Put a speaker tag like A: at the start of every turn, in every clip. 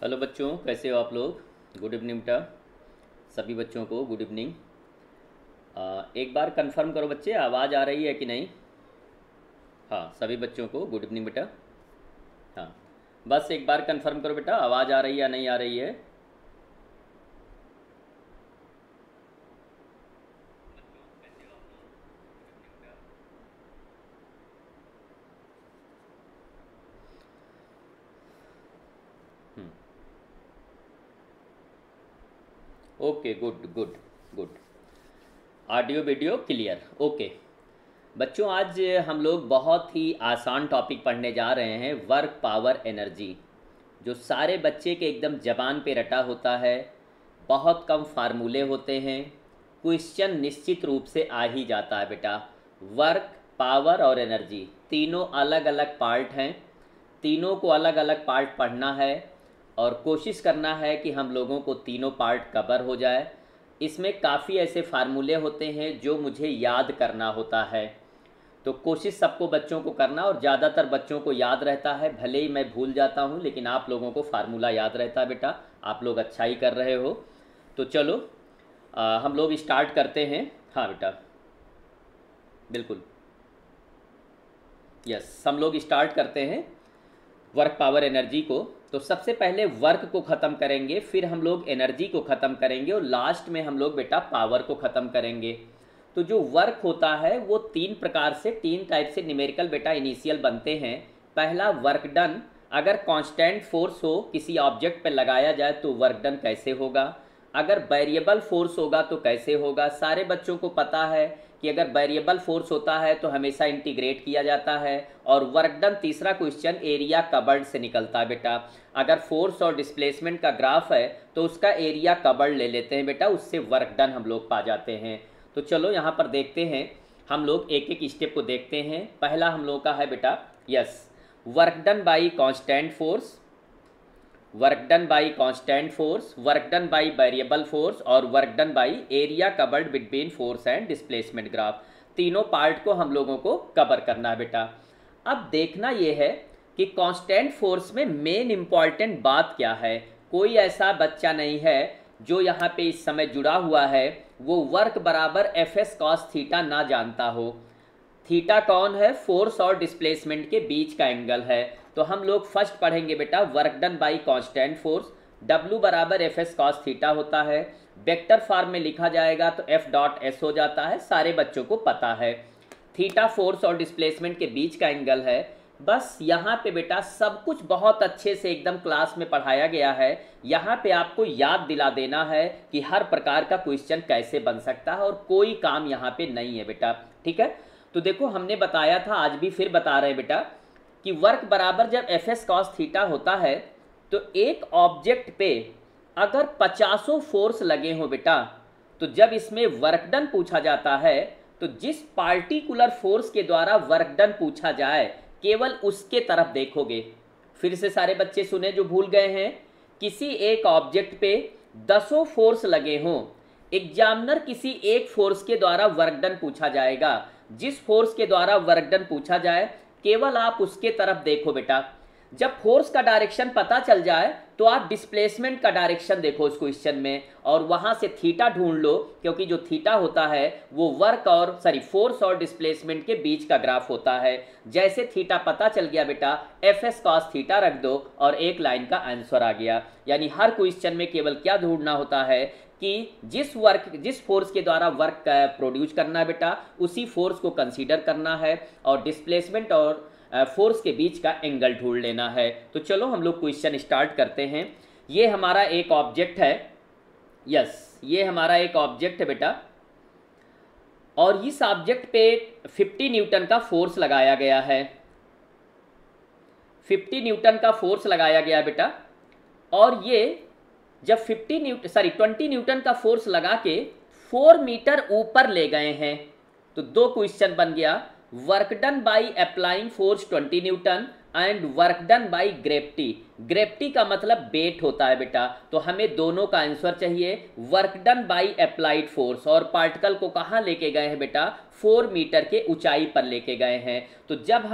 A: Hello बच्चों, कैसे हो आप लोग। गुड इवनिंग बेटा। सभी बच्चों को गुड इवनिंग। एक बार कंफर्म करो बच्चे, आवाज़ आ रही है कि नहीं। हाँ, सभी बच्चों को गुड इवनिंग बेटा। हाँ, बस एक बार कंफर्म करो बेटा, आवाज़ आ रही है या नहीं आ रही है। Okay, good good good. Audio video clear, okay. बच्चों, आज हम लोग बहुत ही आसान टॉपिक पढ़ने जा रहे हैं, वर्क पावर एनर्जी, जो सारे बच्चे के एकदम ज़बान पे रटा होता है। बहुत कम फार्मूले होते हैं, क्वेश्चन निश्चित रूप से आ ही जाता है बेटा। वर्क, पावर और एनर्जी तीनों अलग अलग पार्ट हैं, तीनों को अलग अलग पार्ट पढ़ना है और कोशिश करना है कि हम लोगों को तीनों पार्ट कवर हो जाए। इसमें काफ़ी ऐसे फार्मूले होते हैं जो मुझे याद करना होता है, तो कोशिश सबको बच्चों को करना, और ज़्यादातर बच्चों को याद रहता है। भले ही मैं भूल जाता हूँ, लेकिन आप लोगों को फार्मूला याद रहता है बेटा। आप लोग अच्छा ही कर रहे हो। तो चलो हम लोग स्टार्ट करते हैं। हाँ बेटा, बिल्कुल, यस, हम लोग स्टार्ट करते हैं वर्क पावर एनर्जी को। तो सबसे पहले वर्क को ख़त्म करेंगे, फिर हम लोग एनर्जी को ख़त्म करेंगे और लास्ट में हम लोग बेटा पावर को ख़त्म करेंगे। तो जो वर्क होता है वो तीन प्रकार से, तीन टाइप से न्यूमेरिकल बेटा इनिशियल बनते हैं। पहला वर्क डन, अगर कांस्टेंट फोर्स हो किसी ऑब्जेक्ट पे लगाया जाए तो वर्क डन कैसे होगा। अगर वेरिएबल फोर्स होगा तो कैसे होगा। सारे बच्चों को पता है कि अगर वेरिएबल फोर्स होता है तो हमेशा इंटीग्रेट किया जाता है। और वर्क डन, तीसरा क्वेश्चन एरिया कवर्ड से निकलता है बेटा। अगर फोर्स और डिस्प्लेसमेंट का ग्राफ है तो उसका एरिया कवर्ड ले लेते हैं बेटा, उससे वर्क डन हम लोग पा जाते हैं। तो चलो यहाँ पर देखते हैं, हम लोग एक एक स्टेप को देखते हैं। पहला हम लोग का है बेटा, yes, work done by constant force, work done by constant force, work done by variable force और work done by area covered between force and displacement graph. तीनों पार्ट को हम लोगों को कवर करना है बेटा। अब देखना यह है कि कांस्टेंट फोर्स में मेन इंपॉर्टेंट बात क्या है। कोई ऐसा बच्चा नहीं है जो यहाँ पे इस समय जुड़ा हुआ है वो वर्क बराबर एफ एस कॉस थीटा ना जानता हो। थीटा कौन है? फोर्स और डिस्प्लेसमेंट के बीच का एंगल है। तो हम लोग फर्स्ट पढ़ेंगे बेटा work done by constant force. W बराबर एफ एस कॉस थीटा होता है। वेक्टर फॉर्म में लिखा जाएगा तो F डॉट एस हो जाता है, सारे बच्चों को पता है। थीटा फोर्स और डिस्प्लेसमेंट के बीच का एंगल है। बस यहाँ पे बेटा सब कुछ बहुत अच्छे से एकदम क्लास में पढ़ाया गया है। यहाँ पे आपको याद दिला देना है कि हर प्रकार का क्वेश्चन कैसे बन सकता है और कोई काम यहाँ पे नहीं है बेटा, ठीक है। तो देखो, हमने बताया था, आज भी फिर बता रहे हैं बेटा, कि वर्क बराबर जब एफ एस कॉस थीटा होता है तो एक ऑब्जेक्ट पे अगर 50 फोर्स लगे हो बेटा, तो जब इसमें वर्क डन पूछा जाता है तो जिस पार्टिकुलर फोर्स के द्वारा वर्क डन पूछा जाए केवल उसके तरफ देखोगे। फिर से सारे बच्चे सुने जो भूल गए हैं। किसी एक ऑब्जेक्ट पे 10 फोर्स लगे हों, एग्जामिनर किसी एक फोर्स के द्वारा वर्क डन पूछा जाएगा। जिस फोर्स के द्वारा वर्क डन पूछा जाए केवल आप उसके तरफ देखो बेटा। जब फोर्स का डायरेक्शन पता चल जाए तो आप डिस्प्लेसमेंट का डायरेक्शन देखो उस क्वेश्चन में और वहां से थीटा ढूंढ लो, क्योंकि जो थीटा होता है वो फोर्स और डिस्प्लेसमेंट के बीच का ग्राफ होता है। जैसे थीटा पता चल गया बेटा, एफ एस कॉस थीटा रख दो और एक लाइन का आंसर आ गया। यानी हर क्वेश्चन में केवल क्या ढूंढना होता है कि जिस फोर्स के द्वारा वर्क प्रोड्यूस करना है बेटा, उसी फोर्स को कंसीडर करना है और डिस्प्लेसमेंट और फोर्स के बीच का एंगल ढूंढ लेना है। तो चलो हम लोग क्वेश्चन स्टार्ट करते हैं। ये हमारा एक ऑब्जेक्ट है, यस, ये हमारा एक ऑब्जेक्ट है बेटा, और इस ऑब्जेक्ट पे 50 न्यूटन का फोर्स लगाया गया है। 50 न्यूटन का फोर्स लगाया गया बेटा, और ये जब 20 न्यूटन का फोर्स लगा के 4 मीटर ऊपर ले गए हैं, तो दो क्वेश्चन बन गया, work done by applying force 20 newton and work done by gravity. Gravity का मतलब वेट होता है बेटा, तो हमें दोनों का आंसर चाहिए। Work done by applied force, और पार्टिकल को कहाँ लेके गए हैं बेटा? 4 मीटर के ऊंचाई पर लेके गए हैं। तो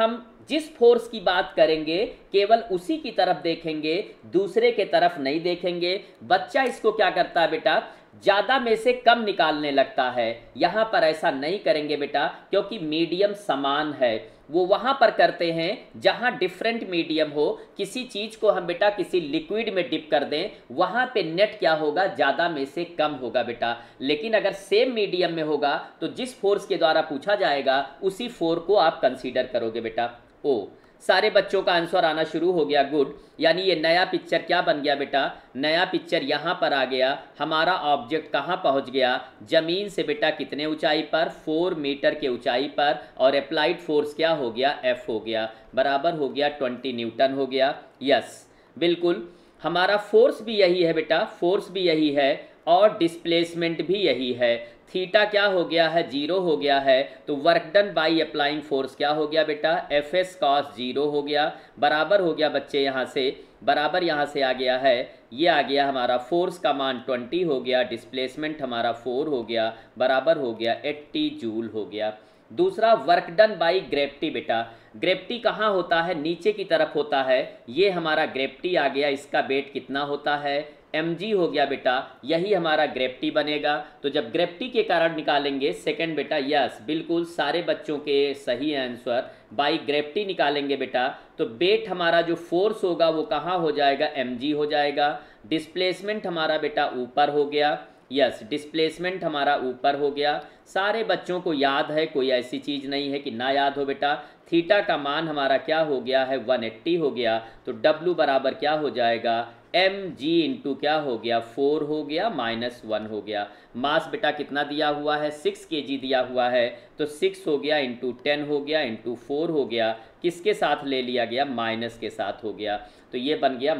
A: जिस फोर्स की बात करेंगे केवल उसी की तरफ देखेंगे, दूसरे के तरफ नहीं देखेंगे। बच्चा इसको क्या करता है बेटा, ज्यादा में से कम निकालने लगता है। यहां पर ऐसा नहीं करेंगे बेटा, क्योंकि मीडियम समान है। वो वहां पर करते हैं जहां डिफरेंट मीडियम हो। किसी चीज को हम बेटा किसी लिक्विड में डिप कर दें, वहां पे नेट क्या होगा, ज्यादा में से कम होगा बेटा। लेकिन अगर सेम मीडियम में होगा तो जिस फोर्स के द्वारा पूछा जाएगा उसी फोर्स को आप कंसीडर करोगे बेटा। ओ, सारे बच्चों का आंसर आना शुरू हो गया, गुड। यानी ये नया पिक्चर क्या बन गया बेटा, नया पिक्चर यहाँ पर आ गया। हमारा ऑब्जेक्ट कहाँ पहुँच गया, जमीन से बेटा कितने ऊंचाई पर, 4 मीटर के ऊंचाई पर। और अप्लाइड फोर्स क्या हो गया, F हो गया, बराबर हो गया 20 न्यूटन हो गया। यस बिल्कुल, हमारा फोर्स भी यही है बेटा, फोर्स भी यही है और डिस्प्लेसमेंट भी यही है। थीटा क्या हो गया है, 0 हो गया है। तो work done by applying force क्या हो गया बेटा, Fs cos 0 हो गया, बराबर हो गया बच्चे, यहाँ से बराबर यहाँ से आ गया है, ये आ गया हमारा फोर्स का मान 20 हो गया, डिस्प्लेसमेंट हमारा 4 हो गया, बराबर हो गया 80 जूल हो गया। दूसरा वर्क डन बाई ग्रेविटी बेटा, ग्रेविटी कहाँ होता है, नीचे की तरफ होता है। ये हमारा ग्रेविटी आ गया, इसका वेट कितना होता है, mg हो गया बेटा, यही हमारा ग्रेविटी बनेगा। तो जब ग्रेविटी के कारण निकालेंगे सेकंड बेटा, यस बिल्कुल सारे बच्चों के सही आंसर, बाई ग्रेविटी निकालेंगे बेटा तो वेट हमारा जो फोर्स होगा वो कहाँ हो जाएगा, mg हो जाएगा। डिस्प्लेसमेंट हमारा बेटा ऊपर हो गया, यस डिस्प्लेसमेंट हमारा ऊपर हो गया। सारे बच्चों को याद है, कोई ऐसी चीज़ नहीं है कि ना याद हो बेटा। थीटा का मान हमारा क्या हो गया है, 180 हो गया। तो W बराबर क्या हो जाएगा, mg इंटू क्या हो गया, 4 हो गया, -1 हो गया। मास बेटा कितना दिया हुआ है, 6 kg दिया हुआ है। तो 6 हो गया इंटू 10 हो गया इंटू 4 हो गया, किसके साथ ले लिया गया, माइनस के साथ हो गया। तो ये बन गया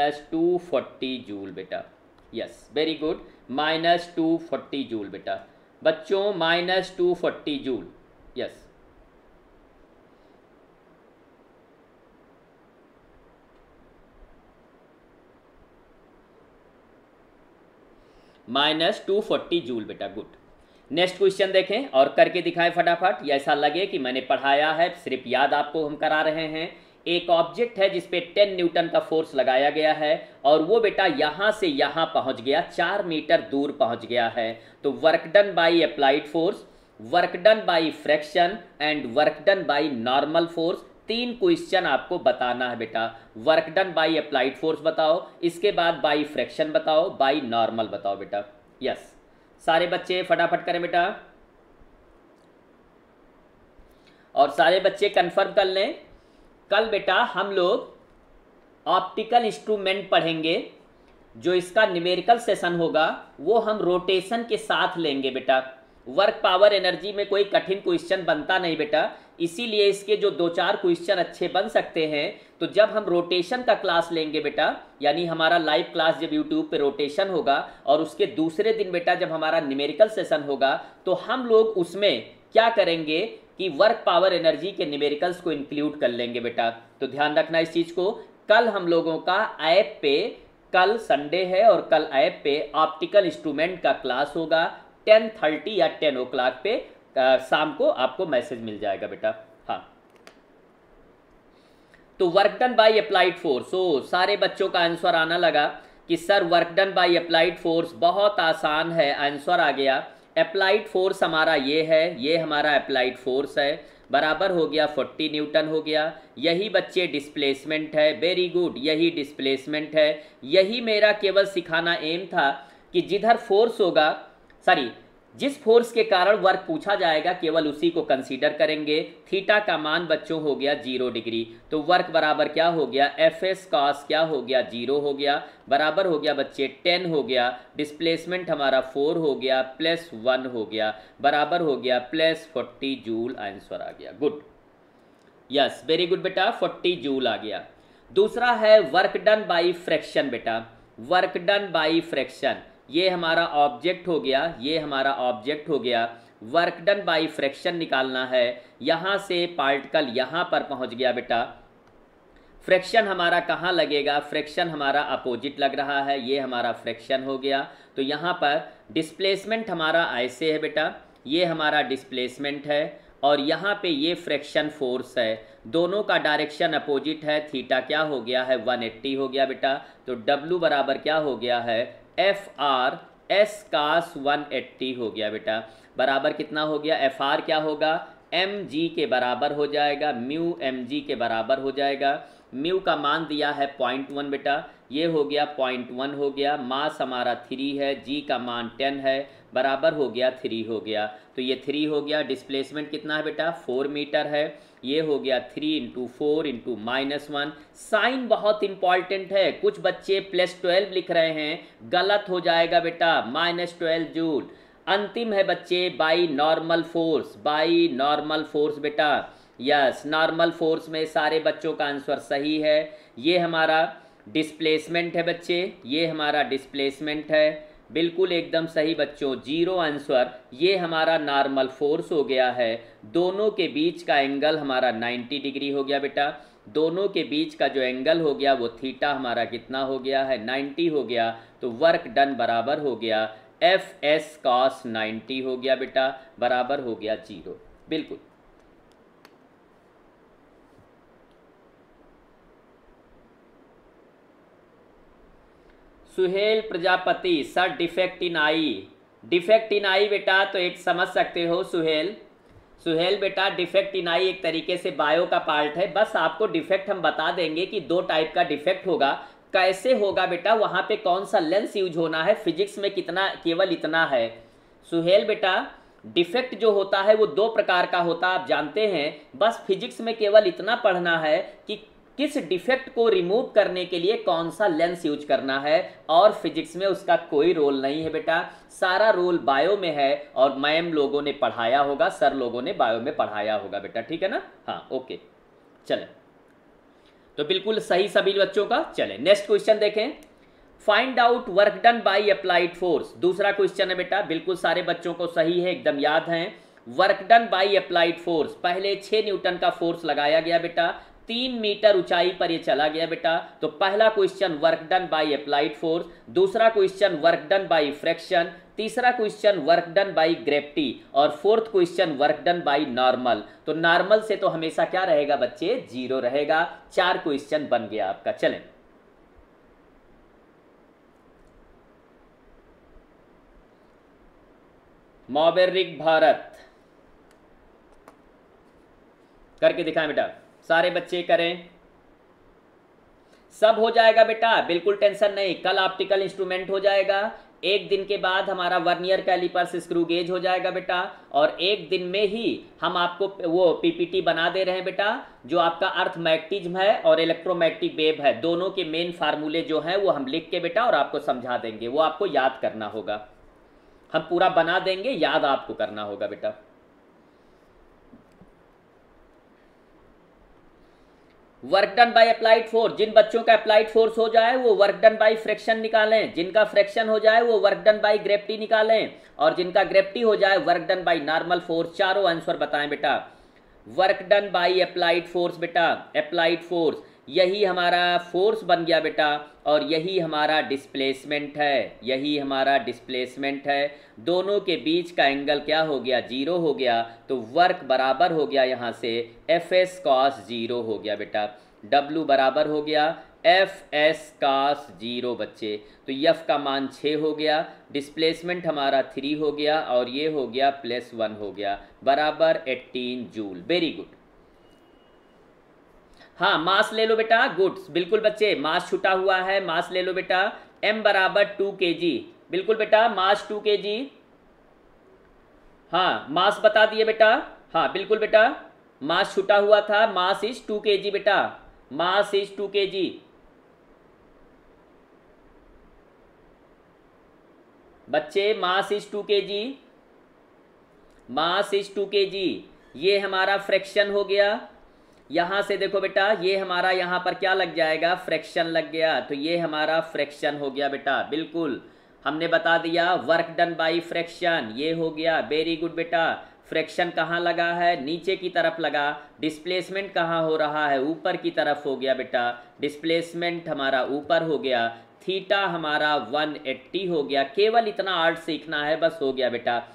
A: -240 जूल बेटा। यस वेरी गुड, -240 जूल बेटा। बच्चों -240 जूल, यस -240 जूल बेटा, गुड। नेक्स्ट क्वेश्चन देखें और करके दिखाएं फटाफट। ये ऐसा लगे कि मैंने पढ़ाया है, सिर्फ याद आपको हम करा रहे हैं। एक ऑब्जेक्ट है जिसपे 10 न्यूटन का फोर्स लगाया गया है और वो बेटा यहाँ से यहाँ पहुँच गया, 4 मीटर दूर पहुँच गया है। तो work done by applied force, work done by friction and work done by normal force, 3 question आपको बताना है बेटा। Work done by applied force बताओ, इसके बाद बाई फ्रैक्शन बताओ, बाई नॉर्मल बताओ बेटा। यस सारे बच्चे फटाफट करें बेटा, और सारे बच्चे कंफर्म कर लें। कल बेटा हम लोग ऑप्टिकल इंस्ट्रूमेंट पढ़ेंगे, जो इसका न्यूमेरिकल सेशन होगा वो हम रोटेशन के साथ लेंगे बेटा। वर्क पावर एनर्जी में कोई कठिन क्वेश्चन बनता नहीं बेटा, इसीलिए इसके जो 2-4 क्वेश्चन अच्छे बन सकते हैं। तो जब हम रोटेशन का क्लास लेंगे बेटा, यानी हमारा लाइव क्लास जब यूट्यूब पे रोटेशन होगा और उसके दूसरे दिन बेटा जब हमारा न्यूमेरिकल सेशन होगा, तो हम लोग उसमें क्या करेंगे कि वर्क पावर एनर्जी के न्यूमेरिकल्स को इंक्लूड कर लेंगे बेटा। तो ध्यान रखना इस चीज़ को। कल हम लोगों का ऐप पे, कल संडे है और कल ऐप पे ऑप्टिकल इंस्ट्रूमेंट का क्लास होगा 10:30 या 10 o'clock पे, शाम को आपको मैसेज मिल जाएगा बेटा। हाँ, तो work done by applied force, ओ सारे बच्चों का आंसर आना लगा कि sir work done by applied force बहुत आसान है, आंसर आ गया। अप्लाइड फोर्स हमारा ये है, ये हमारा अप्लाइड फोर्स है, बराबर हो गया 40 न्यूटन हो गया। यही बच्चे डिस्प्लेसमेंट है, वेरी गुड, यही डिस्प्लेसमेंट है। यही मेरा केवल सिखाना एम था कि जिधर फोर्स होगा, सॉरी जिस फोर्स के कारण वर्क पूछा जाएगा केवल उसी को कंसीडर करेंगे। थीटा का मान बच्चों हो गया 0 डिग्री, तो वर्क बराबर क्या हो गया, Fs cos क्या हो गया, 0 हो गया, बराबर हो गया बच्चे 10 हो गया। डिस्प्लेसमेंट हमारा 4 हो गया, +1 हो गया, बराबर हो गया +40 जूल, आंसर आ गया। गुड, यस वेरी गुड बेटा, 40 जूल आ गया। दूसरा है वर्क डन बाई फ्रैक्शन बेटा, वर्क डन बाई फ्रैक्शन, ये हमारा ऑब्जेक्ट हो गया, ये हमारा ऑब्जेक्ट हो गया। वर्क डन बाई फ्रैक्शन निकालना है, यहाँ से पार्टिकल यहाँ पर पहुँच गया बेटा। फ्रैक्शन हमारा कहाँ लगेगा, फ्रैक्शन हमारा अपोजिट लग रहा है, ये हमारा फ्रैक्शन हो गया। तो यहाँ पर डिस्प्लेसमेंट हमारा ऐसे है बेटा, ये हमारा डिस्प्लेसमेंट है और यहाँ पे ये फ्रैक्शन फोर्स है, दोनों का डायरेक्शन अपोजिट है, थीटा क्या हो गया है 180 हो गया बेटा। तो W बराबर क्या हो गया है FR S cos 180 हो गया बेटा, बराबर कितना हो गया FR क्या होगा mg के बराबर हो जाएगा, म्यू mg के बराबर हो जाएगा। म्यू का मान दिया है 0.1 बेटा, ये हो गया 0.1 हो गया, मास हमारा 3 है, g का मान 10 है, बराबर हो गया 3 हो गया। तो ये 3 हो गया, डिस्प्लेसमेंट कितना है बेटा 4 मीटर है, ये हो गया 3 × 4 × -1। साइन बहुत इंपॉर्टेंट है, कुछ बच्चे +12 लिख रहे हैं, गलत हो जाएगा बेटा, -12 जूल। अंतिम है बच्चे by normal force, by normal force बेटा, यस नॉर्मल फोर्स में सारे बच्चों का आंसर सही है। ये हमारा डिस्प्लेसमेंट है बच्चे, ये हमारा डिस्प्लेसमेंट है, बिल्कुल एकदम सही बच्चों, 0 आंसर। ये हमारा नॉर्मल फोर्स हो गया है, दोनों के बीच का एंगल हमारा 90 डिग्री हो गया बेटा, दोनों के बीच का जो एंगल हो गया वो थीटा हमारा कितना हो गया है 90 हो गया। तो वर्क डन बराबर हो गया FS cos 90 हो गया बेटा, बराबर हो गया 0, बिल्कुल। Suhail Prajapati sir defect in eye, defect in eye बेटा तो एक समझ सकते हो सुहेल, सुहेल बेटा डिफेक्ट इन आई एक तरीके से बायो का पार्ट है, बस आपको डिफेक्ट हम बता देंगे कि 2 टाइप का डिफेक्ट होगा, कैसे होगा बेटा, वहाँ पे कौन सा लेंस यूज होना है, फिजिक्स में कितना केवल इतना है। सुहेल बेटा डिफेक्ट जो होता है वो 2 प्रकार का होता है, आप जानते हैं, बस फिजिक्स में केवल इतना पढ़ना है कि किस डिफेक्ट को रिमूव करने के लिए कौन सा लेंस यूज करना है, और फिजिक्स में उसका कोई रोल नहीं है बेटा, सारा रोल बायो में है, और मैम लोगों ने पढ़ाया होगा, सर लोगों ने बायो में पढ़ाया होगा बेटा, ठीक है ना। हाँ ओके चलें, तो बिल्कुल सही सभी बच्चों का। चलें नेक्स्ट क्वेश्चन देखें, find out work done by applied force, दूसरा क्वेश्चन है बेटा, बिल्कुल सारे बच्चों को सही है, एकदम याद है। Work done by applied force, पहले 6 न्यूटन का फोर्स लगाया गया बेटा, 3 मीटर ऊंचाई पर ये चला गया बेटा। तो पहला question work done by applied force, दूसरा question work done by friction, तीसरा question work done by gravity, और fourth question work done by normal. तो नॉर्मल से तो हमेशा क्या रहेगा बच्चे 0 रहेगा, 4 क्वेश्चन बन गया आपका। चलें मॉबेरिक भारत करके दिखाएं बेटा, सारे बच्चे करें, सब हो जाएगा बेटा, बिल्कुल टेंशन नहीं। कल ऑप्टिकल इंस्ट्रूमेंट हो जाएगा, एक दिन के बाद हमारा वर्नियर कैलिपर्स स्क्रू गेज हो जाएगा बेटा, और एक दिन में ही हम आपको वो पीपीटी बना दे रहे हैं बेटा, जो आपका अर्थमैग्नेटिज्म है और इलेक्ट्रोमैग्नेटिक वेव है, दोनों के मेन फार्मूले जो हैं वो हम लिख के बेटा और आपको समझा देंगे, वो आपको याद करना होगा, हम पूरा बना देंगे, याद आपको करना होगा बेटा। Work done by applied force, जिन बच्चों का अप्लाइड फोर्स हो जाए वो वर्क डन बाय फ्रैक्शन निकालें, जिनका फ्रैक्शन हो जाए वो वर्क डन बाय ग्रेविटी निकालें, और जिनका ग्रेविटी हो जाए work done by normal force. चारों आंसर बताएं बेटा। Work done by applied force बेटा, अप्लाइड फोर्स यही हमारा फोर्स बन गया बेटा, और यही हमारा डिस्प्लेसमेंट है, यही हमारा डिस्प्लेसमेंट है, दोनों के बीच का एंगल क्या हो गया 0 हो गया। तो वर्क बराबर हो गया यहाँ से FS cos 0 हो गया बेटा, W बराबर हो गया FS cos 0 बच्चे। तो F का मान 6 हो गया, डिस्प्लेसमेंट हमारा 3 हो गया, और ये हो गया +1 हो गया, बराबर 18 जूल। Very good. हाँ मास ले लो बेटा, गुड्स, बिल्कुल बच्चे, मास छुटा हुआ है, मास ले लो बेटा, m बराबर 2 kg, बिल्कुल बेटा, मास 2 kg, हाँ मास बता दिए बेटा, हाँ बिल्कुल बेटा, मास छुटा हुआ था, मास इज 2 kg बेटा, मास इज 2 kg। बच्चे mass is 2 kg, mass is 2 kg। ये हमारा फ्रैक्शन हो गया, यहाँ से देखो बेटा, ये हमारा यहाँ पर क्या लग जाएगा फ्रैक्शन लग गया, तो ये हमारा फ्रैक्शन हो गया बेटा, बिल्कुल हमने बता दिया वर्क डन बाय फ्रैक्शन, ये हो गया। वेरी गुड बेटा, फ्रैक्शन कहाँ लगा है नीचे की तरफ लगा, डिस्प्लेसमेंट कहाँ हो रहा है ऊपर की तरफ हो गया बेटा, डिस्प्लेसमेंट हमारा ऊपर हो गया, थीटा हमारा 180 हो गया, केवल इतना आर्ट सीखना है बस, हो गया बेटा।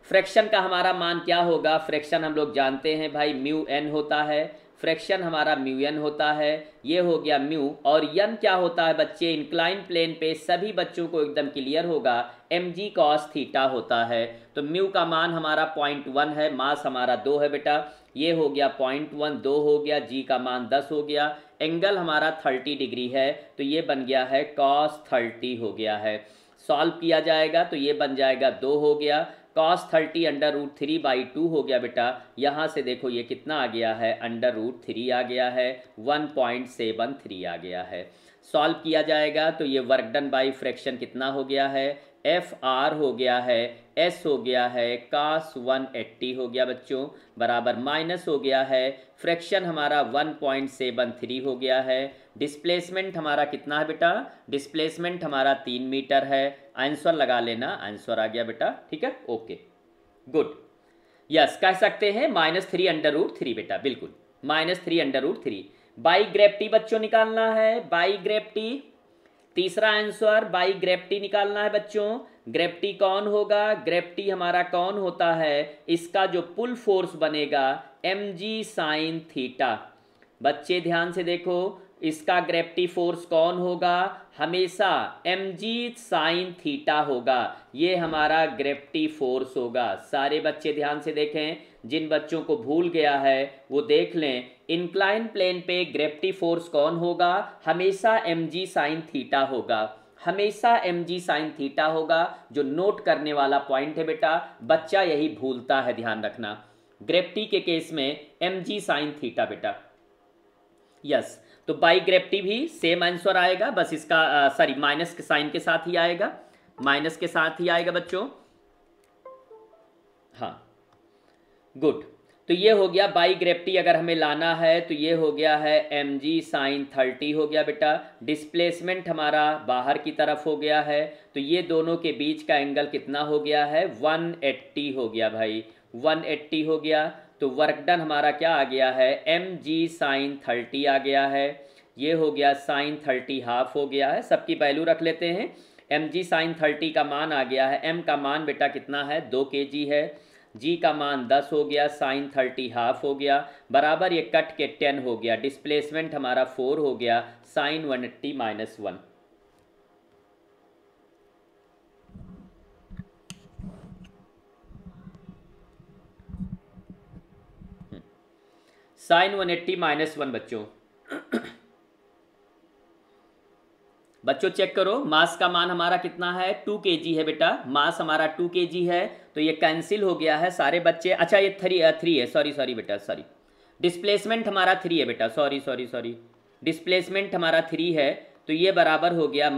A: फ्रैक्शन का हमारा मान क्या होगा, फ्रैक्शन हम लोग जानते हैं भाई म्यू एन होता है, फ्रैक्शन हमारा म्यू एन होता है, ये हो गया म्यू। और यन क्या होता है बच्चे, इंक्लाइन प्लेन पे सभी बच्चों को एकदम क्लियर होगा, एम जी कॉस थीटा होता है। तो म्यू का मान हमारा 0.1 है, मास हमारा 2 है बेटा, ये हो गया 0.1, 2 हो गया, जी का मान 10 हो गया, एंगल हमारा 30 डिग्री है, तो ये बन गया है कॉस 30 हो गया है। सॉल्व किया जाएगा तो ये बन जाएगा 2 हो गया, cos 30 √3/2 हो गया बेटा। यहाँ से देखो ये कितना आ गया है, √3 आ गया है, 1.73 आ गया है। सॉल्व किया जाएगा तो ये वर्क डन बाई फ्रैक्शन कितना हो गया है, एफ आर हो गया है, एस हो गया है, cos 180 हो गया बच्चों, बराबर माइनस हो गया है, फ्रैक्शन हमारा 1.73 हो गया है, डिस्प्लेसमेंट हमारा कितना है बेटा, डिस्प्लेसमेंट हमारा 3 मीटर है, आंसर लगा लेना, आंसर आ गया बेटा, ठीक है, ओके गुड। यस कह सकते हैं -3/√3 बेटा, बिल्कुल -3/√3। बाई ग्रेविटी बच्चों निकालना है, बाई ग्रेविटी, तीसरा आंसर बाई ग्रेविटी निकालना है बच्चों। ग्रेविटी कौन होगा, ग्रेविटी हमारा कौन होता है, इसका जो पुल फोर्स बनेगा mg साइन थीटा। बच्चे ध्यान से देखो, इसका ग्रेविटी फोर्स कौन होगा, हमेशा mg साइन थीटा होगा, ये हमारा ग्रेविटी फोर्स होगा। सारे बच्चे ध्यान से देखें, जिन बच्चों को भूल गया है वो देख लें, इंक्लाइन प्लेन पे ग्रेविटी फोर्स कौन होगा, हमेशा mg साइन थीटा होगा, हमेशा mg साइन थीटा होगा, जो नोट करने वाला पॉइंट है बेटा, बच्चा यही भूलता है, ध्यान रखना। ग्रेविटी के केस में mg साइन थीटा बेटा। यस तो बाई ग्रेविटी भी सेम आंसर आएगा, बस इसका सॉरी माइनस के साइन के साथ ही आएगा, माइनस के साथ ही आएगा बच्चों। हाँ गुड, तो ये हो गया बाई ग्रेविटी अगर हमें लाना है तो ये हो गया है mg साइन 30 हो गया बेटा। डिस्प्लेसमेंट हमारा बाहर की तरफ हो गया है, तो ये दोनों के बीच का एंगल कितना हो गया है, 180 हो गया भाई, 180 हो गया। तो वर्क डन हमारा क्या आ गया है, mg साइन 30 आ गया है, ये हो गया साइन 30 हाफ हो गया है, सबकी वैल्यू रख लेते हैं। mg साइन 30 का मान आ गया है, m का मान बेटा कितना है, 2 kg है, g का मान 10 हो गया, साइन 30 हाफ हो गया, बराबर ये कट के 10 हो गया, डिस्प्लेसमेंट हमारा 4 हो गया, साइन 180 -1। साइन 180 -1 बच्चों। बच्चों चेक करो, मास का मान हमारा कितना है, 2 kg है बेटा, मास हमारा 2 kg है, तो ये कैंसिल हो गया है सारे बच्चे। अच्छा ये 3 है, सॉरी बेटा, सॉरी डिस्प्लेसमेंट हमारा 3 है बेटा, सॉरी डिस्प्लेसमेंट हमारा 3 है, तो ये बराबर हो गया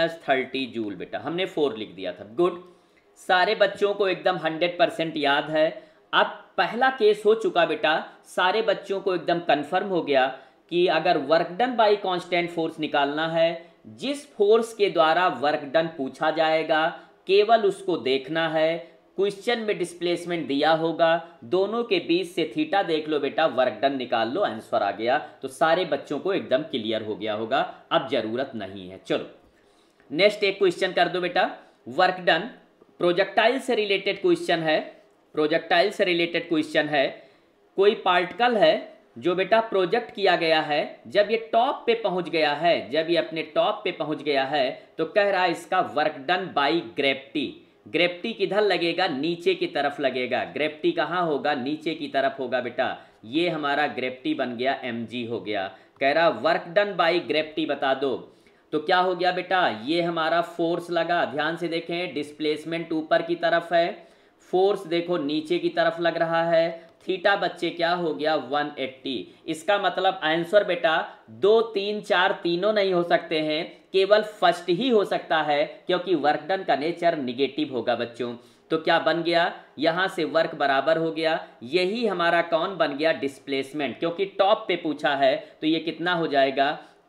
A: -30 जूल बेटा, हमने 4 लिख दिया था। गुड, सारे बच्चों को एकदम 100% याद है। अब पहला केस हो चुका बेटा, सारे बच्चों को एकदम कंफर्म हो गया कि अगर work done by constant force निकालना है, जिस फोर्स के द्वारा वर्क डन पूछा जाएगा केवल उसको देखना है। क्वेश्चन में डिस्प्लेसमेंट दिया होगा, दोनों के बीच से थीटा देख लो बेटा, वर्क डन निकाल लो, आंसर आ गया। तो सारे बच्चों को एकदम क्लियर हो गया होगा, अब जरूरत नहीं है। चलो नेक्स्ट एक क्वेश्चन कर दो बेटा, वर्क डन प्रोजेक्टाइल से रिलेटेड क्वेश्चन है, प्रोजेक्टाइल से रिलेटेड क्वेश्चन है। कोई पार्टिकल है जो बेटा प्रोजेक्ट किया गया है, जब ये टॉप पे पहुंच गया है, जब ये अपने टॉप पे पहुंच गया है, तो कह रहा है इसका work done by gravity. Gravity किधर लगेगा, नीचे की तरफ लगेगा। ग्रेविटी कहाँ होगा, नीचे की तरफ होगा बेटा। ये हमारा ग्रेविटी बन गया mg हो गया। कह रहा वर्क डन बाई ग्रेविटी बता दो, तो क्या हो गया बेटा, ये हमारा फोर्स लगा, ध्यान से देखें, डिस्प्लेसमेंट ऊपर की तरफ है, फोर्स देखो नीचे की तरफ लग रहा है, थीटा बच्चे क्या हो गया 180। इसका मतलब आंसर बेटा 2 3 4 तीनों नहीं हो सकते हैं, केवल फर्स्ट ही हो सकता है, क्योंकि वर्क डन का नेचर निगेटिव होगा बच्चों। तो क्या बन गया, यहां से वर्क बराबर हो गया, यही हमारा कौन बन गया, डिस्प्लेसमेंट, क्योंकि टॉप पे पूछा है, तो ये कितना हो जाएगा,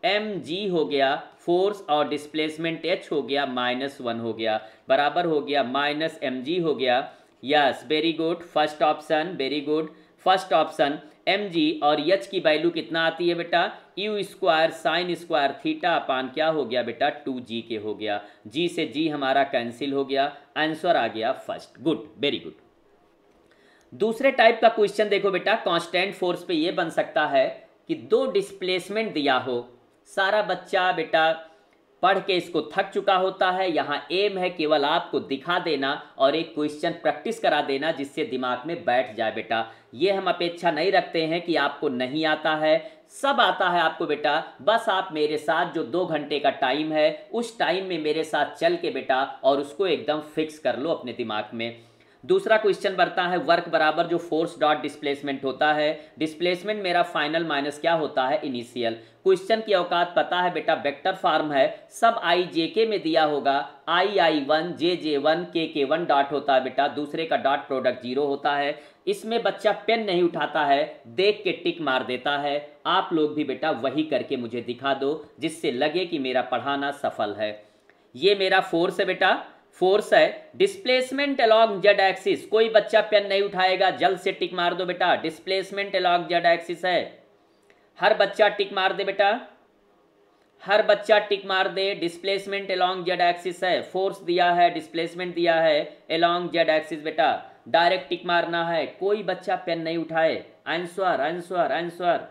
A: mg हो गया फोर्स, और डिस्प्लेसमेंट h हो गया -1 हो गया, बराबर हो गया -mg हो गया। Yes very good, first option, very good, first option mg। और h की वैल्यू कितना आती है बेटा, u square sine square theta upon क्या हो गया बेटा, 2g के हो गया, g से g हमारा कैंसिल हो गया, आंसर आ गया फर्स्ट। Good, very good. दूसरे टाइप का क्वेश्चन देखो बेटा, कांस्टेंट फोर्स पे ये बन सकता है कि दो डिस्प्लेसमेंट दिया हो, सारा बच्चा बेटा पढ़ के इसको थक चुका होता है, यहाँ एम है केवल आपको दिखा देना और एक क्वेश्चन प्रैक्टिस करा देना जिससे दिमाग में बैठ जाए बेटा। ये हम अपेक्षा नहीं रखते हैं कि आपको नहीं आता है, सब आता है आपको बेटा, बस आप मेरे साथ जो 2 घंटे का टाइम है उस टाइम में मेरे साथ चल के बेटा और उसको एकदम फिक्स कर लो अपने दिमाग में। दूसरा क्वेश्चन बढ़ता है, वर्क बराबर जो फोर्स डॉट डिस्प्लेसमेंट होता है, डिस्प्लेसमेंट मेरा फाइनल माइनस क्या होता है, इनिशियल। क्वेश्चन की औकात पता है बेटा, वेक्टर फॉर्म है, सब आई जे के में दिया होगा, I1 J1 K1 डॉट होता है बेटा, दूसरे का डॉट प्रोडक्ट 0 होता है। इसमें बच्चा पेन नहीं उठाता है, देख के टिक मार देता है। आप लोग भी बेटा वही करके मुझे दिखा दो जिससे लगे कि मेरा पढ़ाना सफल है। ये मेरा फोर्स है बेटा, फोर्स है, डिस्प्लेसमेंट अलॉन्ग जेड एक्सिस, कोई बच्चा पेन नहीं उठाएगा, जल्द से टिक मार दो बेटा, डिस्प्लेसमेंट अलॉन्ग जेड एक्सिस है, हर बच्चा टिक मार दे बेटा, हर बच्चा टिक मार दे, डिस्प्लेसमेंट अलॉन्ग जेड एक्सिस है, फोर्स दिया है, डिस्प्लेसमेंट दिया है अलॉन्ग जेड एक्सिस बेटा, डायरेक्ट टिक मारना है, कोई बच्चा पेन नहीं उठाए। आंसर आंसर आंसर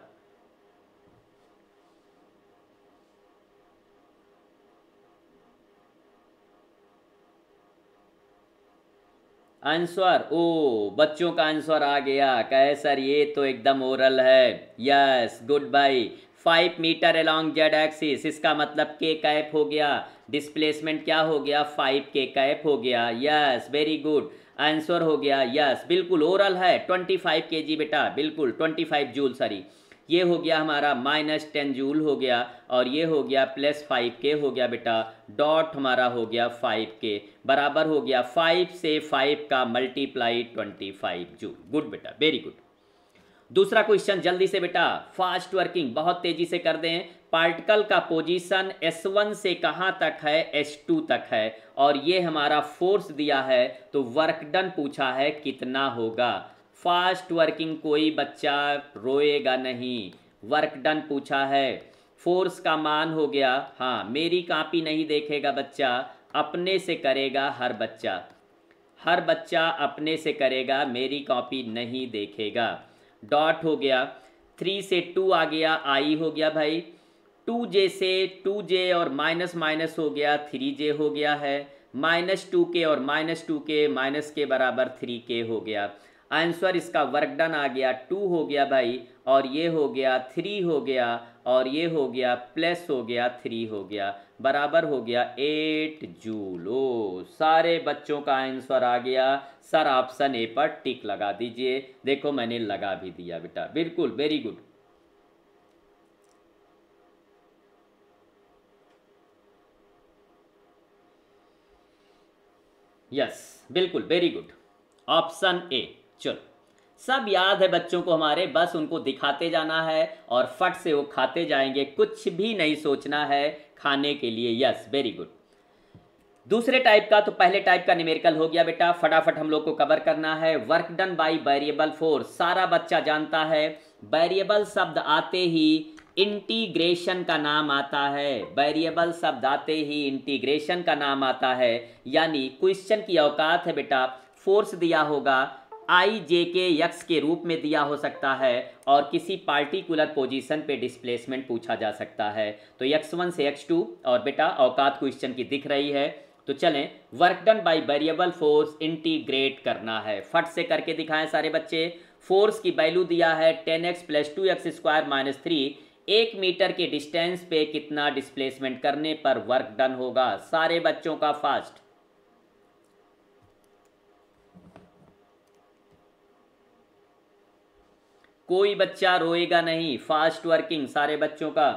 A: आंसर, ओ बच्चों का आंसर आ गया, कहे सर ये तो एकदम ओरल है। Yes good by, 5 metre along z axis, इसका मतलब के कैप हो गया, डिस्प्लेसमेंट क्या हो गया, 5 के कैप हो गया। यस वेरी गुड, आंसर हो गया। यस बिल्कुल ओरल है, 25 kg बेटा, बिल्कुल 25 जूल, सॉरी ये हो गया हमारा -10 जूल हो गया, और ये हो गया +5 के हो गया बेटा, डॉट हमारा हो गया 5 के, बराबर हो गया 5 से 5 का मल्टीप्लाई 25 जूल। गुड बेटा, वेरी गुड। दूसरा क्वेश्चन जल्दी से बेटा, फास्ट वर्किंग, बहुत तेजी से कर दें। पार्टिकल का पोजीशन S1 से कहाँ तक है, S2 तक है, और ये हमारा फोर्स दिया है, तो वर्क डन पूछा है कितना होगा। फास्ट वर्किंग, कोई बच्चा रोएगा नहीं, वर्क डन पूछा है, फोर्स का मान हो गया, हाँ मेरी कॉपी नहीं देखेगा बच्चा, अपने से करेगा हर बच्चा, हर बच्चा अपने से करेगा, मेरी कॉपी नहीं देखेगा। डॉट हो गया, 3 से 2 आ गया, आई हो गया भाई, 2J से 2J और माइनस माइनस हो गया, 3J हो गया है, -2K और -2K माइनस के बराबर 3K हो गया। आंसर इसका वर्क डन आ गया 2 हो गया भाई, और ये हो गया 3 हो गया, और ये हो गया प्लस हो गया 3 हो गया, बराबर हो गया 8 जूल। ओ सारे बच्चों का आंसर आ गया। सर ऑप्शन ए पर टिक लगा दीजिए, देखो मैंने लगा भी दिया बेटा, बिल्कुल वेरी गुड। यस बिल्कुल वेरी गुड, ऑप्शन ए। चलो सब याद है बच्चों को हमारे, बस उनको दिखाते जाना है और फट से वो खाते जाएंगे, कुछ भी नहीं सोचना है खाने के लिए। Yes very good. दूसरे टाइप का, तो पहले टाइप का न्यूमेरिकल हो गया बेटा, फटाफट हम लोग को कवर करना है। Work done by variable force, सारा बच्चा जानता है, वेरिएबल शब्द आते ही इंटीग्रेशन का नाम आता है, वेरिएबल शब्द आते ही इंटीग्रेशन का नाम आता है। यानी क्वेश्चन की औकात है बेटा, फोर्स दिया होगा, IJK के रूप में दिया हो सकता है, और किसी पार्टिकुलर पोजीशन पे डिस्प्लेसमेंट पूछा जा सकता है। तो x1 से x2, और बेटा औकात क्वेश्चन की दिख रही है, तो चलें work done by variable force integrate करना है, फट से करके दिखाएं सारे बच्चे। फोर्स की वैल्यू दिया है 10x + 2x² - 3, 1 मीटर के डिस्टेंस पे कितना डिस्प्लेसमेंट करने पर वर्क डन होगा, सारे बच्चों का फास्ट। कोई बच्चा रोएगा नहीं, फास्ट वर्किंग सारे बच्चों का।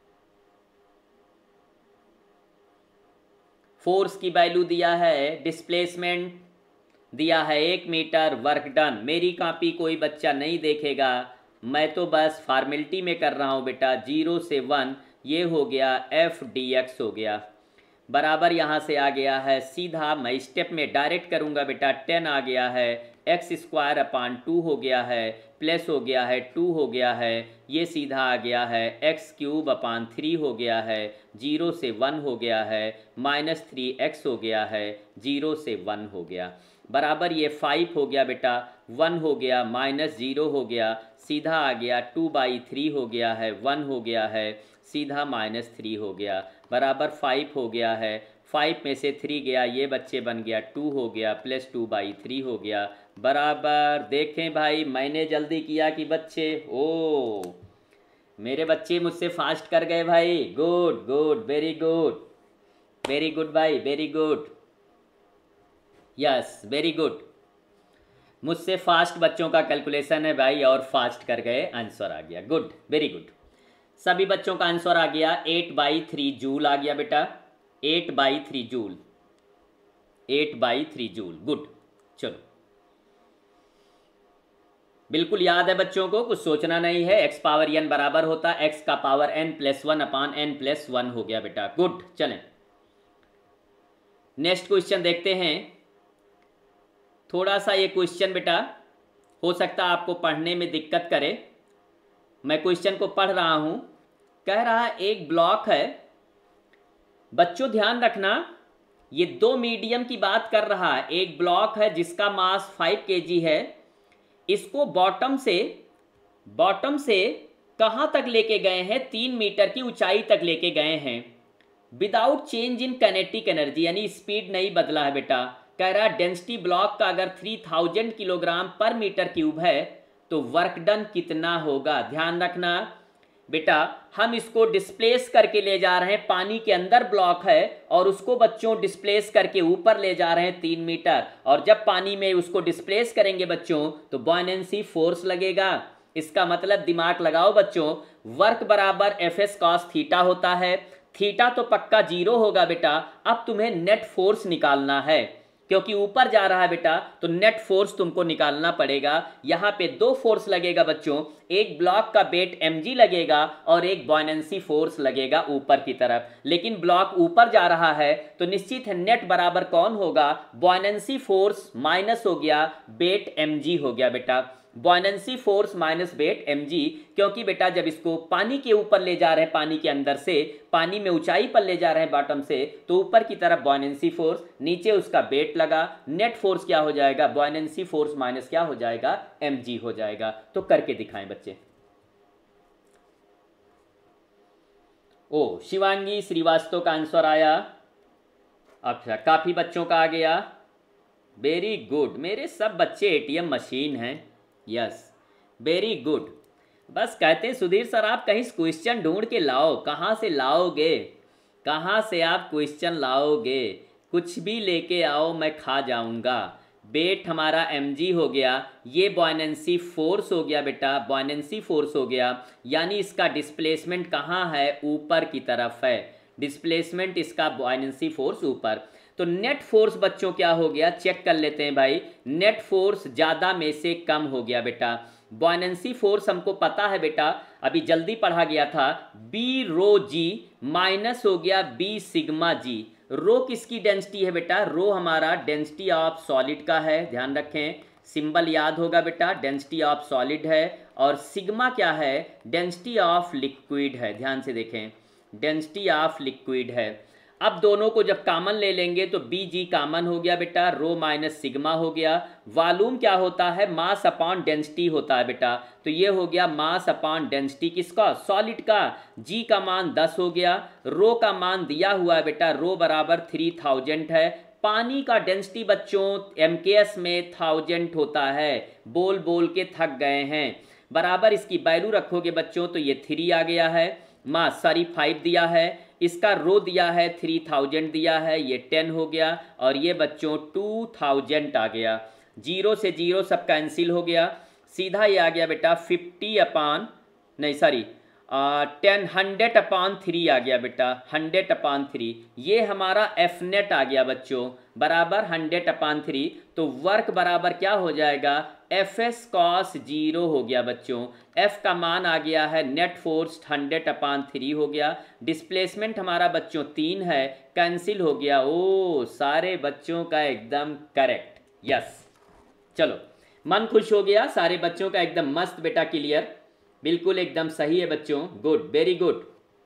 A: फोर्स की वैल्यू दिया है, डिस्प्लेसमेंट दिया है 1 मीटर, वर्क डन, मेरी कॉपी कोई बच्चा नहीं देखेगा, मैं तो बस फॉर्मेलिटी में कर रहा हूँ बेटा। 0 से 1 ये हो गया FDX हो गया, बराबर यहाँ से आ गया है, सीधा मैं स्टेप में डायरेक्ट करूँगा बेटा, 10 आ गया है, एक्स स्क्वायर अपान 2 हो गया है, प्लस हो गया है 2 हो गया है, ये सीधा आ गया है एक्स क्यूब अपान 3 हो गया है, 0 से 1 हो गया है, माइनस 3x हो गया है, 0 से 1 हो गया, बराबर ये 5 हो गया बेटा, 1 हो गया, माइनस 0 हो गया, सीधा आ गया 2/3 हो गया है, 1 हो गया है, सीधा -3 हो गया, बराबर 5 हो गया है, 5 में से 3 गया, ये बच्चे बन गया 2 हो गया, प्लस 2/3 हो गया, बराबर। देखें भाई मैंने जल्दी किया कि बच्चे, ओ मेरे बच्चे मुझसे फास्ट कर गए भाई, good good, very good, very good भाई, very good, yes very good. मुझसे फास्ट बच्चों का कैलकुलेशन है भाई और फास्ट कर गए, आंसर आ गया, गुड, वेरी गुड। सभी बच्चों का आंसर आ गया, 8/3 जूल आ गया बेटा, 8/3 जूल, 8/3 जूल, गुड। चलो बिल्कुल याद है बच्चों को, कुछ सोचना नहीं है, x पावर n बराबर होता है x का power n plus 1 upon n plus 1 हो गया बेटा, गुड। चलें नेक्स्ट क्वेश्चन देखते हैं। थोड़ा सा ये क्वेश्चन बेटा हो सकता है आपको पढ़ने में दिक्कत करे, मैं क्वेश्चन को पढ़ रहा हूं। कह रहा एक ब्लॉक है, बच्चों ध्यान रखना, ये 2 मीडियम की बात कर रहा है। एक ब्लॉक है जिसका मास 5 kg है, इसको बॉटम से कहां तक लेके गए हैं, 3 मीटर की ऊंचाई तक लेके गए हैं, without change in kinetic energy, यानी स्पीड नहीं बदला है बेटा। कह रहा डेंसिटी ब्लॉक का अगर 3000 किलोग्राम पर मीटर क्यूब है तो वर्क डन कितना होगा। ध्यान रखना बेटा, हम इसको डिस्प्लेस करके ले जा रहे हैं, पानी के अंदर ब्लॉक है और उसको बच्चों डिस्प्लेस करके ऊपर ले जा रहे हैं 3 मीटर, और जब पानी में उसको डिस्प्लेस करेंगे बच्चों तो बॉयनेंसी फोर्स लगेगा। इसका मतलब दिमाग लगाओ बच्चों, वर्क बराबर एफएस कॉस थीटा होता है, थीटा तो पक्का 0 होगा बेटा। अब तुम्हें नेट फोर्स निकालना है, क्योंकि ऊपर जा रहा है बेटा तो नेट फोर्स तुमको निकालना पड़ेगा। यहाँ पे 2 फोर्स लगेगा बच्चों, एक ब्लॉक का वेट mg लगेगा और एक बॉयनेंसी फोर्स लगेगा ऊपर की तरफ। लेकिन ब्लॉक ऊपर जा रहा है तो निश्चित है नेट बराबर कौन होगा, बॉयनेंसी फोर्स माइनस हो गया वेट mg हो गया बेटा, buoyancy force minus weight mg। क्योंकि बेटा जब इसको पानी के ऊपर ले जा रहे हैं, पानी के अंदर से पानी में ऊंचाई पर ले जा रहे हैं बॉटम से, तो ऊपर की तरफ बॉयनेंसी फोर्स, नीचे उसका वेट लगा, नेट फोर्स क्या हो जाएगा, बॉयनेंसी फोर्स माइनस क्या हो जाएगा, mg हो जाएगा। तो करके दिखाएं बच्चे। ओ शिवांगी श्रीवास्तव का आंसर आया, अच्छा काफी बच्चों का आ गया, वेरी गुड, मेरे सब बच्चे एटीएम मशीन हैं, यस वेरी गुड। बस कहते हैं सुधीर सर आप कहीं क्वेश्चन ढूंढ के लाओ, कहाँ से लाओगे, कहाँ से आप क्वेश्चन लाओगे, कुछ भी लेके आओ मैं खा जाऊंगा। वेट हमारा mg हो गया, ये बॉयनेंसी फोर्स हो गया बेटा, बॉयनेंसी फोर्स हो गया, यानी इसका डिस्प्लेसमेंट कहाँ है, ऊपर की तरफ है, डिस्प्लेसमेंट इसका बॉयनेंसी फोर्स ऊपर। तो नेट फोर्स बच्चों क्या हो गया, चेक कर लेते हैं भाई, नेट फोर्स ज़्यादा में से कम हो गया बेटा। बॉयनेंसी फोर्स हमको पता है बेटा, अभी जल्दी पढ़ा गया था, बी रो जी माइनस हो गया बी सिग्मा जी। रो किसकी डेंसिटी है बेटा, रो हमारा डेंसिटी ऑफ सॉलिड का है, ध्यान रखें, सिंबल याद होगा बेटा, डेंसिटी ऑफ सॉलिड है, और सिग्मा क्या है, डेंसिटी ऑफ लिक्विड है, ध्यान से देखें, डेंसिटी ऑफ लिक्विड है। अब दोनों को जब कॉमन ले लेंगे तो बी जी कॉमन हो गया बेटा, रो माइनस सिग्मा हो गया। वॉल्यूम क्या होता है, मास अपॉन डेंसिटी होता है बेटा, तो ये हो गया मास अपॉन डेंसिटी किसका, सॉलिड का। जी का मान 10 हो गया, रो का मान दिया हुआ है बेटा, रो बराबर 3000 है। पानी का डेंसिटी बच्चों MKS में 1000 होता है, बोल बोल के थक गए हैं, बराबर इसकी वैल्यू रखोगे बच्चों तो ये 3 आ गया है, मास सॉरी 5 दिया है, इसका रो दिया है 3000 दिया है, ये 10 हो गया, और ये बच्चों 2000 आ गया। 0 से 0 सब कैंसिल हो गया, सीधा ये आ गया बेटा 50 अपान नहीं सॉरी 100/3 आ गया बेटा, 100/3, ये हमारा एफ नेट आ गया बच्चों, बराबर 100/3। तो वर्क बराबर क्या हो जाएगा, एफ एस कॉस 0 हो गया बच्चों, एफ का मान आ गया है नेट फोर्स 100/3 हो गया, डिस्प्लेसमेंट हमारा बच्चों 3 है, कैंसिल हो गया। ओ सारे बच्चों का एकदम करेक्ट, यस। चलो मन खुश हो गया सारे बच्चों का, एकदम मस्त बेटा, क्लियर, बिल्कुल एकदम सही है बच्चों, good, very good,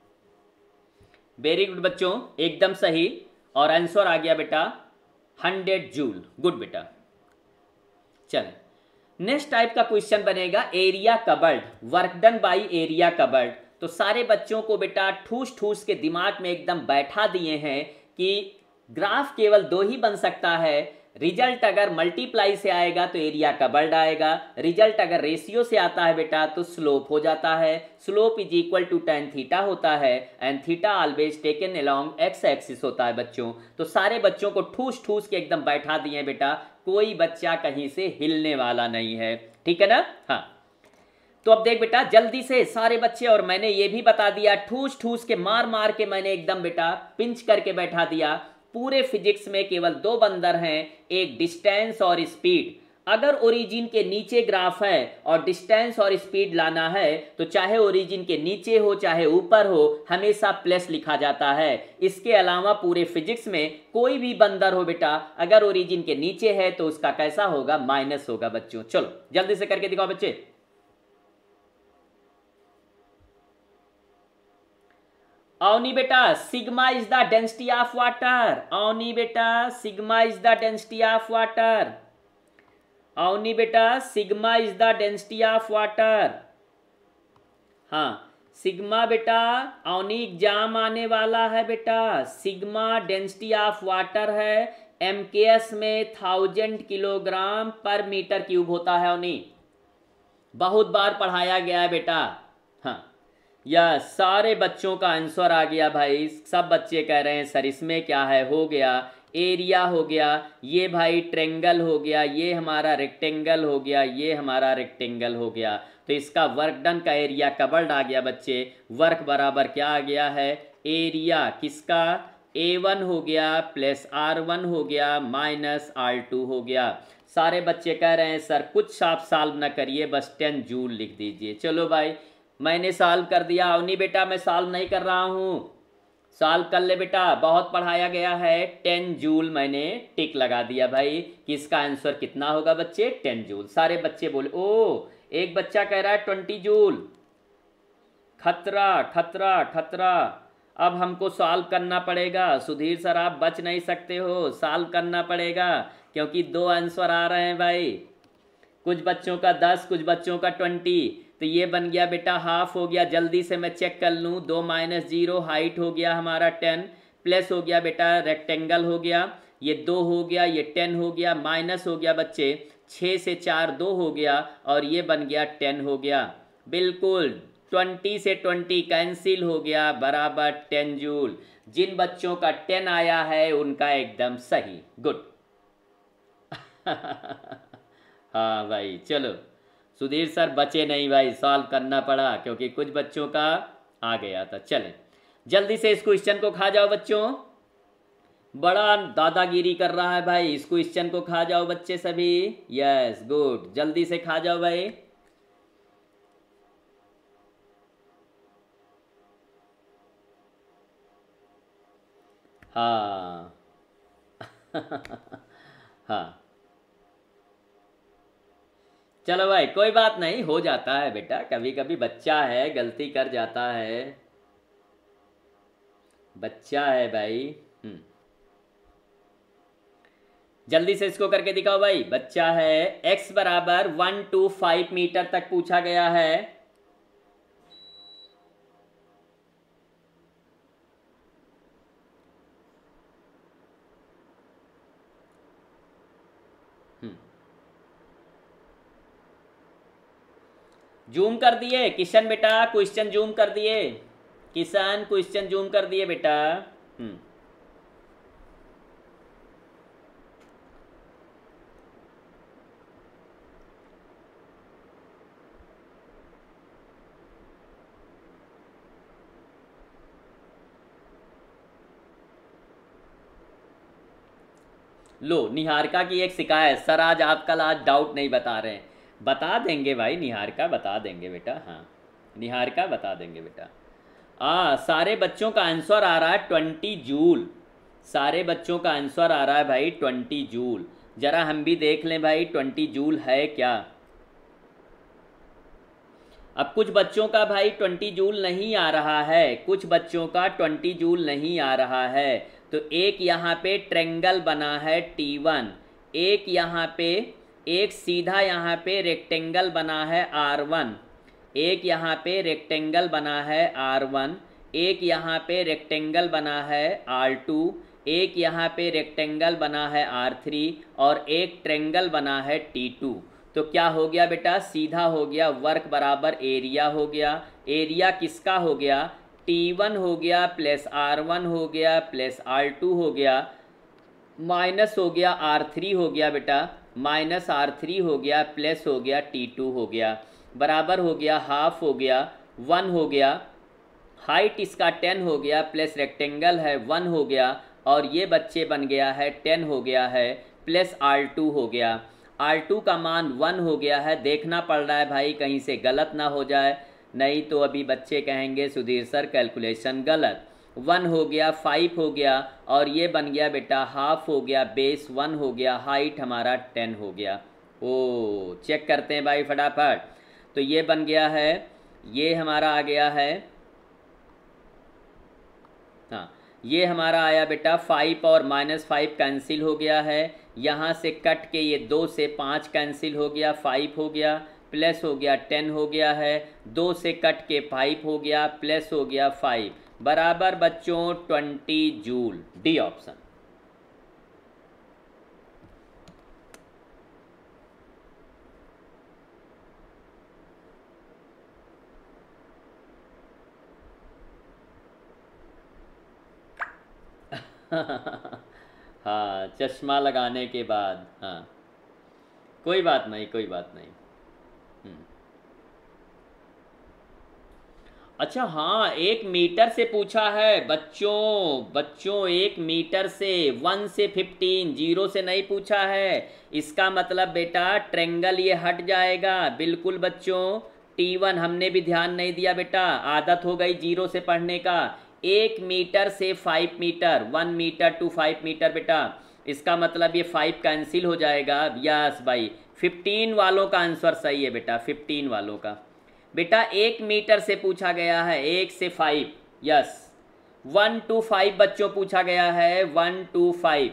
A: very good बच्चों, एकदम सही। और आंसर आ गया बेटा 100 जूल, गुड बेटा। चल नेक्स्ट टाइप का क्वेश्चन बनेगा area covered, work done by area covered. तो सारे बच्चों को बेटा ठूस ठूस के दिमाग में एकदम बैठा दिए हैं कि ग्राफ केवल दो ही बन सकता है, रिजल्ट अगर मल्टीप्लाई से आएगा तो एरिया कवर्ड आएगा, रिजल्ट अगर रेशियो से आता है बेटा तो स्लोप हो जाता है, slope is equal to tan theta होता है, and theta always taken along x axis होता है बच्चों। तो सारे बच्चों को ठूस ठूस के एकदम बैठा दिए बेटा, कोई बच्चा कहीं से हिलने वाला नहीं है, ठीक है ना। हाँ तो अब देख बेटा जल्दी से सारे बच्चे, और मैंने ये भी बता दिया, ठूस ठूस के मार मार के मैंने एकदम बेटा पिंच करके बैठा दिया। पूरे फिजिक्स में केवल दो बंदर हैं, एक डिस्टेंस और स्पीड। अगर ओरिजिन के नीचे ग्राफ है और डिस्टेंस और स्पीड लाना है तो चाहे ओरिजिन के नीचे हो चाहे ऊपर हो, हमेशा प्लस लिखा जाता है। इसके अलावा पूरे फिजिक्स में कोई भी बंदर हो बेटा, अगर ओरिजिन के नीचे है तो उसका कैसा होगा, माइनस होगा बच्चों। चलो जल्दी से करके दिखाओ बच्चे। अवनी बेटा sigma is the density of water, Avni बेटा sigma is the density of water, Avni बेटा sigma is the density of water. हाँ सिग्मा बेटा, अवनी एग्जाम आने वाला है बेटा, सिग्मा डेंसिटी ऑफ वाटर है, एमकेएस में 1000 किलोग्राम पर मीटर क्यूब होता है अवनी, बहुत बार पढ़ाया गया है बेटा। हाँ या सारे बच्चों का आंसर आ गया भाई, सब बच्चे कह रहे हैं सर इसमें क्या है, हो गया एरिया हो गया, ये भाई ट्रेंगल हो गया, ये हमारा रेक्टेंगल हो गया, ये हमारा रेक्टेंगल हो गया। तो इसका वर्क डन का एरिया कवर्ड आ गया बच्चे, वर्क बराबर क्या आ गया है, एरिया किसका, A1 हो गया प्लस R1 हो गया माइनस R2 हो गया। सारे बच्चे कह रहे हैं सर कुछ आप सॉल्व ना करिए, बस 10 जूल लिख दीजिए। चलो भाई मैंने सॉल्व कर दिया, अवनी बेटा मैं सॉल्व नहीं कर रहा हूँ, सॉल्व कर ले बेटा, बहुत पढ़ाया गया है। 10 जूल मैंने टिक लगा दिया भाई कि इसका आंसर कितना होगा बच्चे, 10 जूल। सारे बच्चे बोले ओ, एक बच्चा कह रहा है 20 जूल, खतरा खतरा खतरा। अब हमको सॉल्व करना पड़ेगा, सुधीर सर आप बच नहीं सकते हो, सॉल्व करना पड़ेगा क्योंकि दो आंसर आ रहे हैं भाई, कुछ बच्चों का 10 कुछ बच्चों का 20। तो ये बन गया बेटा हाफ हो गया, जल्दी से मैं चेक कर लूँ, 2 माइनस 0 हाइट हो गया हमारा 10, प्लस हो गया बेटा रेक्टेंगल हो गया, ये 2 हो गया, ये 10 हो गया, माइनस हो गया बच्चे 6 से 4 2 हो गया, और ये बन गया 10 हो गया, बिल्कुल 20 से 20 कैंसिल हो गया, बराबर 10 जूल। जिन बच्चों का 10 आया है उनका एकदम सही, गुड। हाँ भाई चलो, सुधीर सर बचे नहीं भाई, सॉल्व करना पड़ा क्योंकि कुछ बच्चों का आ गया था। चलें जल्दी से इस क्वेश्चन को खा जाओ बच्चों, बड़ा दादागिरी कर रहा है भाई, इस क्वेश्चन को खा जाओ बच्चे सभी, यस गुड, जल्दी से खा जाओ भाई। हाँ हाँ चलो भाई कोई बात नहीं, हो जाता है बेटा, कभी कभी बच्चा है गलती कर जाता है, बच्चा है भाई। जल्दी से इसको करके दिखाओ भाई, बच्चा है, x बराबर 1 to 5 मीटर तक पूछा गया है। जूम कर दिए किशन बेटा, क्वेश्चन जूम कर दिए किशन, क्वेश्चन जूम कर दिए बेटा। लो निहारिका की एक शिकायत, सर आज आप कल आज डाउट नहीं बता रहे हैं, बता देंगे भाई निहारिका, बता देंगे बेटा, हाँ निहारिका बता देंगे बेटा। सारे बच्चों का आंसर आ रहा है 20 जूल, सारे बच्चों का आंसर आ रहा है भाई 20 जूल। जरा हम भी देख लें भाई 20 जूल है क्या। अब कुछ बच्चों का भाई 20 जूल नहीं आ रहा है, कुछ बच्चों का 20 जूल नहीं आ रहा है। तो एक यहाँ पे ट्रेंगल बना है T1, एक यहाँ पे एक सीधा यहाँ पे रेक्टेंगल बना है R1, एक यहाँ पे रेक्टेंगल बना है R1, एक यहाँ पे रेक्टेंगल बना है R2, एक यहाँ पे रेक्टेंगल बना है R3 और एक ट्रेंगल बना है T2। तो क्या हो गया बेटा, सीधा हो गया, वर्क बराबर एरिया हो गया। एरिया किसका हो गया, T1 हो गया प्लस R1 हो गया प्लस R2 हो गया, माइनस हो गया R3 हो गया बेटा, माइनस R3 हो गया प्लस हो गया T2 हो गया, बराबर हो गया हाफ हो गया 1 हो गया। हाइट इसका 10 हो गया प्लस रेक्टेंगल है 1 हो गया और ये बच्चे बन गया है 10 हो गया है प्लस R2 हो गया। R2 का मान 1 हो गया है, देखना पड़ रहा है भाई कहीं से गलत ना हो जाए, नहीं तो अभी बच्चे कहेंगे सुधीर सर कैलकुलेशन गलत। 1 हो गया, 5 हो गया और ये बन गया बेटा हाफ हो गया, बेस 1 हो गया, हाइट हमारा 10 हो गया। ओ चेक करते हैं भाई फटाफट। तो ये बन गया है, ये हमारा आ गया है, हाँ ये हमारा आया बेटा 5 और -5 कैंसिल हो गया है, यहाँ से कट के ये 2 से 5 कैंसिल हो गया, 5 हो गया प्लस हो गया 10 हो गया है, 2 से कट के 5 हो गया प्लस हो गया 5, बराबर बच्चों 20 जूल, डी ऑप्शन। हाँ चश्मा लगाने के बाद, हाँ कोई बात नहीं कोई बात नहीं। अच्छा हाँ 1 मीटर से पूछा है बच्चों 1 मीटर से, 1 से 15, 0 से नहीं पूछा है। इसका मतलब बेटा ट्रेंगल ये हट जाएगा बिल्कुल बच्चों। T1 हमने भी ध्यान नहीं दिया बेटा, आदत हो गई 0 से पढ़ने का। 1 मीटर से 5 मीटर, 1 मीटर टू 5 मीटर बेटा, इसका मतलब ये 5 कैंसिल हो जाएगा। यस भाई 15 वालों का आंसर सही है बेटा, 15 वालों का। बेटा 1 मीटर से पूछा गया है, 1 से 5, यस 1 to 5 बच्चों पूछा गया है, 1 to 5।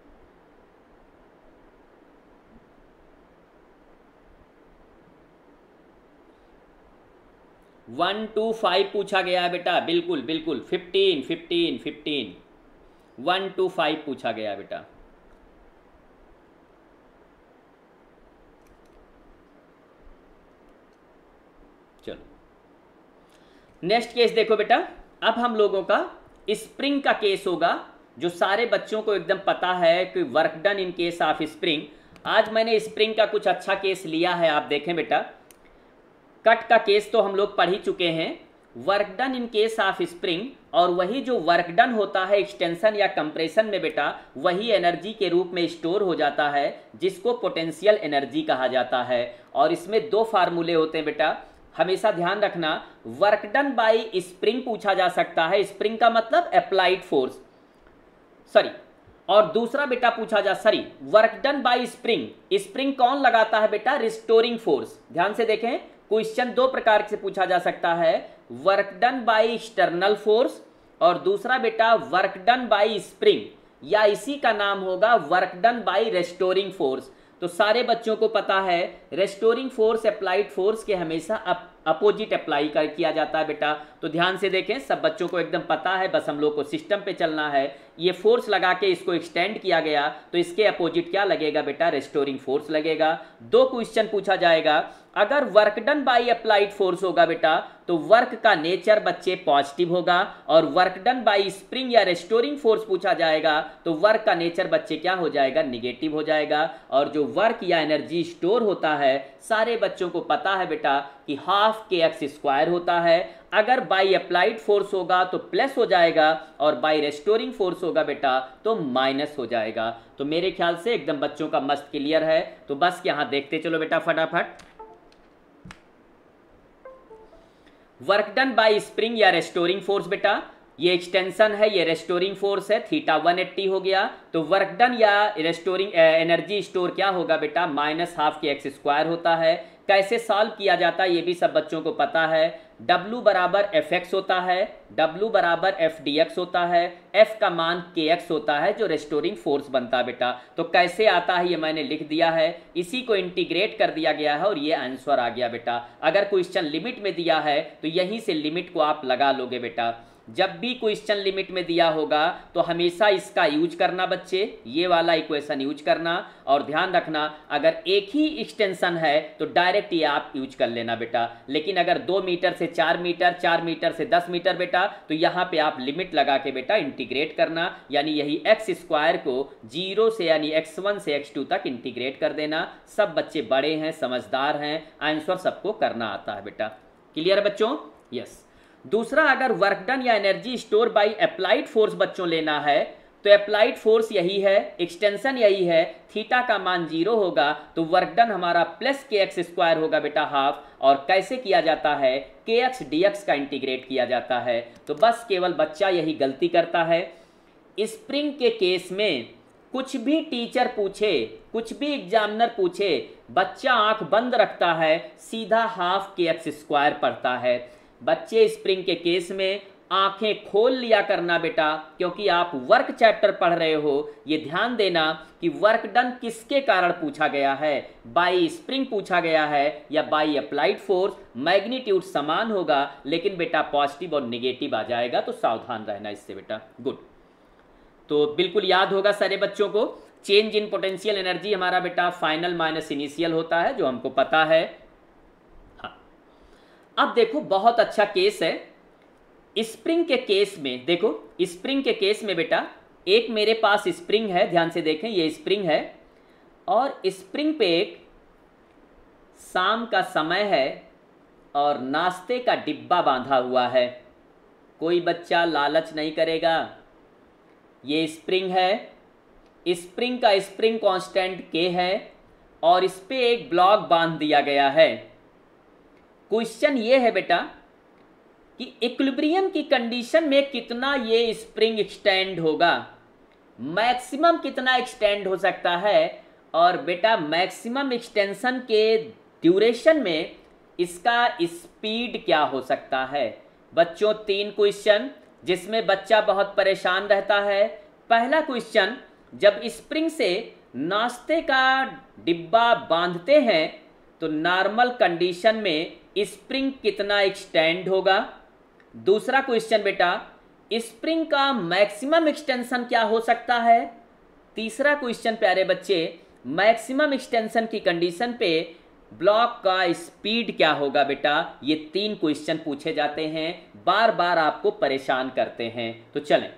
A: वन टू 5 पूछा गया है बेटा, बिल्कुल बिल्कुल 15 15 15, 1 to 5 पूछा गया है बेटा। चलो नेक्स्ट केस देखो बेटा। अब हम लोगों का स्प्रिंग का केस होगा, जो सारे बच्चों को एकदम पता है कि work done in case of spring. आज मैंने स्प्रिंग का कुछ अच्छा केस लिया है, आप देखें बेटा। कट का केस तो हम लोग पढ़ ही चुके हैं, work done in case of spring, और वही जो वर्क डन होता है एक्सटेंशन या कंप्रेशन में बेटा, वही एनर्जी के रूप में स्टोर हो जाता है, जिसको पोटेंशियल एनर्जी कहा जाता है। और इसमें 2 फार्मूले होते हैं बेटा, हमेशा ध्यान रखना। वर्क डन बाय स्प्रिंग पूछा जा सकता है, स्प्रिंग का मतलब अप्लाइड फोर्स, सॉरी, और दूसरा बेटा पूछा जा work done by spring, spring कौन लगाता है बेटा, रिस्टोरिंग फोर्स। ध्यान से देखें, क्वेश्चन 2 प्रकार से पूछा जा सकता है, work done by external force और दूसरा बेटा वर्क डन बाय स्प्रिंग, या इसी का नाम होगा work done by restoring force. तो सारे बच्चों को पता है रेस्टोरिंग फोर्स अप्लाइड फोर्स के हमेशा अपोजिट अप्लाई किया जाता है बेटा। तो ध्यान से देखें, सब बच्चों को एकदम पता है, बस हम लोग को सिस्टम पे चलना है। ये फोर्स लगा के इसको एक्सटेंड किया गया, तो इसके अपोजिट क्या लगेगा बेटा, रेस्टोरिंग फोर्स लगेगा। 2 क्वेश्चन पूछा जाएगा, अगर work done by applied force होगा बेटा, तो वर्क का नेचर बच्चे पॉजिटिव होगा, और वर्क डन बाय स्प्रिंग या रेस्टोरिंग फोर्स पूछा जाएगा, तो वर्क का नेचर बच्चे क्या हो जाएगा, निगेटिव हो जाएगा। और जो वर्क या एनर्जी स्टोर होता है, सारे बच्चों को पता है बेटा कि हाफ kx² होता है। अगर बाय अप्लाइड फोर्स होगा तो प्लस हो जाएगा, और बाय रेस्टोरिंग फोर्स होगा बेटा तो माइनस हो जाएगा। तो मेरे ख्याल से एकदम बच्चों का मस्त क्लियर है। तो बस यहां देखते चलो बेटा फटाफट। वर्क डन बाय स्प्रिंग या रेस्टोरिंग फोर्स बेटा, ये एक्सटेंशन है, ये रेस्टोरिंग फोर्स है, थीटा 180 हो गया। तो वर्क डन या रेस्टोरिंग एनर्जी स्टोर क्या होगा बेटा, -12 के एक्स स्क्वायर होता है। कैसे सॉल्व किया जाता है ये भी सब बच्चों को पता है। W बराबर एफ एक्स होता है, W बराबर एफ डी एक्स होता है, F का मान के एक्स होता है जो रेस्टोरिंग फोर्स बनता है बेटा। तो कैसे आता है ये मैंने लिख दिया है, इसी को इंटीग्रेट कर दिया गया है और ये आंसर आ गया बेटा। अगर क्वेश्चन लिमिट में दिया है तो यहीं से लिमिट को आप लगा लोगे बेटा। जब भी क्वेश्चन लिमिट में दिया होगा तो हमेशा इसका यूज करना बच्चे, ये वाला इक्वेशन यूज करना। और ध्यान रखना अगर एक ही एक्सटेंशन है तो डायरेक्ट ये आप यूज कर लेना बेटा। लेकिन अगर 2 मीटर से 4 मीटर, 4 मीटर से 10 मीटर बेटा, तो यहाँ पे आप लिमिट लगा के बेटा इंटीग्रेट करना, यानी यही एक्स स्क्वायर को 0 से यानी x1 से x2 तक इंटीग्रेट कर देना। सब बच्चे बड़े हैं, समझदार हैं, आंसर सबको करना आता है बेटा। क्लियर बच्चों? यस। दूसरा, अगर वर्क डन या energy store by applied force बच्चों लेना है तो अप्लाइड फोर्स यही है, एक्सटेंशन यही है, थीटा का मान 0 होगा तो वर्क डन हमारा प्लस के एक्स स्क्वायर होगा बेटा हाफ। और कैसे किया जाता है, के एक्स डी एक्स का इंटीग्रेट किया जाता है। तो बस केवल बच्चा यही गलती करता है। स्प्रिंग के केस में कुछ भी टीचर पूछे, कुछ भी एग्जामिनर पूछे, बच्चा आंख बंद रखता है, सीधा हाफ के एक्स स्क्वायर पढ़ता है। बच्चे स्प्रिंग के केस में आंखें खोल लिया करना बेटा, क्योंकि आप वर्क चैप्टर पढ़ रहे हो। ये ध्यान देना कि वर्क डन किसके कारण पूछा गया है, बाय स्प्रिंग पूछा गया है या बाय अप्लाइड फोर्स। मैग्नीट्यूड समान होगा लेकिन बेटा पॉजिटिव और नेगेटिव आ जाएगा, तो सावधान रहना इससे बेटा। गुड। तो बिल्कुल याद होगा सारे बच्चों को, चेंज इन पोटेंशियल एनर्जी हमारा बेटा फाइनल माइनस इनिशियल होता है, जो हमको पता है। अब देखो बहुत अच्छा केस है स्प्रिंग के केस में। देखो स्प्रिंग के केस में बेटा एक मेरे पास स्प्रिंग है, ध्यान से देखें ये स्प्रिंग है और स्प्रिंग पे एक शाम का समय है और नाश्ते का डिब्बा बांधा हुआ है। कोई बच्चा लालच नहीं करेगा। ये स्प्रिंग है, स्प्रिंग का स्प्रिंग कांस्टेंट के है और इस पे एक ब्लॉक बांध दिया गया है। क्वेश्चन ये है बेटा कि इक्विलिब्रियम की कंडीशन में कितना ये स्प्रिंग एक्सटेंड होगा, मैक्सिमम कितना एक्सटेंड हो सकता है, और बेटा मैक्सिमम एक्सटेंशन के ड्यूरेशन में इसका स्पीड क्या हो सकता है। बच्चों 3 क्वेश्चन जिसमें बच्चा बहुत परेशान रहता है। पहला क्वेश्चन, जब स्प्रिंग से नाश्ते का डिब्बा बांधते हैं तो नॉर्मल कंडीशन में स्प्रिंग कितना एक्सटेंड होगा। दूसरा क्वेश्चन बेटा, स्प्रिंग का मैक्सिमम एक्सटेंशन क्या हो सकता है। तीसरा क्वेश्चन प्यारे बच्चे, मैक्सिमम एक्सटेंशन की कंडीशन पे ब्लॉक का स्पीड क्या होगा बेटा। ये 3 क्वेश्चन पूछे जाते हैं, बार बार आपको परेशान करते हैं। तो चलें,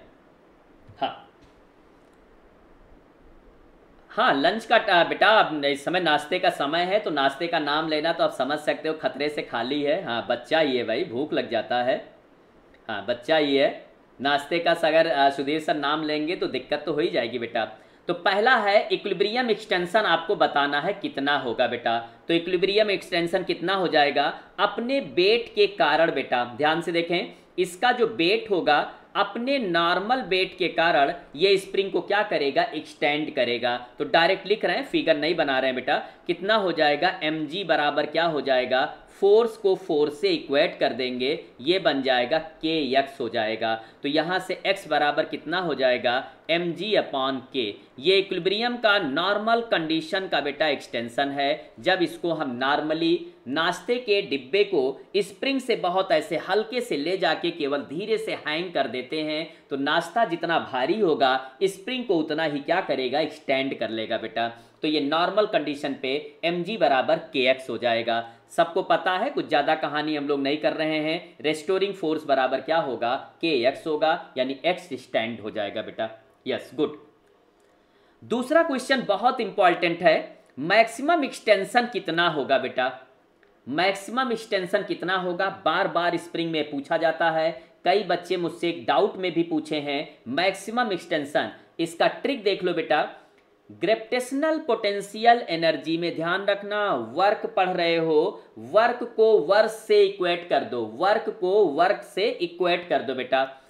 A: हाँ लंच का बेटा अब इस समय नाश्ते का समय है, तो नाश्ते का नाम लेना तो आप समझ सकते हो खतरे से खाली है। हाँ बच्चा ही है भाई, भूख लग जाता है। हाँ बच्चा ही है, नाश्ते का अगर सुधीर सर नाम लेंगे तो दिक्कत तो हो ही जाएगी बेटा। तो पहला है इक्विलिब्रियम एक्सटेंशन आपको बताना है कितना होगा बेटा। तो इक्विलिब्रियम एक्सटेंशन कितना हो जाएगा अपने वेट के कारण बेटा। ध्यान से देखें, इसका जो वेट होगा अपने नॉर्मल वेट के कारण ये स्प्रिंग को क्या करेगा, एक्सटेंड करेगा। तो डायरेक्ट लिख रहे हैं, फिगर नहीं बना रहे हैं बेटा। कितना हो जाएगा, mg बराबर क्या हो जाएगा, फोर्स को फोर्स से इक्वेट कर देंगे, ये बन जाएगा kx हो जाएगा। तो यहाँ से x बराबर कितना हो जाएगा, mg/k। ये इक्विलिब्रियम का नॉर्मल कंडीशन का बेटा एक्सटेंशन है। जब इसको हम नॉर्मली नाश्ते के डिब्बे को स्प्रिंग से बहुत ऐसे हल्के से ले जाके केवल धीरे से हैंग कर देते हैं, तो नाश्ता जितना भारी होगा स्प्रिंग को उतना ही क्या करेगा, एक्सटेंड कर लेगा बेटा। तो ये नॉर्मल कंडीशन पे mg बराबर kx हो जाएगा। सबको पता है, कुछ ज़्यादा कहानी हम लोग नहीं कर रहे हैं। रेस्टोरिंग फोर्स बराबर क्या होगा, kx होगा, यानी x स्टैंड हो जाएगा बेटा। Yes good. दूसरा क्वेश्चन बहुत इंपॉर्टेंट है, मैक्सिमम एक्सटेंशन कितना होगा बेटा। मैक्सिमम एक्सटेंशन कितना होगा बार बार स्प्रिंग में पूछा जाता है। कई बच्चे मुझसे एक डाउट में भी पूछे हैं मैक्सिमम एक्सटेंशन। इसका ट्रिक देख लो बेटा, ग्रेविटेशनल पोटेंशियल एनर्जी में ध्यान रखना, वर्क पढ़ रहे हो, वर्क को वर्क से इक्वेट कर दो, वर्क को वर्क से इक्वेट कर दो बेटा।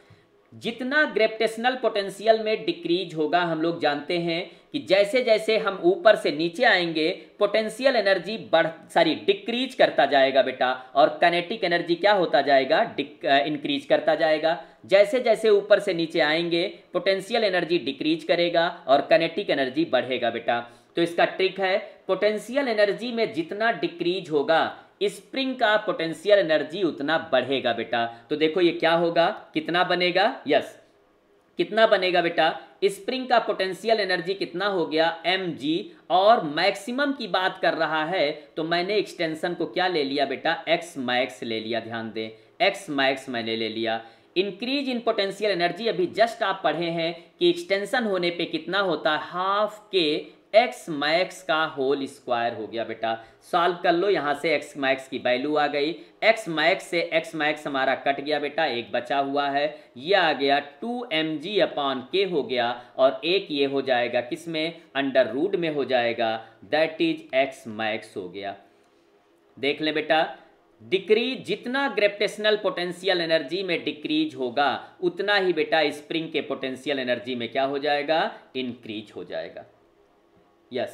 A: जितना ग्रेविटेशनल पोटेंशियल में डिक्रीज होगा, हम लोग जानते हैं कि जैसे जैसे हम ऊपर से नीचे आएंगे पोटेंशियल एनर्जी डिक्रीज करता जाएगा बेटा, और काइनेटिक एनर्जी क्या होता जाएगा, इंक्रीज करता जाएगा। जैसे जैसे ऊपर से नीचे आएंगे पोटेंशियल एनर्जी डिक्रीज करेगा और काइनेटिक एनर्जी बढ़ेगा बेटा। तो इसका ट्रिक है, पोटेंशियल एनर्जी में जितना डिक्रीज होगा स्प्रिंग का पोटेंशियल एनर्जी उतना बढ़ेगा बेटा। तो देखो ये क्या होगा, कितना बनेगा, यस कितना बनेगा बेटा, स्प्रिंग का पोटेंशियल एनर्जी कितना हो गया mg, और मैक्सिमम की बात कर रहा है तो मैंने एक्सटेंशन को क्या ले लिया बेटा, x मैक्स ले लिया। ध्यान दें, x मैक्स मैंने ले लिया। इंक्रीज इन पोटेंशियल एनर्जी अभी जस्ट आप पढ़े हैं कि एक्सटेंशन होने पे कितना होता है, हाफ के एक्स मैक्स का होल स्क्वायर हो गया बेटा। सॉल्व कर लो, यहाँ से एक्स मैक्स की वैल्यू आ गई, एक्स मैक्स से एक्स मैक्स हमारा कट गया बेटा, एक बचा हुआ है, ये आ गया 2mg/k हो गया, और एक ये हो जाएगा किसमें, अंडर रूट में हो जाएगा, दैट इज एक्स मैक्स हो गया। देख ले बेटा, डिक्रीज जितना ग्रेविटेशनल पोटेंशियल एनर्जी में डिक्रीज होगा उतना ही बेटा स्प्रिंग के पोटेंशियल एनर्जी में क्या हो जाएगा, इंक्रीज हो जाएगा। यस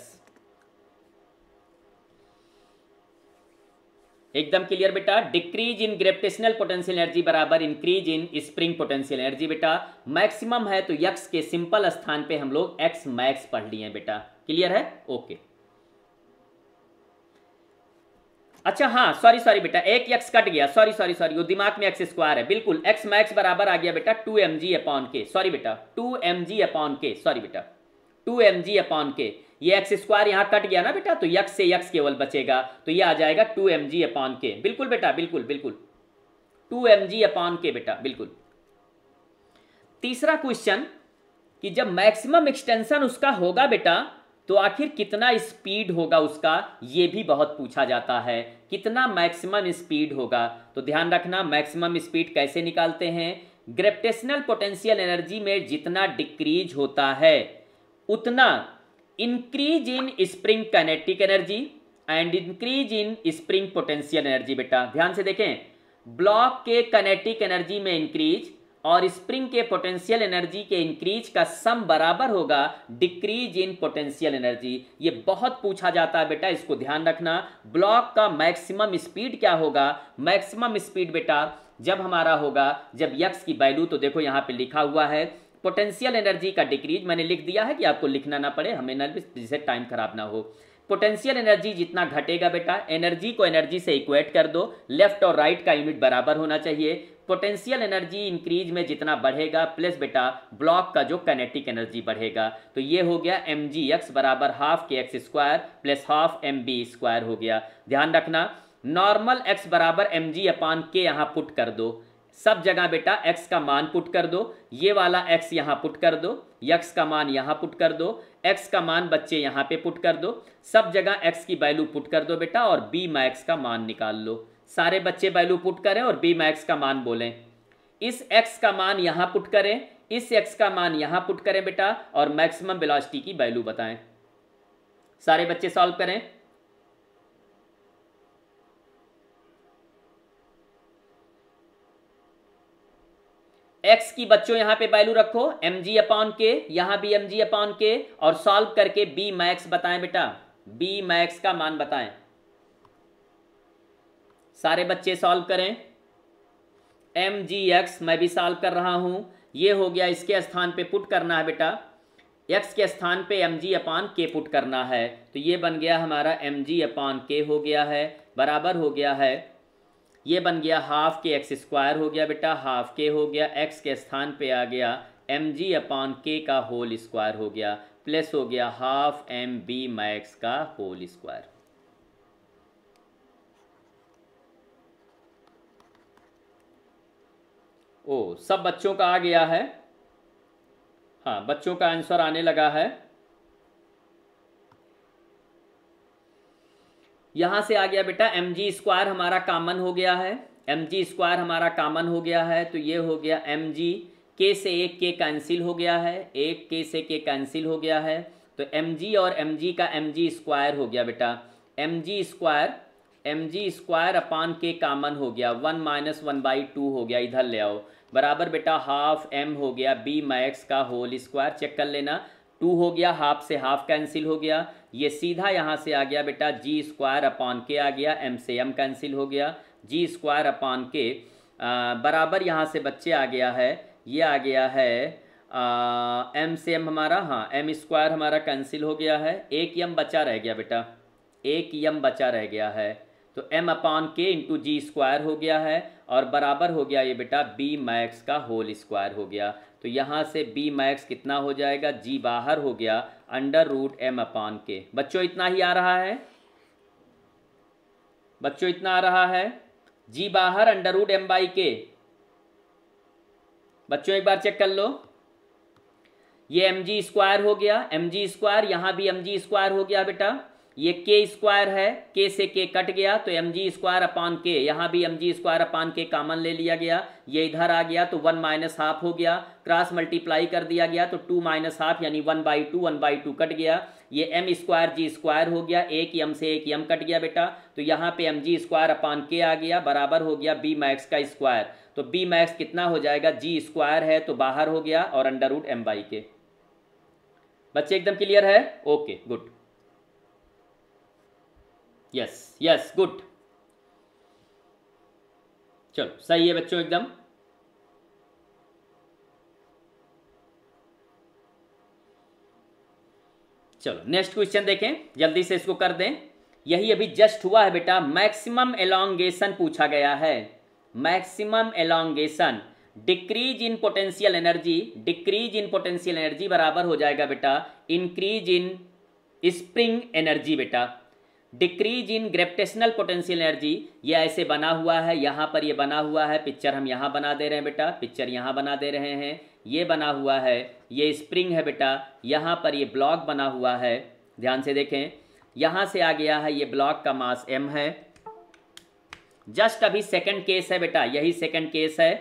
A: एकदम क्लियर बेटा, decrease in gravitational potential energy बराबर increase in spring potential energy बेटा। मैक्सिमम है तो यक्स के सिंपल स्थान पे हम लोग एक्स मैक्स पढ़ लिए बेटा, क्लियर है, ओके। अच्छा हाँ सॉरी बेटा, एक एक्स कट गया, सॉरी वो दिमाग में एक्स स्क्वायर है, बिल्कुल एक्स मैक्स बराबर आ गया बेटा 2mg/k, सॉरी बेटा 2mg/k, सॉरी बेटा 2mg/k, ये एक्स स्क्वायर यहाँ कट गया ना बेटा, तो यक्स से यक्स केवल बचेगा, तो ये आ जाएगा 2mg/k, बिल्कुल बेटा, बिल्कुल 2mg/k बेटा, बिल्कुल। तीसरा क्वेश्चन कि जब मैक्सिमम एक्सटेंशन उसका होगा बेटा तो आखिर कितना स्पीड होगा उसका, ये भी बहुत पूछा जाता है, कितना मैक्सिमम स्पीड होगा। तो ध्यान रखना, मैक्सिमम स्पीड कैसे निकालते हैं, ग्रेविटेशनल पोटेंशियल एनर्जी में जितना डिक्रीज होता है उतना increase in spring kinetic energy and increase in spring potential energy बेटा। ध्यान से देखें, ब्लॉक के काइनेटिक एनर्जी में इंक्रीज और स्प्रिंग के पोटेंशियल एनर्जी के इंक्रीज का सम बराबर होगा डिक्रीज इन पोटेंशियल एनर्जी। ये बहुत पूछा जाता है बेटा, इसको ध्यान रखना। ब्लॉक का मैक्सिमम स्पीड क्या होगा, मैक्सिमम स्पीड बेटा जब हमारा होगा, जब यक्स की वैल्यू, तो देखो यहाँ पे लिखा हुआ है पोटेंशियल एनर्जी का डिक्रीज, मैंने लिख दिया है कि आपको लिखना ना पड़े, हमें ना जिससे टाइम खराब ना हो। पोटेंशियल एनर्जी जितना घटेगा बेटा, एनर्जी को एनर्जी से इक्वेट कर दो, लेफ्ट और राइट का यूनिट बराबर होना चाहिए। पोटेंशियल एनर्जी इंक्रीज में जितना बढ़ेगा प्लस बेटा ब्लॉक का जो काइनेटिक एनर्जी बढ़ेगा, तो ये हो गया mgx बराबर half k x square plus half mb square हो गया। ध्यान रखना, नॉर्मल x बराबर mg/k यहाँ पुट कर दो, सब जगह बेटा x का मान पुट कर दो, ये वाला x यहाँ पुट कर दो, x का मान यहाँ पुट कर दो, x का मान बच्चे यहाँ पे पुट कर दो, सब जगह x की वैल्यू पुट कर दो बेटा, और b मैक्स का मान निकाल लो। सारे बच्चे वैल्यू पुट करें और b मैक्स का मान बोलें। इस x का मान यहाँ पुट करें, इस x का मान यहाँ पुट करें बेटा, और मैक्सिमम वेलोसिटी की वैल्यू बताएं। सारे बच्चे सॉल्व करें। x की बच्चों यहां पे वैल्यू रखो mg/k, यहां भी mg/k, और सॉल्व करके b मैक्स बताएं बेटा, b मैक्स का मान बताएं। सारे बच्चे सॉल्व करें। mgx मैं भी सॉल्व कर रहा हूं, ये हो गया, इसके स्थान पे पुट करना है बेटा, x के स्थान पे mg/k पुट करना है, तो ये बन गया हमारा mg/k हो गया है, बराबर हो गया है, ये बन गया हाफ के एक्स स्क्वायर हो गया बेटा, हाफ के हो गया, x के स्थान पे आ गया mg/k का होल स्क्वायर हो गया, प्लस हो गया हाफ mb मैक्स का होल स्क्वायर। ओ सब बच्चों का आ गया है, हाँ बच्चों का आंसर आने लगा है। यहां से आ गया बेटा mg² हमारा कॉमन हो गया है, mg² हमारा कॉमन हो गया है, तो ये हो गया mg, k से एक k कैंसिल हो गया है, एक k से k कैंसिल हो गया है, तो mg और mg का mg² हो गया बेटा, mg² k कॉमन हो गया, 1 - 1/2 हो गया, इधर ले आओ, बराबर बेटा हाफ एम हो गया बी मैक्स का होल स्क्वायर, चेक कर लेना। 2 हो गया, हाफ से हाफ कैंसिल हो गया, ये सीधा यहाँ से आ गया बेटा जी स्क्वायर अपॉन के आ गया, एम से एम कैंसिल हो गया, जी स्क्वायर अपॉन के बराबर यहाँ से बच्चे आ गया है, ये आ गया है एम से एम हमारा, हाँ एम स्क्वायर हमारा कैंसिल हो गया है, एक यम बचा रह गया बेटा, एक यम बचा रह गया है, तो m upon k into g square हो गया है और बराबर हो गया ये बेटा बी मैक्स का होल स्क्वायर हो गया। तो यहाँ से बी मैक्स कितना हो जाएगा, जी बाहर हो गया अंडर रूट एम अपॉन के। बच्चों इतना ही आ रहा है, बच्चों इतना आ रहा है, जी बाहर अंडर रूट एम बाई के। बच्चों एक बार चेक कर लो, ये एम जी स्क्वायर हो गया, एम जी स्क्वायर, यहाँ भी एम जी स्क्वायर हो गया बेटा, ये के स्क्वायर है, के से के कट गया तो M g square upon k, यहाँ भी m g square upon k common ले लिया गया, ये इधर आ गया तो 1 माइनस हाफ हो गया, क्रॉस मल्टीप्लाई कर दिया गया तो 2 माइनस हाफ यानी 1/2 कट गया, ये एम स्क्वायर जी स्क्वायर हो गया, एक यम से एक यम कट गया बेटा, तो यहाँ पे एम जी स्क्वायर अपॉन के आ गया, बराबर हो गया बी मैक्स का स्क्वायर। तो बी मैक्स कितना हो जाएगा, जी स्क्वायर है तो बाहर हो गया और अंडर रूट एम बाई के। बच्चे एकदम क्लियर है, okay good, yes yes good, चलो सही है बच्चों एकदम। चलो नेक्स्ट क्वेश्चन देखें, जल्दी से इसको कर दें, यही अभी जस्ट हुआ है बेटा, मैक्सिमम एलोंगेशन पूछा गया है, maximum elongation, decrease in potential energy, decrease in potential energy बराबर हो जाएगा बेटा इंक्रीज इन स्प्रिंग एनर्जी बेटा, decrease in gravitational potential energy, ये ऐसे बना हुआ है, यहाँ पर ये बना हुआ है, पिक्चर हम यहाँ बना दे रहे हैं बेटा, पिक्चर यहाँ बना दे रहे हैं, ये बना हुआ है, ये स्प्रिंग है बेटा, यहाँ पर ये ब्लॉक बना हुआ है, ध्यान से देखें, यहाँ से आ गया है, ये ब्लॉक का मास m है, जस्ट अभी सेकंड केस है बेटा, यही सेकंड केस है,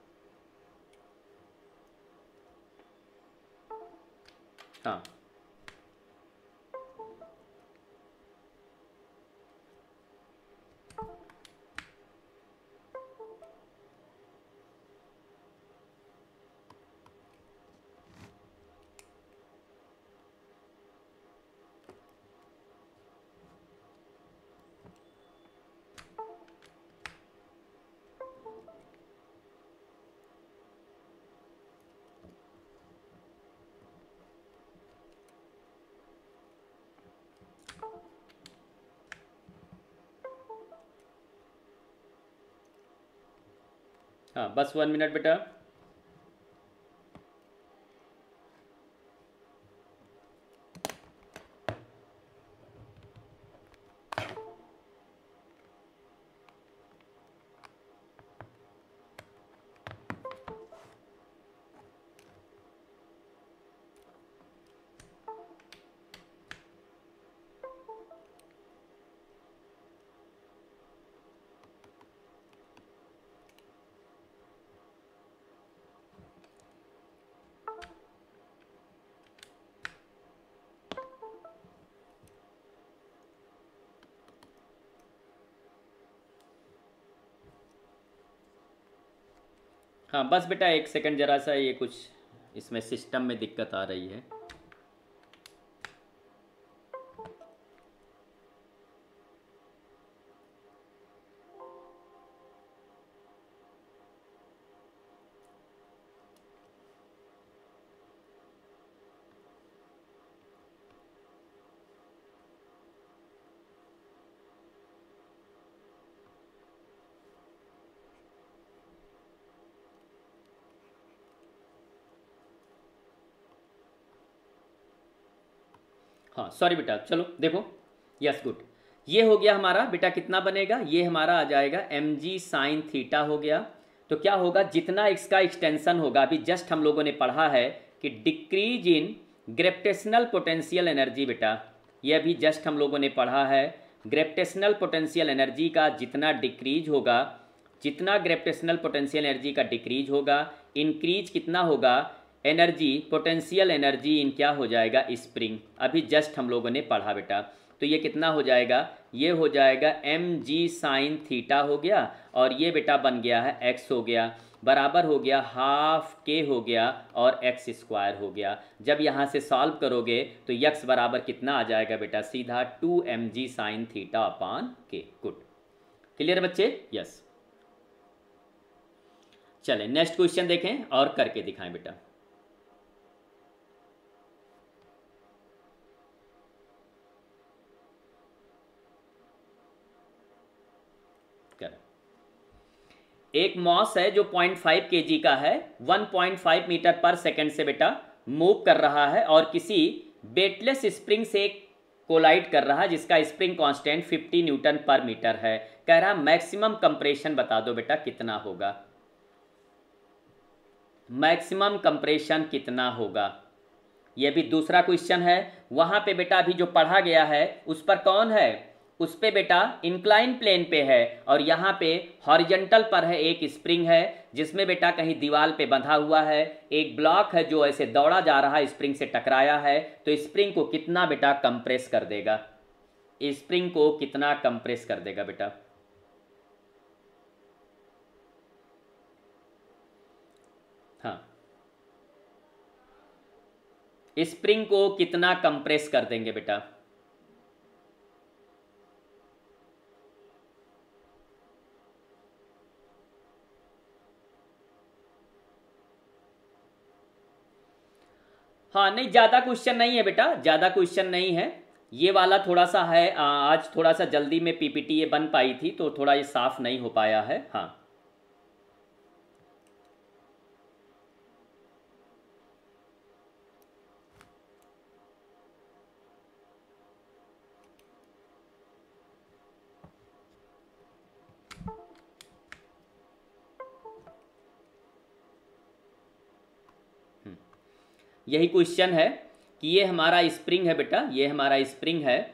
A: हाँ हाँ बस 1 मिनट बेटा। हाँ बस बेटा 1 सेकंड, जरा सा ये कुछ इसमें सिस्टम में दिक्कत आ रही है। हाँ सॉरी बेटा, चलो देखो, यस गुड, ये हो गया हमारा बेटा, कितना बनेगा, ये हमारा आ जाएगा एम जी साइन थीटा हो गया। तो क्या होगा, जितना इसका एक्सटेंशन होगा, अभी जस्ट हम लोगों ने पढ़ा है कि decrease in gravitational potential energy बेटा, ये अभी जस्ट हम लोगों ने पढ़ा है, ग्रेविटेशनल पोटेंशियल एनर्जी का जितना डिक्रीज होगा, जितना ग्रेविटेशनल पोटेंशियल एनर्जी का डिक्रीज होगा, इंक्रीज कितना होगा, एनर्जी पोटेंशियल एनर्जी इन क्या हो जाएगा, स्प्रिंग, अभी जस्ट हम लोगों ने पढ़ा बेटा। तो ये कितना हो जाएगा, ये हो जाएगा एम जी साइन थीटा हो गया और ये बेटा बन गया है एक्स हो गया। बराबर हो गया हाफ के हो गया और एक्स स्क्वायर हो गया। जब यहाँ से सॉल्व करोगे तो यक्स बराबर कितना आ जाएगा बेटा, सीधा 2mg sign theta upon k. Good, clear बच्चे? यस। चलें नेक्स्ट क्वेश्चन देखें और करके दिखाएं बेटा। एक मॉस है जो 0.5 kg का है, 1.5 मीटर पर सेकंड से बेटा मूव कर रहा है और किसी वेटलेस स्प्रिंग से कोलाइड कर रहा है जिसका spring constant 50 newton per metre है। कह रहा मैक्सिमम कंप्रेशन बता दो बेटा कितना होगा, मैक्सिमम कंप्रेशन कितना होगा। यह भी दूसरा क्वेश्चन है। वहां पे बेटा अभी जो पढ़ा गया है उस पर कौन है, उस पे बेटा इंक्लाइन प्लेन पे है और यहाँ पे हॉरिजॉन्टल पर है, एक स्प्रिंग है जिसमें बेटा कहीं दीवार पे बंधा हुआ है, एक ब्लॉक है जो ऐसे दौड़ा जा रहा है, स्प्रिंग से टकराया है, तो स्प्रिंग को कितना बेटा कंप्रेस कर देगा, स्प्रिंग को कितना कंप्रेस कर देगा बेटा। हाँ, स्प्रिंग को कितना कंप्रेस कर देंगे बेटा। हाँ नहीं, ज़्यादा क्वेश्चन नहीं है बेटा, ज़्यादा क्वेश्चन नहीं है, ये वाला थोड़ा सा है, आज थोड़ा सा जल्दी में पीपीटी ये बन पाई थी तो थोड़ा ये साफ नहीं हो पाया है। हाँ यही क्वेश्चन है कि ये हमारा स्प्रिंग है बेटा, ये हमारा स्प्रिंग है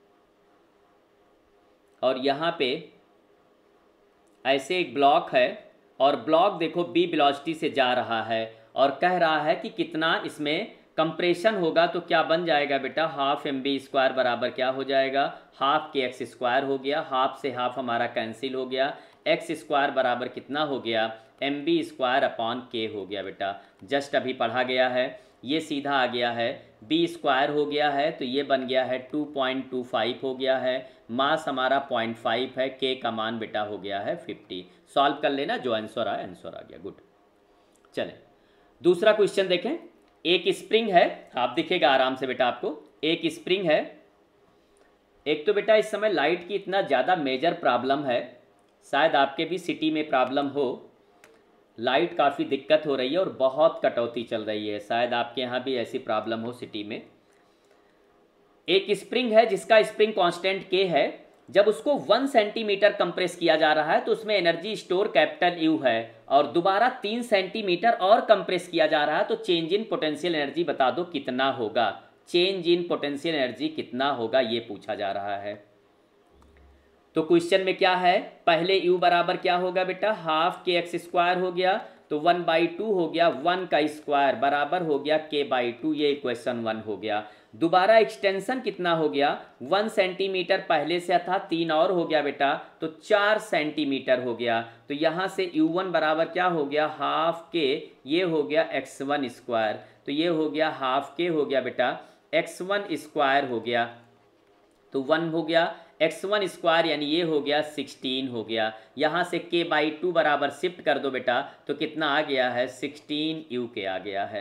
A: और यहाँ पे ऐसे एक ब्लॉक है और ब्लॉक देखो बी वेलोसिटी से जा रहा है और कह रहा है कि कितना इसमें कंप्रेशन होगा, तो क्या बन जाएगा बेटा, हाफ एम बी स्क्वायर बराबर क्या हो जाएगा, हाफ के एक्स स्क्वायर हो गया, हाफ से हाफ हमारा कैंसिल हो गया, एक्स स्क्वायर बराबर कितना हो गया, एम बी स्क्वायर अपॉन के हो गया बेटा। जस्ट अभी पढ़ा गया है, ये सीधा आ गया है, बी स्क्वायर हो गया है तो ये बन गया है 2.25 हो गया है, मास हमारा 0.5 है, के का मान बेटा हो गया है 50। सॉल्व कर लेना, जो आंसर आया आंसर आ गया। गुड, चलें दूसरा क्वेश्चन देखें। एक स्प्रिंग है, आप दिखेगा आराम से बेटा आपको, एक स्प्रिंग है। एक तो बेटा इस समय लाइट की इतना ज़्यादा मेजर प्रॉब्लम है, शायद आपके भी सिटी में प्रॉब्लम हो, लाइट काफ़ी दिक्कत हो रही है और बहुत कटौती चल रही है, शायद आपके यहाँ भी ऐसी प्रॉब्लम हो सिटी में। एक स्प्रिंग है जिसका स्प्रिंग कांस्टेंट के है, जब उसको 1 सेंटीमीटर कंप्रेस किया जा रहा है तो उसमें एनर्जी स्टोर कैपिटल यू है और दोबारा 3 सेंटीमीटर और कंप्रेस किया जा रहा है, तो चेंज इन पोटेंशियल एनर्जी बता दो कितना होगा, चेंज इन पोटेंशियल एनर्जी कितना होगा ये पूछा जा रहा है। तो क्वेश्चन में क्या है, पहले u बराबर क्या होगा बेटा, हाफ के एक्स स्क्वायर हो गया तो 1/2 हो गया, 1 का स्क्वायर बराबर हो गया k/2, ये इक्वेशन 1 हो गया। दोबारा एक्सटेंशन कितना हो गया, 1 सेंटीमीटर पहले से था, 3 और हो गया बेटा तो 4 सेंटीमीटर हो गया, तो यहाँ से u1 बराबर क्या हो गया, हाफ के, ये हो गया x1 स्क्वायर, तो ये हो गया हाफ के हो गया बेटा x1 स्क्वायर हो गया, तो 1 हो गया, x1 स्क्वायर यानी ये हो गया 16 हो गया। यहाँ से k/2 बराबर शिफ्ट कर दो बेटा तो कितना आ गया है, 16 u के आ गया है।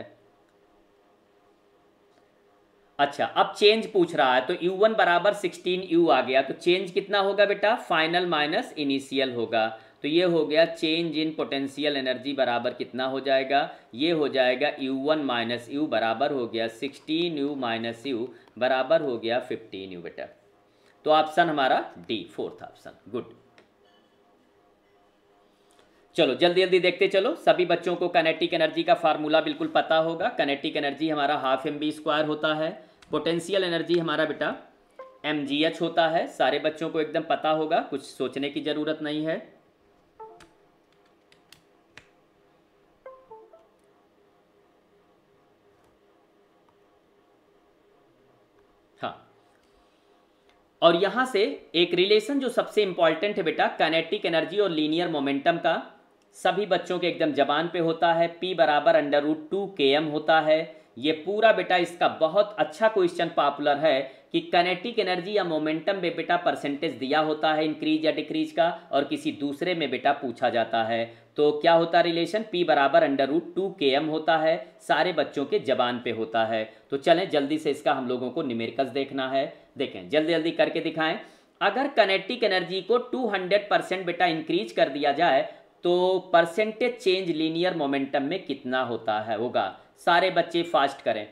A: अच्छा अब चेंज पूछ रहा है, तो u1 बराबर 16 u आ गया, तो चेंज कितना होगा बेटा, फाइनल माइनस इनिशियल होगा, तो ये हो गया चेंज इन पोटेंशियल एनर्जी बराबर कितना हो जाएगा, ये हो जाएगा u1 माइनस u बराबर हो गया 16 u माइनस u बराबर हो गया 15 u बेटा। तो ऑप्शन हमारा डी, फोर्थ ऑप्शन। गुड, चलो जल्दी जल्दी देखते चलो। सभी बच्चों को काइनेटिक एनर्जी का फार्मूला बिल्कुल पता होगा। काइनेटिक एनर्जी हमारा हाफ एम बी स्क्वायर होता है, पोटेंशियल एनर्जी हमारा बेटा mgh होता है, सारे बच्चों को एकदम पता होगा, कुछ सोचने की जरूरत नहीं है। हाँ, और यहां से एक रिलेशन जो सबसे इंपॉर्टेंट है बेटा, काइनेटिक एनर्जी और लीनियर मोमेंटम का, सभी बच्चों के एकदम जबान पे होता है, P बराबर √2 km होता है। ये पूरा बेटा इसका बहुत अच्छा क्वेश्चन पॉपुलर है कि काइनेटिक एनर्जी या मोमेंटम में बेटा परसेंटेज दिया होता है इंक्रीज या डिक्रीज का, और किसी दूसरे में बेटा पूछा जाता है। तो क्या होता है रिलेशन, P बराबर √2 km होता है, सारे बच्चों के जबान पे होता है। तो चलें जल्दी से इसका हम लोगों को न्यूमेरिकल्स देखना है। देखें जल्दी जल्दी करके दिखाएं। अगर काइनेटिक एनर्जी को 200% बेटा इंक्रीज कर दिया जाए तो परसेंटेज चेंज लीनियर मोमेंटम में कितना होता है होगा। सारे बच्चे फास्ट करें।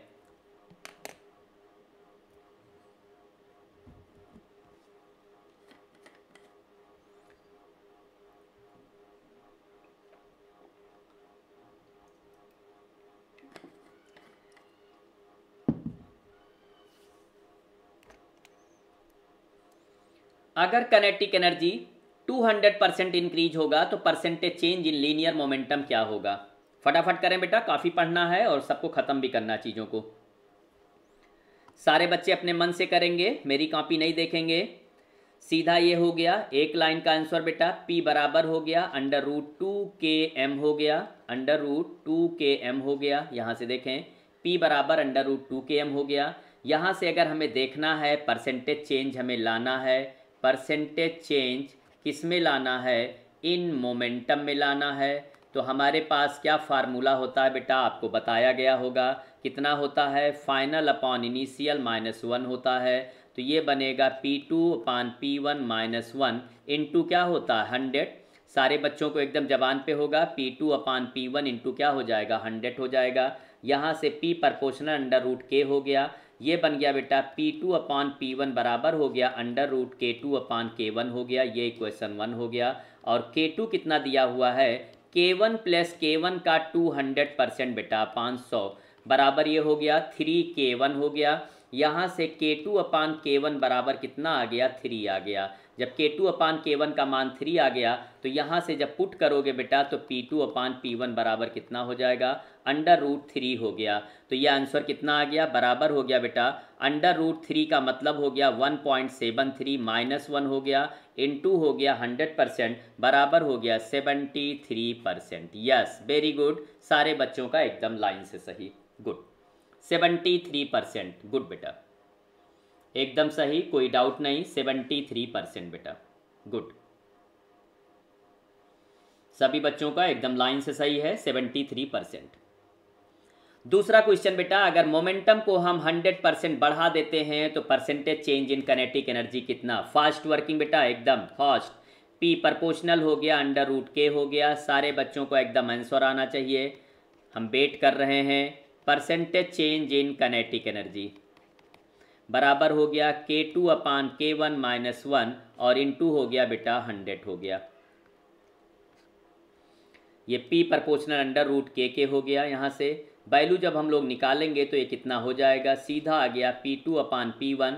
A: अगर काइनेटिक एनर्जी 200% इंक्रीज होगा तो percentage change in linear momentum क्या होगा। फटाफट करें बेटा, काफ़ी पढ़ना है और सबको ख़त्म भी करना चीज़ों को। सारे बच्चे अपने मन से करेंगे, मेरी कॉपी नहीं देखेंगे। सीधा ये हो गया एक लाइन का आंसर बेटा, P बराबर हो गया √2 km हो गया, √2 km हो गया। यहाँ से देखें P बराबर √2 km हो गया। यहाँ से अगर हमें देखना है परसेंटेज चेंज हमें लाना है, परसेंटेज चेंज किस में लाना है, इन मोमेंटम में लाना है। तो हमारे पास क्या फार्मूला होता है बेटा, आपको बताया गया होगा। कितना होता है, फाइनल अपॉन इनिशियल -1 होता है। तो ये बनेगा P2/P1 -1 इंटू क्या होता है 100। सारे बच्चों को एकदम जबान पे होगा, P2/P1 इंटू क्या हो जाएगा 100 हो जाएगा। यहाँ से P प्रपोर्शनल √k हो गया। ये बन गया बेटा P2/P1 बराबर हो गया √K2/K1 हो गया। ये इक्वेशन 1 हो गया। और K2 कितना दिया हुआ है, K1 + K1 का 200% बेटा 500 बराबर ये हो गया 3K1 हो गया। यहाँ से K2/K1 बराबर कितना आ गया 3 आ गया। जब K2/K1 का मान 3 आ गया तो यहाँ से जब पुट करोगे बेटा तो P2/P1 बराबर कितना हो जाएगा √3 हो गया। तो ये आंसर कितना आ गया, बराबर हो गया बेटा √3 का मतलब हो गया 1.73 -1 हो गया इंटू हो गया 100% बराबर हो गया 73%। यस वेरी गुड, सारे बच्चों का एकदम लाइन से सही, गुड 73%, गुड बेटा एकदम सही, कोई डाउट नहीं 73% बेटा, गुड। सभी बच्चों का एकदम लाइन से सही है 73%। दूसरा क्वेश्चन बेटा, अगर मोमेंटम को हम 100% बढ़ा देते हैं तो percentage change in kinetic energy कितना। फास्ट वर्किंग बेटा एकदम फास्ट। P प्रपोर्शनल हो गया √k हो गया। सारे बच्चों को एकदम आंसर आना चाहिए, हम वेट कर रहे हैं। Percentage change in kinetic energy बराबर हो गया K2/K1 -1 और इंटू हो गया बेटा 100 हो गया। ये P प्रपोर्शनल √k हो गया। यहाँ से वैल्यू जब हम लोग निकालेंगे तो ये कितना हो जाएगा, सीधा आ गया P2/P1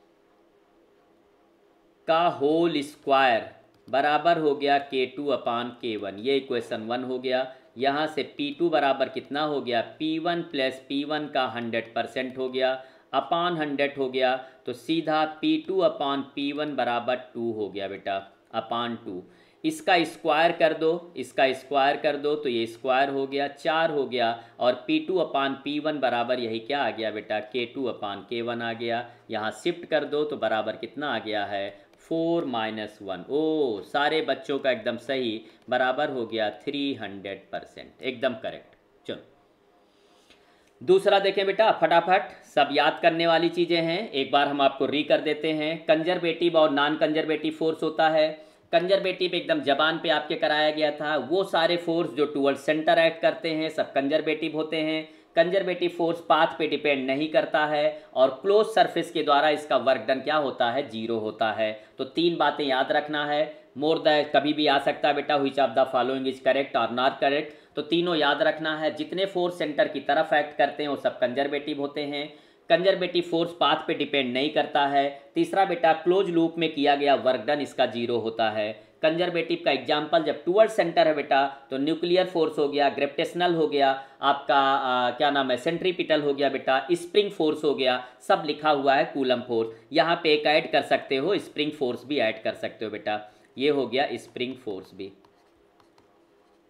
A: का होल स्क्वायर बराबर हो गया K2/K1। ये इक्वेशन 1 हो गया। यहाँ से P2 बराबर कितना हो गया, P1 + P1 का 100% हो गया अपान 100 हो गया। तो सीधा P2/P1 बराबर 2 हो गया बेटा अपान 2। इसका स्क्वायर कर दो, इसका स्क्वायर कर दो तो ये स्क्वायर हो गया 4 हो गया। और P2/P1 बराबर यही क्या आ गया बेटा K2/K1 आ गया। यहाँ शिफ्ट कर दो तो बराबर कितना आ गया है 4 - 1। ओ सारे बच्चों का एकदम सही, बराबर हो गया 300%, एकदम करेक्ट। चलो दूसरा देखें बेटा, फटाफट सब याद करने वाली चीज़ें हैं, एक बार हम आपको री कर देते हैं। कंजर्वेटिव और नॉन कंजर्वेटिव फोर्स होता है। कंजर्वेटिव एकदम जबान पे आपके कराया गया था, वो सारे फोर्स जो टूवर्ड सेंटर एक्ट करते हैं सब कंजर्वेटिव होते हैं। कंजर्वेटिव फोर्स पाथ पे डिपेंड नहीं करता है और क्लोज सरफेस के द्वारा इसका वर्क डन क्या होता है 0 होता है। तो 3 बातें याद रखना है। मोर द कभी भी आ सकता है बेटा, which of the following is correct और नॉट करेक्ट। तो तीनों याद रखना है। जितने फोर्स सेंटर की तरफ एक्ट करते हैं वो सब कंजर्वेटिव होते हैं। कंजर्वेटिव फोर्स पाथ पे डिपेंड नहीं करता है। तीसरा बेटा, क्लोज लूप में किया गया वर्क डन इसका 0 होता है। कंजर्वेटिव का एग्जाम्पल जब टूवर्ड सेंटर है बेटा तो न्यूक्लियर फोर्स हो गया, ग्रेविटेशनल हो गया, आपका क्या नाम है सेंट्रीपिटल हो गया बेटा, स्प्रिंग फोर्स हो गया, सब लिखा हुआ है कूलम फोर्स। यहाँ पे एक ऐड कर सकते हो, स्प्रिंग फोर्स भी ऐड कर सकते हो बेटा। ये हो गया स्प्रिंग फोर्स भी।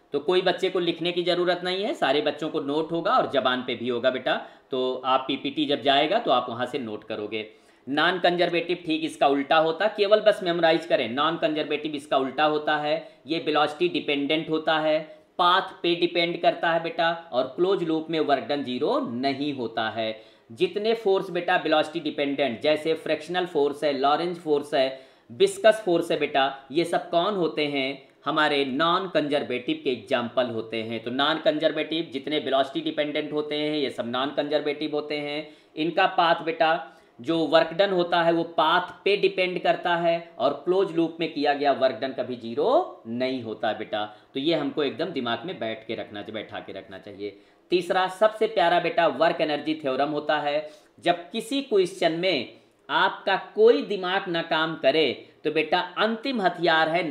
A: तो कोई बच्चे को लिखने की ज़रूरत नहीं है, सारे बच्चों को नोट होगा और जबान पे भी होगा बेटा। तो आप पीपीटी जब जाएगा तो आप वहाँ से नोट करोगे। नॉन कंजर्वेटिव ठीक इसका उल्टा होता, केवल बस मेमोराइज करें। नॉन कंजर्वेटिव इसका उल्टा होता है, ये वेलोसिटी डिपेंडेंट होता है, पाथ पे डिपेंड करता है बेटा, और क्लोज लूप में वर्क डन जीरो नहीं होता है। जितने फोर्स बेटा वेलोसिटी डिपेंडेंट, जैसे फ्रैक्शनल फोर्स है, लॉरेंज फोर्स है, विस्कस फोर्स है बेटा, ये सब कौन होते हैं? हमारे नॉन कंजर्वेटिव के एग्जाम्पल होते हैं। तो नॉन कंजर्वेटिव जितने वेलोसिटी डिपेंडेंट होते हैं ये सब नॉन कंजर्वेटिव होते हैं। इनका पाथ बेटा जो वर्क डन होता है वो पाथ पे डिपेंड करता है, और क्लोज लूप में किया गया वर्क डन कभी जीरो नहीं होता बेटा। तो ये हमको एकदम दिमाग में बैठा के रखना चाहिए। तीसरा सबसे प्यारा बेटा वर्क एनर्जी थ्योरम होता है। जब किसी क्वेश्चन में आपका कोई दिमाग ना काम करे तो बेटा अंतिम हथियार है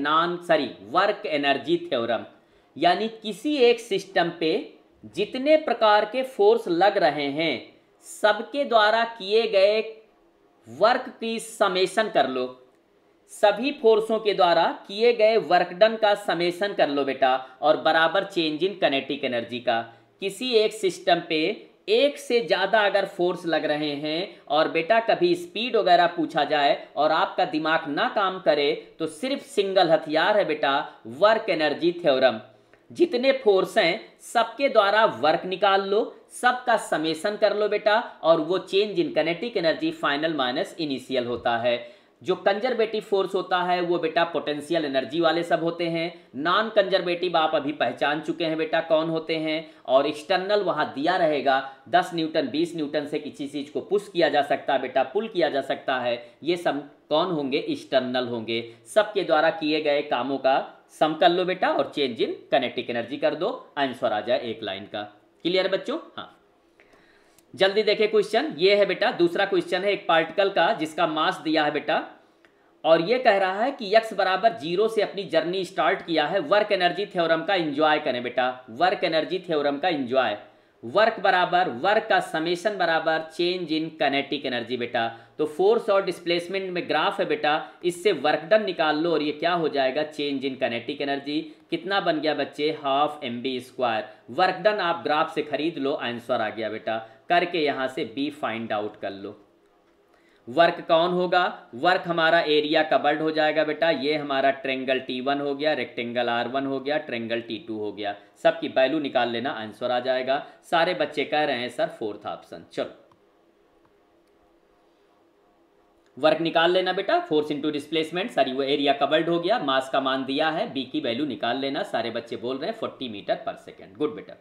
A: वर्क एनर्जी थ्योरम। यानी किसी एक सिस्टम पे जितने प्रकार के फोर्स लग रहे हैं सबके द्वारा किए गए वर्क की समेशन कर लो, सभी फोर्सों के द्वारा किए गए वर्क डन का समेशन कर लो बेटा, और बराबर चेंज इन काइनेटिक एनर्जी का। किसी एक सिस्टम पे एक से ज़्यादा अगर फोर्स लग रहे हैं और बेटा कभी स्पीड वगैरह पूछा जाए और आपका दिमाग ना काम करे तो सिर्फ सिंगल हथियार है बेटा वर्क एनर्जी थ्योरम। जितने फोर्स हैं सबके द्वारा वर्क निकाल लो, सबका समेशन कर लो बेटा, और वो change in kinetic energy final minus initial होता है। जो कंजर्वेटिव फोर्स होता है वो बेटा पोटेंशियल एनर्जी वाले सब होते हैं। नॉन कंजर्वेटिव आप अभी पहचान चुके हैं बेटा कौन होते हैं, और एक्सटर्नल वहाँ दिया रहेगा 10 न्यूटन 20 न्यूटन से किसी चीज़ को पुश किया जा सकता है बेटा, पुल किया जा सकता है। ये सब कौन होंगे? एक्सटर्नल होंगे। सबके द्वारा किए गए कामों का सम कर लो बेटा और चेंज इन काइनेटिक एनर्जी कर दो, आंसर आ जाए एक लाइन का। क्लियर बच्चों? हाँ, जल्दी देखें क्वेश्चन। ये है बेटा दूसरा क्वेश्चन है एक पार्टिकल का जिसका मास दिया है बेटा, और ये कह रहा है कि x बराबर 0 से अपनी जर्नी स्टार्ट किया है। वर्क एनर्जी थ्योरम का एंजॉय करें बेटा, वर्क एनर्जी थ्योरम का एंजॉय। वर्क बराबर वर्क का समेशन बराबर चेंज इन काइनेटिक एनर्जी बेटा। तो फोर्स और डिस्प्लेसमेंट में ग्राफ है बेटा, इससे वर्क डन निकाल लो और ये क्या हो जाएगा? Change in kinetic energy. कितना बन गया बच्चे? Half mv²। वर्क डन आप ग्राफ से खरीद लो, आंसर आ गया बेटा। करके यहाँ से b फाइंड आउट कर लो। वर्क कौन होगा? वर्क हमारा एरिया कवर्ड हो जाएगा बेटा। ये हमारा ट्रेंगल T1 हो गया, रेक्टेंगल R1 हो गया, ट्रेंगल T2 हो गया। सबकी वैल्यू निकाल लेना, आंसर आ जाएगा। सारे बच्चे कह रहे हैं सर फोर्थ ऑप्शन। चलो वर्क निकाल लेना बेटा, फोर्स इंटू डिस्प्लेसमेंट, वो एरिया कवर्ड हो गया, मास का मान दिया है, बी की वैल्यू निकाल लेना। सारे बच्चे बोल रहे हैं 40 मीटर पर सेकेंड। गुड बेटा।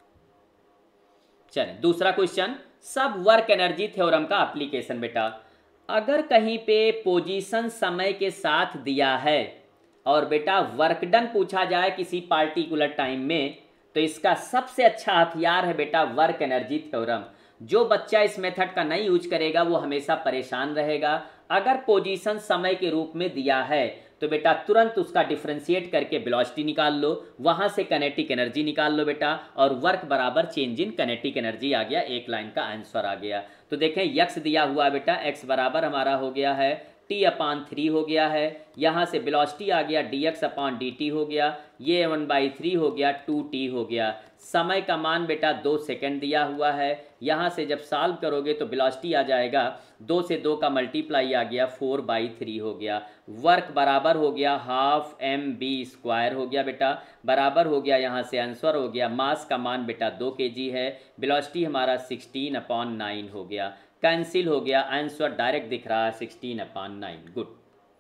A: चलें दूसरा क्वेश्चन, सब वर्क एनर्जी थ्योरम का एप्लीकेशन बेटा। अगर कहीं पे पोजीशन समय के साथ दिया है और बेटा वर्क डन पूछा जाए किसी पार्टिकुलर टाइम में, तो इसका सबसे अच्छा हथियार है बेटा वर्क एनर्जी थ्योरम। जो बच्चा इस मेथड का नहीं यूज करेगा वो हमेशा परेशान रहेगा। अगर पोजीशन समय के रूप में दिया है तो बेटा तुरंत उसका डिफरेंशिएट करके वेलोसिटी निकाल लो, वहां से काइनेटिक एनर्जी निकाल लो बेटा, और वर्क बराबर चेंज इन काइनेटिक एनर्जी आ गया। एक लाइन का आंसर आ गया। तो देखें यक्स दिया हुआ बेटा, एक्स बराबर हमारा हो गया है T/3 हो गया है। यहाँ से वेलोसिटी आ गया dx/dt हो गया, ये 1/3 हो गया, 2t हो गया। समय का मान बेटा 2 सेकंड दिया हुआ है। यहाँ से जब सॉल्व करोगे तो वेलोसिटी आ जाएगा 2 से 2 का मल्टीप्लाई आ गया 4/3 हो गया। वर्क बराबर हो गया हाफ mv² हो गया बेटा, बराबर हो गया यहाँ से आंसर हो गया। मास का मान बेटा 2 kg है, वेलोसिटी हमारा 16/9 हो गया। कैंसिल हो गया, आंसर डायरेक्ट दिख रहा है 16/9। गुड।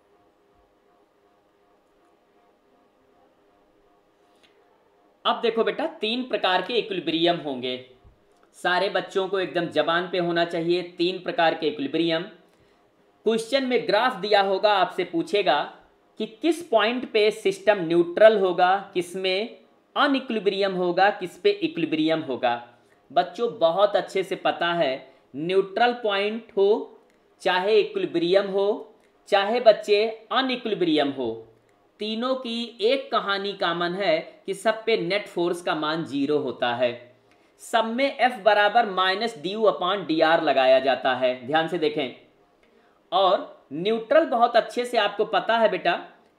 A: अब देखो बेटा 3 प्रकार के इक्विलिब्रियम होंगे। सारे बच्चों को एकदम जबान पे होना चाहिए 3 प्रकार के इक्विलिब्रियम। क्वेश्चन में ग्राफ दिया होगा, आपसे पूछेगा कि किस पॉइंट पे सिस्टम न्यूट्रल होगा, किस में अनइक्विलिब्रियम होगा, किस पे इक्विलिब्रियम होगा। बच्चों बहुत अच्छे से पता है, न्यूट्रल पॉइंट हो चाहे इक्विलिब्रियम हो चाहे बच्चे अनइक्विलिब्रियम हो, तीनों की एक कहानी कॉमन है कि सब पे नेट फोर्स का मान 0 होता है। सब में F बराबर -du/dr लगाया जाता है। ध्यान से देखें। और न्यूट्रल बहुत अच्छे से आपको पता है बेटा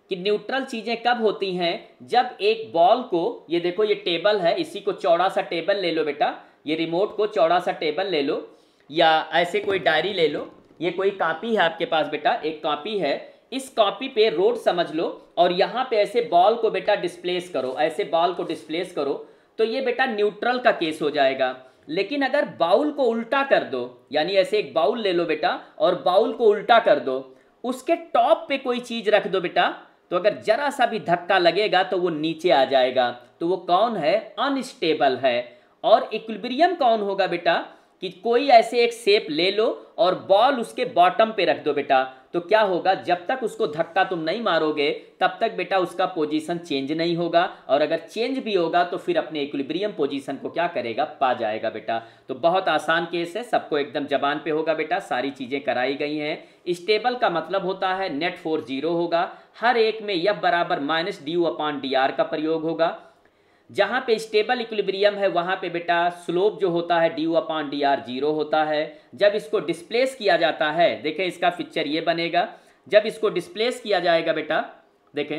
A: कि न्यूट्रल चीजें कब होती हैं, जब एक बॉल को, ये देखो ये टेबल है, इसी को चौड़ा सा टेबल ले लो बेटा, ये रिमोट को चौड़ा सा टेबल ले लो, या ऐसे कोई डायरी ले लो, ये कोई कॉपी है आपके पास बेटा, एक कॉपी है, इस कॉपी पे रोड समझ लो और यहाँ पे ऐसे बॉल को बेटा डिस्प्लेस करो, ऐसे बॉल को डिस्प्लेस करो, तो ये बेटा न्यूट्रल का केस हो जाएगा। लेकिन अगर बाउल को उल्टा कर दो, यानी ऐसे एक बाउल ले लो बेटा और बाउल को उल्टा कर दो, उसके टॉप पे कोई चीज रख दो बेटा, तो अगर जरा सा भी धक्का लगेगा तो वो नीचे आ जाएगा, तो वो कौन है, अनस्टेबल है। और इक्विलिब्रियम कौन होगा बेटा, कि कोई ऐसे एक शेप ले लो और बॉल उसके बॉटम पे रख दो बेटा, तो क्या होगा, जब तक उसको धक्का तुम नहीं मारोगे तब तक बेटा उसका पोजीशन चेंज नहीं होगा, और अगर चेंज भी होगा तो फिर अपने इक्विलिब्रियम पोजीशन को क्या करेगा, पा जाएगा बेटा। तो बहुत आसान केस है, सबको एकदम जबान पे होगा बेटा, सारी चीजें कराई गई हैं। स्टेबल का मतलब होता है नेट फोर्स 0 होगा, हर एक में F बराबर -du/dr का प्रयोग होगा। जहां पे स्टेबल इक्विलिब्रियम है वहां पे बेटा स्लोप जो होता है du/dr 0 होता है। जब इसको डिस्प्लेस किया जाता है, देखें इसका पिक्चर ये बनेगा, जब इसको डिस्प्लेस किया जाएगा बेटा, देखें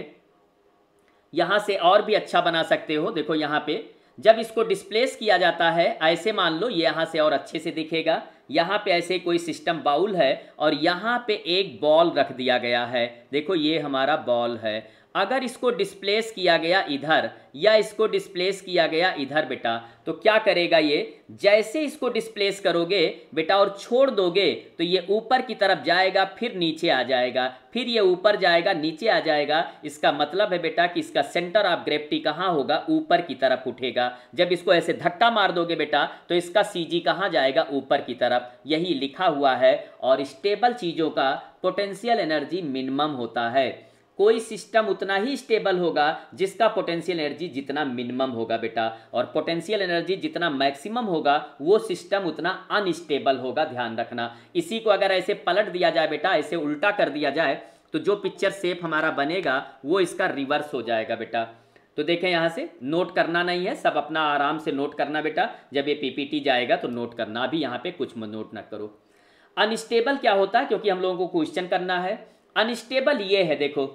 A: यहां से और भी अच्छा बना सकते हो, देखो यहां पे जब इसको डिस्प्लेस किया जाता है, ऐसे मान लो ये यहां से और अच्छे से दिखेगा, यहाँ पे ऐसे कोई सिस्टम बाउल है और यहाँ पे एक बॉल रख दिया गया है, देखो ये हमारा बॉल है। अगर इसको डिस्प्लेस किया गया इधर या इसको डिस्प्लेस किया गया इधर बेटा, तो क्या करेगा ये, जैसे इसको डिस्प्लेस करोगे बेटा और छोड़ दोगे तो ये ऊपर की तरफ जाएगा, फिर नीचे आ जाएगा, फिर ये ऊपर जाएगा, नीचे आ जाएगा। इसका मतलब है बेटा कि इसका सेंटर ऑफ ग्रेविटी कहाँ होगा, ऊपर की तरफ उठेगा। जब इसको ऐसे धक्का मार दोगे बेटा तो इसका सीजी कहाँ जाएगा, ऊपर की तरफ, यही लिखा हुआ है। और स्टेबल चीज़ों का पोटेंशियल एनर्जी मिनिमम होता है, कोई सिस्टम उतना ही स्टेबल होगा जिसका पोटेंशियल एनर्जी जितना मिनिमम होगा बेटा, और पोटेंशियल एनर्जी जितना मैक्सिमम होगा वो सिस्टम उतना अनस्टेबल होगा, ध्यान रखना। इसी को अगर ऐसे पलट दिया जाए बेटा, ऐसे उल्टा कर दिया जाए, तो जो पिक्चर शेप हमारा बनेगा वो इसका रिवर्स हो जाएगा बेटा। तो देखें यहाँ से नोट करना नहीं है, सब अपना आराम से नोट करना बेटा, जब ये पीपीटी जाएगा तो नोट करना, अभी यहाँ पे कुछ नोट ना करो। अनस्टेबल क्या होता है, क्योंकि हम लोगों को क्वेश्चन करना है। अनस्टेबल ये है, देखो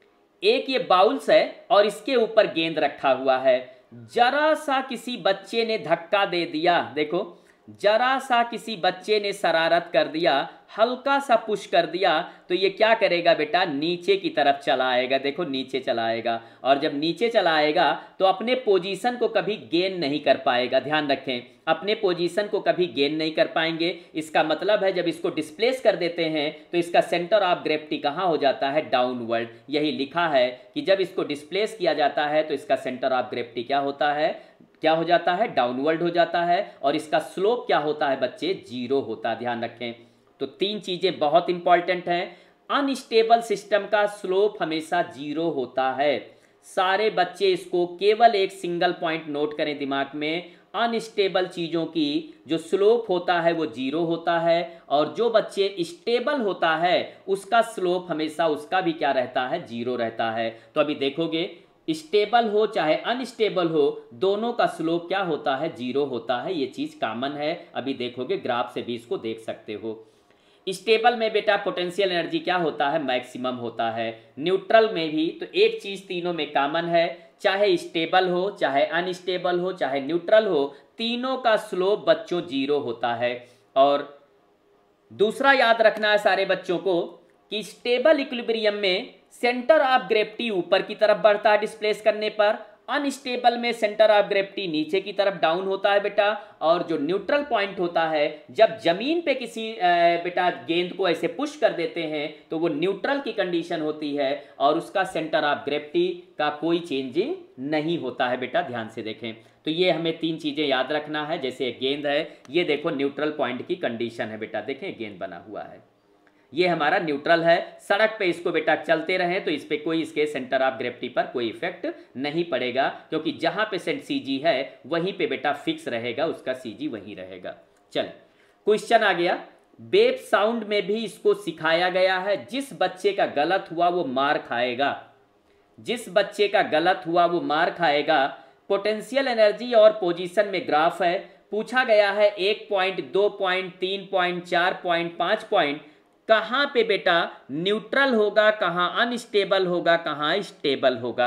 A: एक ये बाउल्स है और इसके ऊपर गेंद रखा हुआ है, जरा सा किसी बच्चे ने धक्का दे दिया, देखो जरा सा किसी बच्चे ने शरारत कर दिया, हल्का सा पुश कर दिया, तो ये क्या करेगा बेटा, नीचे की तरफ चला आएगा, देखो नीचे चला आएगा। और जब नीचे चला आएगा तो अपने पोजीशन को कभी गेन नहीं कर पाएगा, ध्यान रखें, अपने पोजीशन को कभी गेन नहीं कर पाएंगे। इसका मतलब है जब इसको डिस्प्लेस कर देते हैं तो इसका सेंटर ऑफ ग्रेविटी कहाँ हो जाता है, डाउनवर्ड। यही लिखा है कि जब इसको डिस्प्लेस किया जाता है तो इसका सेंटर ऑफ ग्रेविटी क्या होता है, क्या हो जाता है, डाउनवर्ड हो जाता है। और इसका स्लोप क्या होता है बच्चे, 0 होता है, ध्यान रखें। तो तीन चीजें बहुत इंपॉर्टेंट हैं। अनस्टेबल सिस्टम का स्लोप हमेशा 0 होता है। सारे बच्चे इसको केवल एक सिंगल पॉइंट नोट करें दिमाग में, अनस्टेबल चीज़ों की जो स्लोप होता है वो 0 होता है, और जो बच्चे स्टेबल होता है उसका स्लोप हमेशा उसका भी क्या रहता है, 0 रहता है। तो अभी देखोगे स्टेबल हो चाहे अनस्टेबल हो, दोनों का स्लोप क्या होता है, 0 होता है। ये चीज़ कॉमन है, अभी देखोगे ग्राफ से भी इसको देख सकते हो। स्टेबल में बेटा पोटेंशियल एनर्जी क्या होता है, मैक्सिमम होता है। न्यूट्रल में भी तो एक चीज़ तीनों में कॉमन है, चाहे स्टेबल हो चाहे अनस्टेबल हो चाहे न्यूट्रल हो, तीनों का स्लोप बच्चों 0 होता है। और दूसरा याद रखना है सारे बच्चों को कि स्टेबल इक्विलिब्रियम में सेंटर ऑफ ग्रेविटी ऊपर की तरफ बढ़ता है डिस्प्लेस करने पर, अनस्टेबल में सेंटर ऑफ ग्रेविटी नीचे की तरफ डाउन होता है बेटा। और जो न्यूट्रल पॉइंट होता है, जब जमीन पे किसी बेटा गेंद को ऐसे पुश कर देते हैं तो वो न्यूट्रल की कंडीशन होती है और उसका सेंटर ऑफ ग्रेविटी का कोई चेंजिंग नहीं होता है बेटा, ध्यान से देखें। तो ये हमें तीन चीजें याद रखना है। जैसे गेंद है, ये देखो न्यूट्रल पॉइंट की कंडीशन है बेटा, देखें गेंद बना हुआ है, ये हमारा न्यूट्रल है। सड़क पे इसको बेटा चलते रहें तो इस पे कोई इसके सेंटर ऑफ ग्रेविटी पर कोई इफेक्ट नहीं पड़ेगा, क्योंकि जहां पे सीजी है वहीं पे बेटा फिक्स रहेगा, उसका सीजी वहीं रहेगा। चल क्वेश्चन आ गया, बेप साउंड में भी इसको सिखाया गया है। जिस बच्चे का गलत हुआ वो मार खाएगा, जिस बच्चे का गलत हुआ वो मार खाएगा। पोटेंशियल एनर्जी और पोजीशन में ग्राफ है, पूछा गया है 1 point, 2 point, 3 point, 4 point, 5 point, कहाँ पे बेटा न्यूट्रल होगा, कहाँ अनस्टेबल होगा, कहाँ स्टेबल होगा।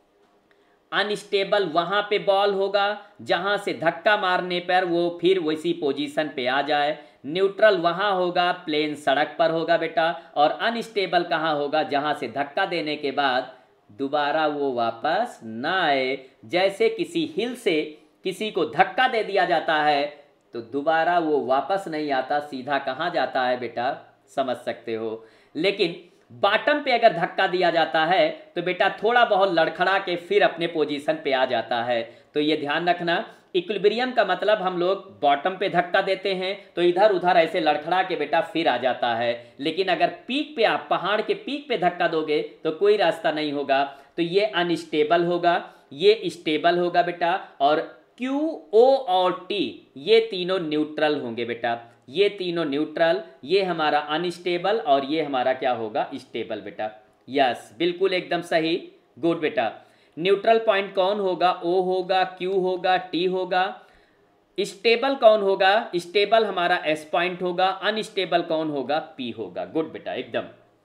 A: अनस्टेबल वहां पे बॉल होगा जहां से धक्का मारने पर वो फिर वैसी पोजीशन पे आ जाए। न्यूट्रल वहां होगा, प्लेन सड़क पर होगा बेटा। और अनस्टेबल कहाँ होगा, जहां से धक्का देने के बाद दोबारा वो वापस ना आए। जैसे किसी हिल से किसी को धक्का दे दिया जाता है तो दोबारा वो वापस नहीं आता, सीधा कहाँ जाता है बेटा, समझ सकते हो। लेकिन बॉटम पे अगर धक्का दिया जाता है तो बेटा थोड़ा बहुत लड़खड़ा के फिर अपने पोजीशन पे आ जाता है। तो ये ध्यान रखना, इक्विलिब्रियम का मतलब हम लोग बॉटम पे धक्का देते हैं तो इधर उधर ऐसे लड़खड़ा के बेटा फिर आ जाता है। लेकिन अगर पीक पे, आप पहाड़ के पीक पे धक्का दोगे तो कोई रास्ता नहीं होगा। तो ये अनस्टेबल होगा, ये स्टेबल होगा बेटा। और Q, O और T ये तीनों न्यूट्रल होंगे बेटा। ये तीनों न्यूट्रल, ये हमारा अनस्टेबल और ये हमारा क्या होगा, स्टेबल बेटा। यस, बिल्कुल एकदम सही, गुड बेटा। न्यूट्रल पॉइंट कौन होगा, O होगा, Q होगा, T होगा। स्टेबल कौन होगा, स्टेबल हमारा S पॉइंट होगा। अनस्टेबल कौन होगा, P होगा। गुड बेटा, एकदम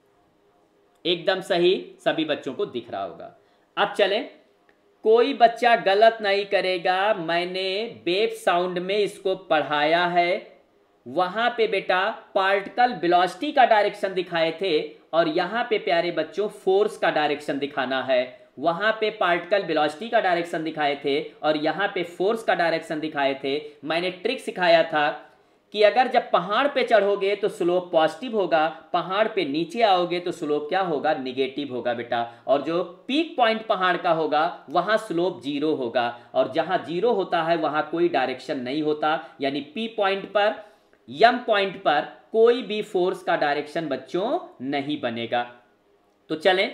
A: एकदम सही, सभी बच्चों को दिख रहा होगा। अब चले, कोई बच्चा गलत नहीं करेगा, मैंने वेव साउंड में इसको पढ़ाया है। वहां पे बेटा पार्टिकल वेलोसिटी का डायरेक्शन दिखाए थे और यहां पे प्यारे बच्चों फोर्स का डायरेक्शन दिखाना है। वहां पे पार्टिकल वेलोसिटी का डायरेक्शन दिखाए थे और यहां पे फोर्स का डायरेक्शन दिखाए थे। मैंने ट्रिक सिखाया था कि अगर जब पहाड़ पे चढ़ोगे तो स्लोप पॉजिटिव होगा, पहाड़ पे नीचे आओगे तो स्लोप क्या होगा, निगेटिव होगा बेटा। और जो पीक पॉइंट पहाड़ का होगा वहां स्लोप जीरो होगा, और जहां जीरो होता है वहां कोई डायरेक्शन नहीं होता। यानी पी पॉइंट पर, यम पॉइंट पर कोई भी फोर्स का डायरेक्शन बच्चों नहीं बनेगा। तो चलें,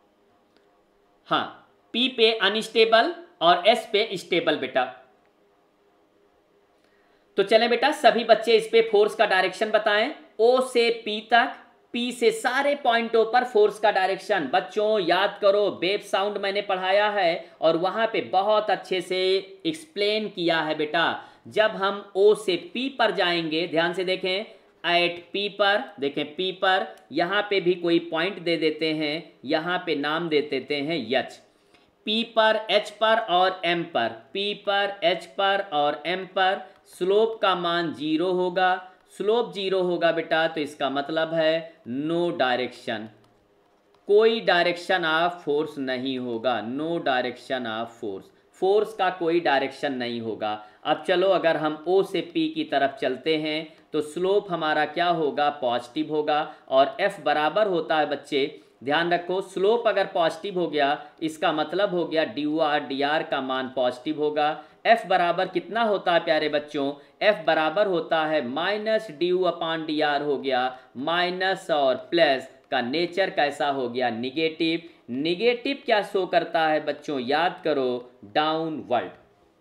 A: हां, पी पे अनस्टेबल और एस पे स्टेबल बेटा। तो चलें बेटा, सभी बच्चे इस पे फोर्स का डायरेक्शन बताएं। ओ से पी तक, पी से सारे पॉइंटों पर फोर्स का डायरेक्शन। बच्चों याद करो, वेव साउंड मैंने पढ़ाया है और वहां पे बहुत अच्छे से एक्सप्लेन किया है बेटा। जब हम O से P पर जाएंगे, ध्यान से देखें, एट P पर, देखें P पर, यहां पे भी कोई पॉइंट दे देते हैं, यहां पे नाम दे देते हैं H। P पर, H पर और M पर, P पर, H पर और M पर स्लोप का मान जीरो होगा। स्लोप जीरो होगा बेटा तो इसका मतलब है नो डायरेक्शन, कोई डायरेक्शन ऑफ फोर्स नहीं होगा। No direction of force, force का कोई डायरेक्शन नहीं होगा। अब चलो, अगर हम O से P की तरफ चलते हैं तो स्लोप हमारा क्या होगा, पॉजिटिव होगा। और F बराबर होता है बच्चे, ध्यान रखो, स्लोप अगर पॉजिटिव हो गया इसका मतलब हो गया dr का मान पॉजिटिव होगा। F बराबर कितना होता है प्यारे बच्चों, F बराबर होता है -du/dr हो गया, माइनस और प्लस का नेचर कैसा हो गया, निगेटिव। निगेटिव क्या शो करता है बच्चों, याद करो, डाउनवर्ड।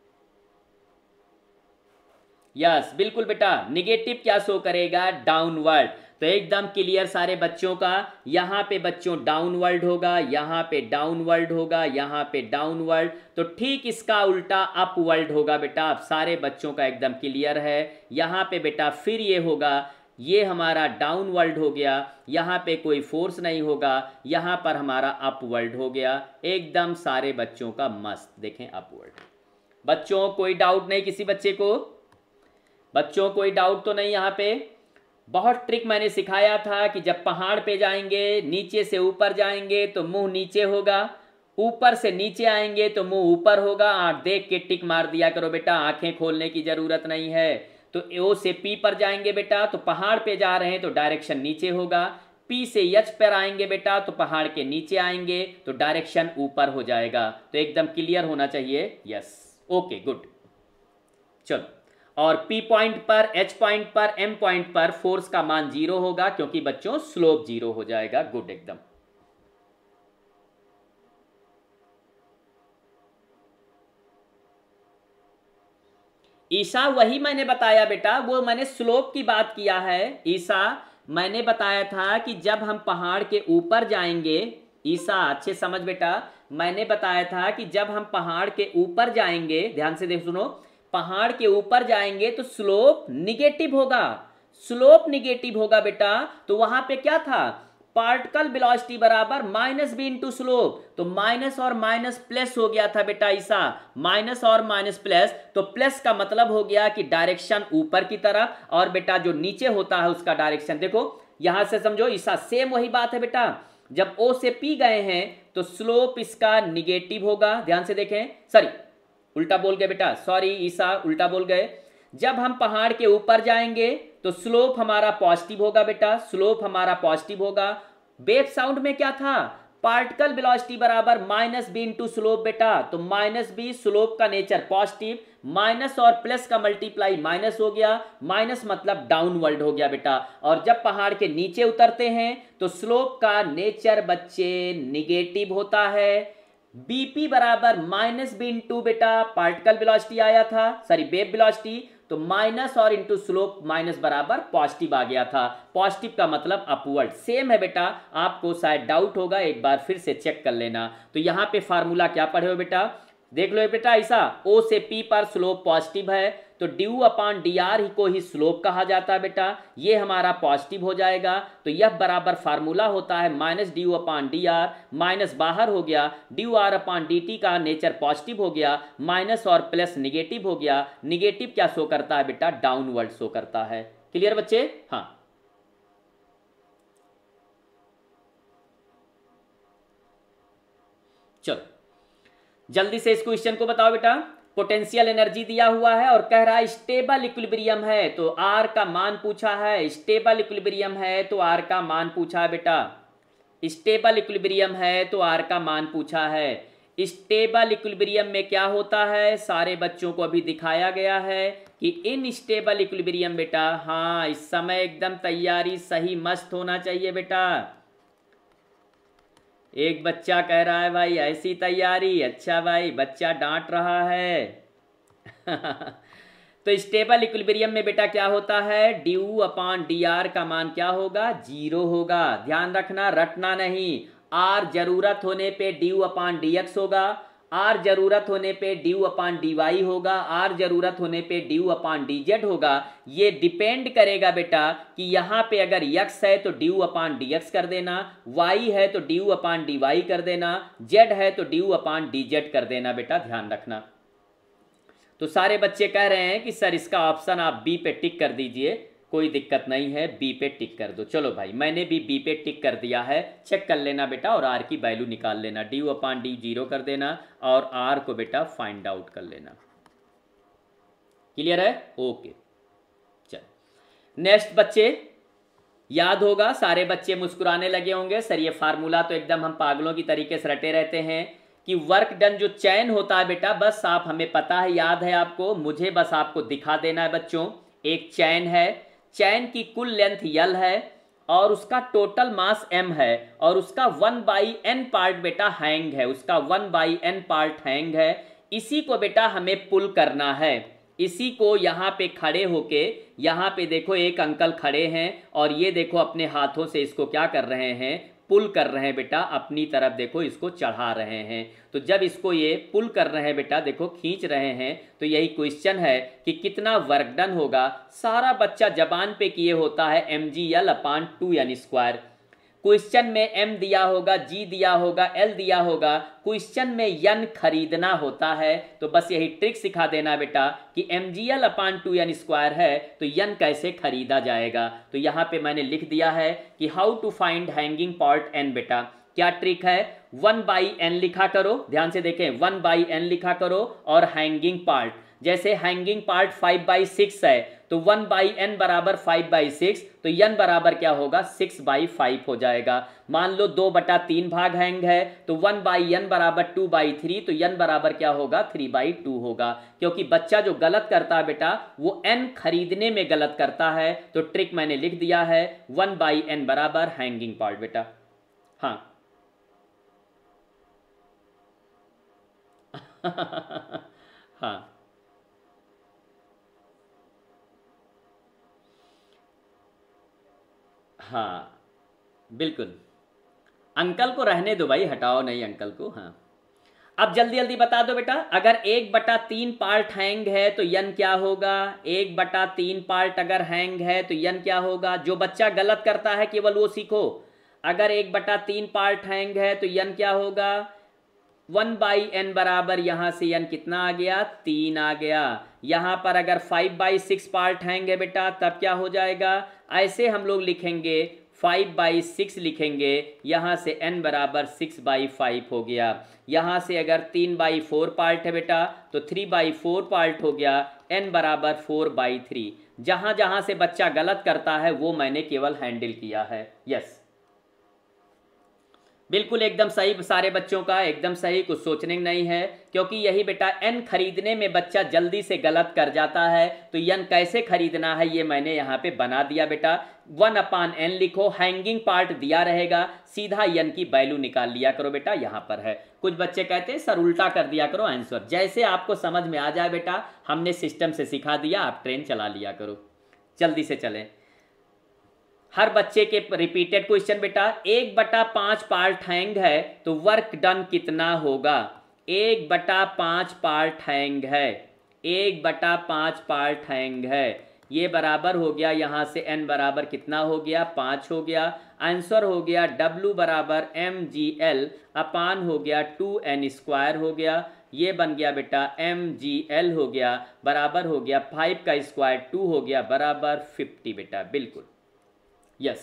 A: यस बिल्कुल बेटा, निगेटिव क्या शो करेगा, डाउनवर्ड। तो एकदम क्लियर सारे बच्चों का, यहाँ पे बच्चों डाउनवर्ड होगा, यहाँ पे डाउनवर्ड होगा, यहाँ पे डाउनवर्ड। तो ठीक इसका उल्टा अपवर्ड होगा बेटा। अब सारे बच्चों का एकदम क्लियर है। यहाँ पे बेटा फिर ये होगा, ये हमारा डाउनवर्ड हो गया, यहाँ पे कोई फोर्स नहीं होगा, यहाँ पर हमारा अपवर्ड हो गया। एकदम सारे बच्चों का मस्त, देखें अपवर्ड। बच्चों कोई डाउट नहीं किसी बच्चे को, बच्चों कोई डाउट तो नहीं। यहाँ पे बहुत ट्रिक मैंने सिखाया था कि जब पहाड़ पे जाएंगे, नीचे से ऊपर जाएंगे तो मुंह नीचे होगा, ऊपर से नीचे आएंगे तो मुंह ऊपर होगा। आंख देख के टिक मार दिया करो बेटा, आंखें खोलने की जरूरत नहीं है। तो O से P पर जाएंगे बेटा तो पहाड़ पे जा रहे हैं तो डायरेक्शन नीचे होगा। P से H पर आएंगे बेटा तो पहाड़ के नीचे आएंगे तो डायरेक्शन ऊपर हो जाएगा। तो एकदम क्लियर होना चाहिए। Yes, okay, good. चलो, और P पॉइंट पर, H पॉइंट पर, M पॉइंट पर फोर्स का मान जीरो होगा क्योंकि बच्चों स्लोप जीरो हो जाएगा। गुड, एकदम। ईसा वही मैंने बताया बेटा, वो मैंने स्लोप की बात किया है। ईसा मैंने बताया था कि जब हम पहाड़ के ऊपर जाएंगे, ईसा अच्छे समझ बेटा, मैंने बताया था कि जब हम पहाड़ के ऊपर जाएंगे, ध्यान से देख सुनो, पहाड़ के ऊपर जाएंगे तो स्लोप निगेटिव होगा। स्लोप निगेटिव होगा बेटा, तो वहां पे क्या था, पार्टिकल वेलोसिटी बराबर माइनस बी इंटू स्लोप, तो माइनस और माइनस प्लस हो गया था बेटा ईसा, माइनस और माइनस प्लस, तो प्लस का मतलब हो गया कि डायरेक्शन ऊपर की तरफ, और बेटा जो नीचे होता है उसका डायरेक्शन देखो यहां से समझो ईसा, सेम वही बात है बेटा, जब ओ से पी गए हैं तो स्लोप इसका निगेटिव होगा, ध्यान से देखें, सॉरी उल्टा बोल गए बेटा, सॉरी ईसा उल्टा बोल गए, जब हम पहाड़ के ऊपर जाएंगे तो स्लोप हमारा पॉजिटिव होगा बेटा, स्लोप हमारा पॉजिटिव होगा। वेव साउंड में क्या था, पार्टिकल वेलोसिटी बराबर माइनस बी इंटू स्लोप बेटा, तो माइनस बी, स्लोप का नेचर पॉजिटिव, माइनस और प्लस का मल्टीप्लाई माइनस हो गया, माइनस मतलब डाउनवर्ड हो गया बेटा, और जब पहाड़ के नीचे उतरते हैं तो स्लोप का नेचर बच्चे निगेटिव होता है। बीपी बराबर माइनस बी इंटू बेटा पार्टिकल वेलोसिटी आया था, सॉरी वेव वेलोसिटी, तो माइनस और इंटू स्लोप माइनस बराबर पॉजिटिव आ गया था, पॉजिटिव का मतलब अपवर्ड, सेम है बेटा, आपको शायद डाउट होगा, एक बार फिर से चेक कर लेना। तो यहां पे फार्मूला क्या पढ़े हो बेटा, देख लो बेटा ऐसा, ओ से पी पर स्लोप पॉजिटिव है तो ड्यू अपॉन डी आर को ही स्लोप कहा जाता है बेटा, ये हमारा पॉजिटिव हो जाएगा, तो यह बराबर फार्मूला होता है minus due upon D R, minus बाहर हो गया, due R upon D T का नेचर पॉजिटिव हो गया, माइनस और प्लस निगेटिव हो गया, निगेटिव क्या शो करता है बेटा, डाउनवर्ड शो करता है। क्लियर बच्चे, हाँ चलो जल्दी से इस क्वेश्चन को बताओ बेटा, पोटेंशियल एनर्जी दिया हुआ है और कह रहा है स्टेबल इक्विलिब्रियम है, तो आर का मान पूछा है, स्टेबल इक्विलिब्रियम है तो आर का मान पूछा है बेटा, स्टेबल इक्विलिब्रियम है तो आर का मान पूछा है। स्टेबल इक्विलिब्रियम में क्या होता है, सारे बच्चों को अभी दिखाया गया है कि इन स्टेबल इक्विलिब्रियम बेटा, हाँ इस समय एकदम तैयारी सही मस्त होना चाहिए बेटा। एक बच्चा कह रहा है भाई ऐसी तैयारी, अच्छा भाई बच्चा डांट रहा है तो स्टेबल इक्विलिब्रियम में बेटा क्या होता है, ड्यू अपॉन डी आर का मान क्या होगा, जीरो होगा, ध्यान रखना रटना नहीं, आर जरूरत होने पे ड्यू अपॉन डी एक्स होगा, आर जरूरत होने पे ड्यू अपॉन डी वाई होगा, आर जरूरत होने पे ड्यू अपॉन डी जेड होगा, ये डिपेंड करेगा बेटा कि यहाँ पे अगर यक्स है तो ड्यू अपॉन डी एक्स कर देना, वाई है तो ड्यू अपॉन डी वाई कर देना, जेड है तो ड्यू अपॉन डी जेड कर देना बेटा, ध्यान रखना। तो सारे बच्चे कह रहे हैं कि सर इसका ऑप्शन आप बी पे टिक कर दीजिए, कोई दिक्कत नहीं है, बी पे टिक कर दो। चलो भाई मैंने भी बी पे टिक कर दिया है, चेक कर लेना बेटा और आर की वैल्यू निकाल लेना, ड्यू अपॉन डी जीरो कर देना और आर को बेटा फाइंड आउट कर लेना। क्लियर है, ओके चल नेक्स्ट बच्चे, याद होगा सारे बच्चे मुस्कुराने लगे होंगे, सर ये फार्मूला तो एकदम हम पागलों की तरीके से रटे रहते हैं कि वर्क डन जो चैन होता है बेटा, बस आप हमें पता है, याद है आपको, मुझे बस आपको दिखा देना है बच्चों, एक चैन है, चैन की कुल लेंथ यल है और उसका टोटल मास m है और उसका 1/n पार्ट बेटा हैंग है, उसका 1/n पार्ट हैंग है, इसी को बेटा हमें पुल करना है, इसी को यहाँ पे खड़े होके, यहाँ पे देखो एक अंकल खड़े हैं और ये देखो अपने हाथों से इसको क्या कर रहे हैं, पुल कर रहे हैं बेटा, अपनी तरफ देखो इसको चढ़ा रहे हैं, तो जब इसको ये पुल कर रहे हैं बेटा, देखो खींच रहे हैं, तो यही क्वेश्चन है कि कितना वर्क डन होगा, सारा बच्चा जबान पे किए होता है mgl/2n², क्वेश्चन में m दिया होगा, g दिया होगा, l दिया होगा, क्वेश्चन में n खरीदना होता है, तो बस यही ट्रिक सिखा देना बेटा कि mgl/2n² है तो n कैसे खरीदा जाएगा, तो यहाँ पे मैंने लिख दिया है कि how to find hanging part n बेटा, क्या ट्रिक है, 1/n लिखा करो, ध्यान से देखें 1/n लिखा करो और हैंगिंग पार्ट, जैसे हैंगिंग पार्ट 5/6 है तो 1/n बराबर 5/6, तो n बराबर क्या होगा 6/5 हो जाएगा, मान लो 2/3 भाग हैंग है तो 1/n बराबर 2/3, तो n बराबर क्या होगा 3/2 होगा, क्योंकि बच्चा जो गलत करता है बेटा वो n खरीदने में गलत करता है, तो ट्रिक मैंने लिख दिया है 1/n बराबर हैंगिंग पार्ट बेटा। हाँ हाँ हाँ बिल्कुल, अंकल को रहने दो भाई, हटाओ नहीं अंकल को, हाँ अब जल्दी जल्दी बता दो बेटा, अगर 1/3 पार्ट हैंग है तो यन क्या होगा? 1/3 पार्ट अगर हैंग है तो यन क्या होगा? जो बच्चा गलत करता है केवल वो सीखो। अगर 1/3 पार्ट हैंग है तो यन क्या होगा? 1/n बराबर, यहां से यन कितना आ गया? 3 आ गया। यहां पर अगर 5/6 पार्ट हैंग है बेटा तब क्या हो जाएगा? ऐसे हम लोग लिखेंगे 5/6 लिखेंगे, यहाँ से n बराबर 6/5 हो गया। यहाँ से अगर 3/4 पार्ट है बेटा तो 3/4 पार्ट हो गया, n बराबर 4/3। जहाँ जहाँ से बच्चा गलत करता है वो मैंने केवल हैंडल किया है। यस, बिल्कुल एकदम सही सारे बच्चों का, एकदम सही, कुछ सोचने नहीं है। क्योंकि यही बेटा एन खरीदने में बच्चा जल्दी से गलत कर जाता है, तो यन कैसे खरीदना है ये मैंने यहाँ पे बना दिया बेटा। 1/n लिखो, हैंगिंग पार्ट दिया रहेगा, सीधा यन की वैल्यू निकाल लिया करो बेटा, यहाँ पर है। कुछ बच्चे कहते हैं सर उल्टा कर दिया करो आंसर, जैसे आपको समझ में आ जाए बेटा, हमने सिस्टम से सिखा दिया, आप ट्रेन चला लिया करो। जल्दी से चलें, हर बच्चे के रिपीटेड क्वेश्चन बेटा। 1/5 पार्ट हैंग है तो वर्क डन कितना होगा? 1/5 पार्ट हैंग है, 1/5 पार्ट हैंग है, ये बराबर हो गया, यहाँ से n बराबर कितना हो गया? 5 हो गया। आंसर हो गया W बराबर mgl अपान हो गया 2n² हो गया। ये बन गया बेटा mgl हो गया, बराबर हो गया 5 का स्क्वायर 2 हो गया, बराबर 50 बेटा, बिल्कुल यस।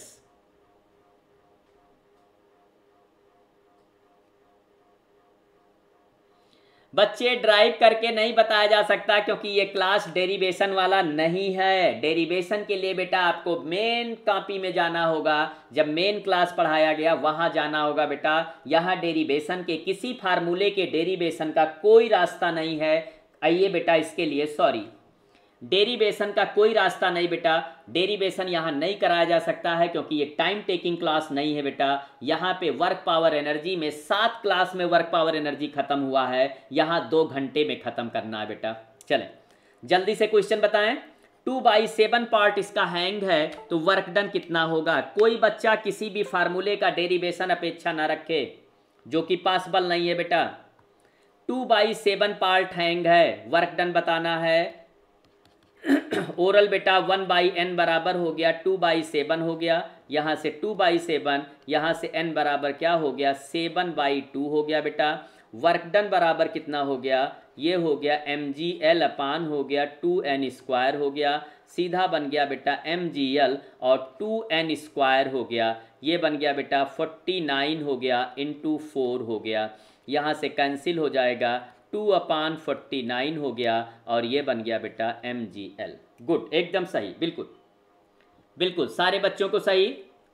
A: बच्चे ड्राइव करके नहीं बताया जा सकता क्योंकि ये क्लास डेरिवेशन वाला नहीं है। डेरिवेशन के लिए बेटा आपको मेन कॉपी में जाना होगा, जब मेन क्लास पढ़ाया गया वहां जाना होगा बेटा। यहाँ डेरिवेशन के किसी फार्मूले के डेरिवेशन का कोई रास्ता नहीं है। आइए बेटा, इसके लिए सॉरी, डेरिवेशन का कोई रास्ता नहीं बेटा, डेरिवेशन यहाँ नहीं कराया जा सकता है क्योंकि ये टाइम टेकिंग क्लास नहीं है बेटा। यहाँ पे वर्क पावर एनर्जी में 7 क्लास में वर्क पावर एनर्जी खत्म हुआ है, यहाँ 2 घंटे में खत्म करना है बेटा। चलें जल्दी से क्वेश्चन बताएं। 2/7 पार्ट इसका हैंग है तो वर्क डन कितना होगा? कोई बच्चा किसी भी फार्मूले का डेरिवेशन अपेक्षा ना रखे, जो कि पॉसिबल नहीं है बेटा। 2/7 पार्ट हैंग है, वर्क डन बताना है। ओरल बेटा 1/n बराबर हो गया 2/7 हो गया, यहाँ से 2/7, यहाँ से n बराबर क्या हो गया? 7/2 हो गया बेटा। वर्क डन बराबर कितना हो गया? ये हो गया mgl अपान हो गया 2n² हो गया, सीधा बन गया बेटा mgl और 2n² हो गया, ये बन गया बेटा 49 हो गया इंटू 4 हो गया, यहाँ से कैंसिल हो जाएगा, 2/49 हो गया और ये बन गया बेटा mgl। गुड, एकदम सही, बिल्कुल बिल्कुल सारे बच्चों को सही।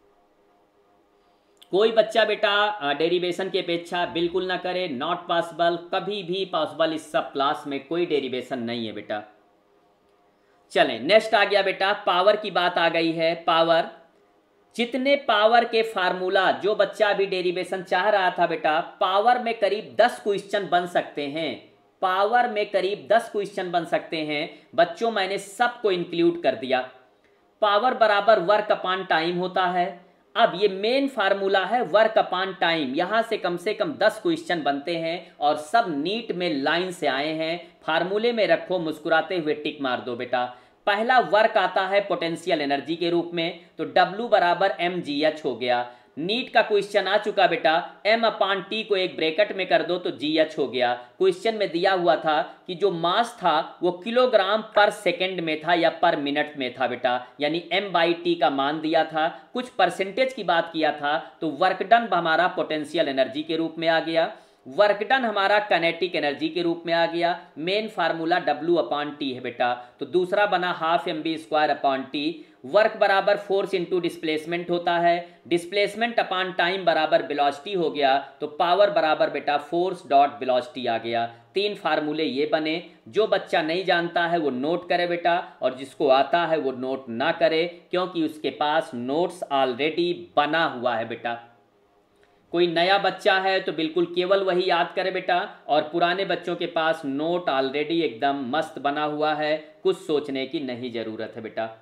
A: कोई बच्चा बेटा डेरिवेशन की अपेक्षा बिल्कुल ना करे, नॉट पॉसिबल, कभी भी पॉसिबल, इस सब क्लास में कोई डेरिवेशन नहीं है बेटा। चलें नेक्स्ट आ गया बेटा, पावर की बात आ गई है। पावर, जितने पावर के फार्मूला, जो बच्चा भी डेरिवेशन चाह रहा था बेटा, पावर में करीब 10 क्वेश्चन बन सकते हैं, पावर में करीब 10 क्वेश्चन बन सकते हैं बच्चों, मैंने सबको इंक्लूड कर दिया। पावर बराबर वर्क अपॉन टाइम होता है। अब ये मेन फार्मूला है वर्क अपॉन टाइम, यहां से कम 10 क्वेश्चन बनते हैं और सब नीट में लाइन से आए हैं। फार्मूले में रखो, मुस्कुराते हुए टिक मार दो बेटा। पहला वर्क आता है पोटेंशियल एनर्जी के रूप में, तो W बराबर mgh हो गया। नीट का क्वेश्चन आ चुका बेटा, m/t को एक ब्रैकेट में कर दो तो gh हो गया। क्वेश्चन में दिया हुआ था कि जो मास था वो किलोग्राम पर सेकंड में था या पर मिनट में था बेटा, यानी m/t का मान दिया था, कुछ परसेंटेज की बात किया था, तो वर्क डन हमारा पोटेंशियल एनर्जी के रूप में आ गया, वर्क डन हमारा काइनेटिक एनर्जी के रूप में आ गया। मेन फार्मूला W/t है बेटा, तो दूसरा बना 12 mv²/t। वर्क बराबर फोर्स इंटू डिस्प्लेसमेंट होता है, डिस्प्लेसमेंट अपॉन टाइम बराबर वेलोसिटी हो गया, तो पावर बराबर बेटा फोर्स डॉट वेलोसिटी आ गया। 3 फार्मूले ये बने। जो बच्चा नहीं जानता है वो नोट करे बेटा, और जिसको आता है वो नोट ना करे, क्योंकि उसके पास नोट्स ऑलरेडी बना हुआ है बेटा। कोई नया बच्चा है तो बिल्कुल केवल वही याद करे बेटा, और पुराने बच्चों के पास नोट ऑलरेडी एकदम मस्त बना हुआ है, कुछ सोचने की नहीं जरूरत है बेटा।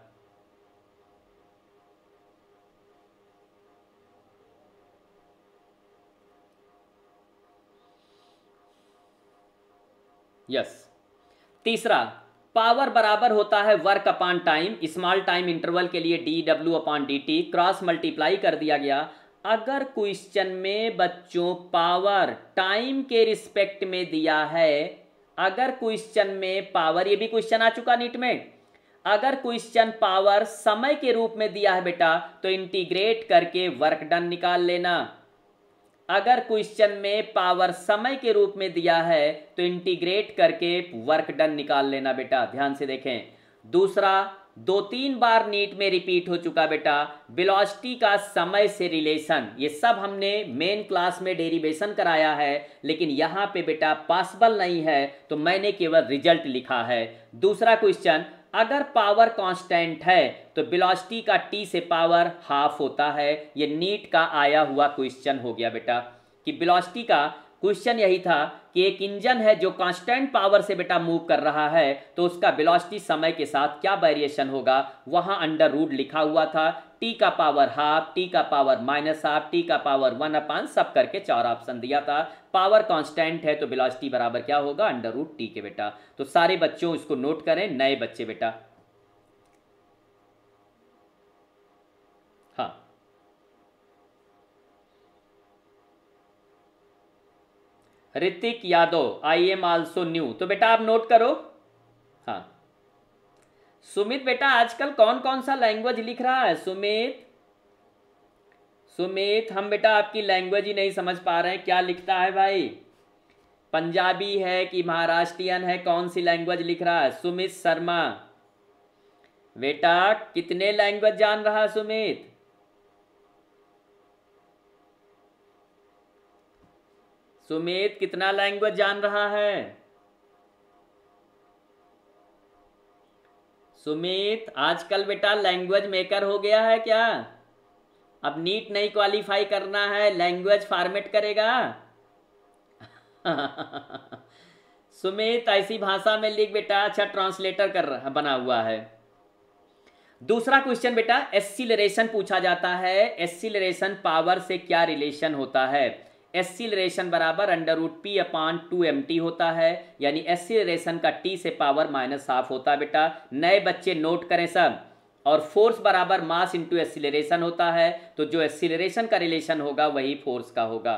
A: यस। तीसरा, पावर बराबर होता है work upon time, small time interval के लिए D W upon D T, cross multiply कर दिया गया। अगर क्वेश्चन में बच्चों पावर टाइम के रिस्पेक्ट में दिया है, अगर क्वेश्चन में पावर, ये भी क्वेश्चन आ चुका नीट में, अगर क्वेश्चन पावर समय के रूप में दिया है बेटा तो इंटीग्रेट करके वर्क डन निकाल लेना। अगर क्वेश्चन में पावर समय के रूप में दिया है तो इंटीग्रेट करके वर्क डन निकाल लेना बेटा। ध्यान से देखें। दूसरा, 2-3 बार नीट में रिपीट हो चुका बेटा, वेलोसिटी का समय से रिलेशन। ये सब हमने मेन क्लास में डेरिवेशन कराया है, लेकिन यहां पे बेटा पॉसिबल नहीं है तो मैंने केवल रिजल्ट लिखा है। दूसरा क्वेश्चन, अगर पावर कांस्टेंट है तो वेलोसिटी का टी से पावर हाफ होता है। ये नीट का आया हुआ क्वेश्चन हो गया बेटा, कि वेलोसिटी का क्वेश्चन यही था कि एक इंजन है जो कांस्टेंट पावर से बेटा मूव कर रहा है, तो उसका वेलोसिटी समय के साथ क्या वेरिएशन होगा, वहां अंडर रूट लिखा हुआ था। टी का पावर हाफ, टी का पावर माइनस हाफ, टी का पावर 1/, सब करके 4 ऑप्शन दिया था। पावर कांस्टेंट है तो वेलोसिटी बराबर क्या होगा, अंडर रूट टी के बेटा। तो सारे बच्चों इसको नोट करें, नए बच्चे बेटा। हाँ, Ritik Yadav, I am also new, तो बेटा आप नोट करो। हाँ, सुमित बेटा आजकल कौन कौन सा लैंग्वेज लिख रहा है? सुमित, सुमित हम बेटा आपकी लैंग्वेज ही नहीं समझ पा रहे हैं, क्या लिखता है भाई? पंजाबी है कि महाराष्ट्रियन है, कौन सी लैंग्वेज लिख रहा है? सुमित शर्मा बेटा कितने लैंग्वेज जान रहा है सुमित? सुमित कितना लैंग्वेज जान रहा है? सुमित आजकल बेटा लैंग्वेज मेकर हो गया है क्या? अब नीट नहीं क्वालिफाई करना है, लैंग्वेज फॉर्मेट करेगा। सुमित ऐसी भाषा में लिख बेटा, अच्छा ट्रांसलेटर कर रहा बना हुआ है। दूसरा क्वेश्चन बेटा, एक्सीलरेशन पूछा जाता है। एक्सीलरेशन पावर से क्या रिलेशन होता है? एक्सीलरेशन बराबर √p/2mt होता है, यानी एक्सीलरेशन का t से पावर -½ होता है बेटा। नए बच्चे नोट करें सब। और फोर्स बराबर मास इंटू एक्सीलरेशन होता है, तो जो एक्सीलरेशन का रिलेशन होगा वही फोर्स का होगा।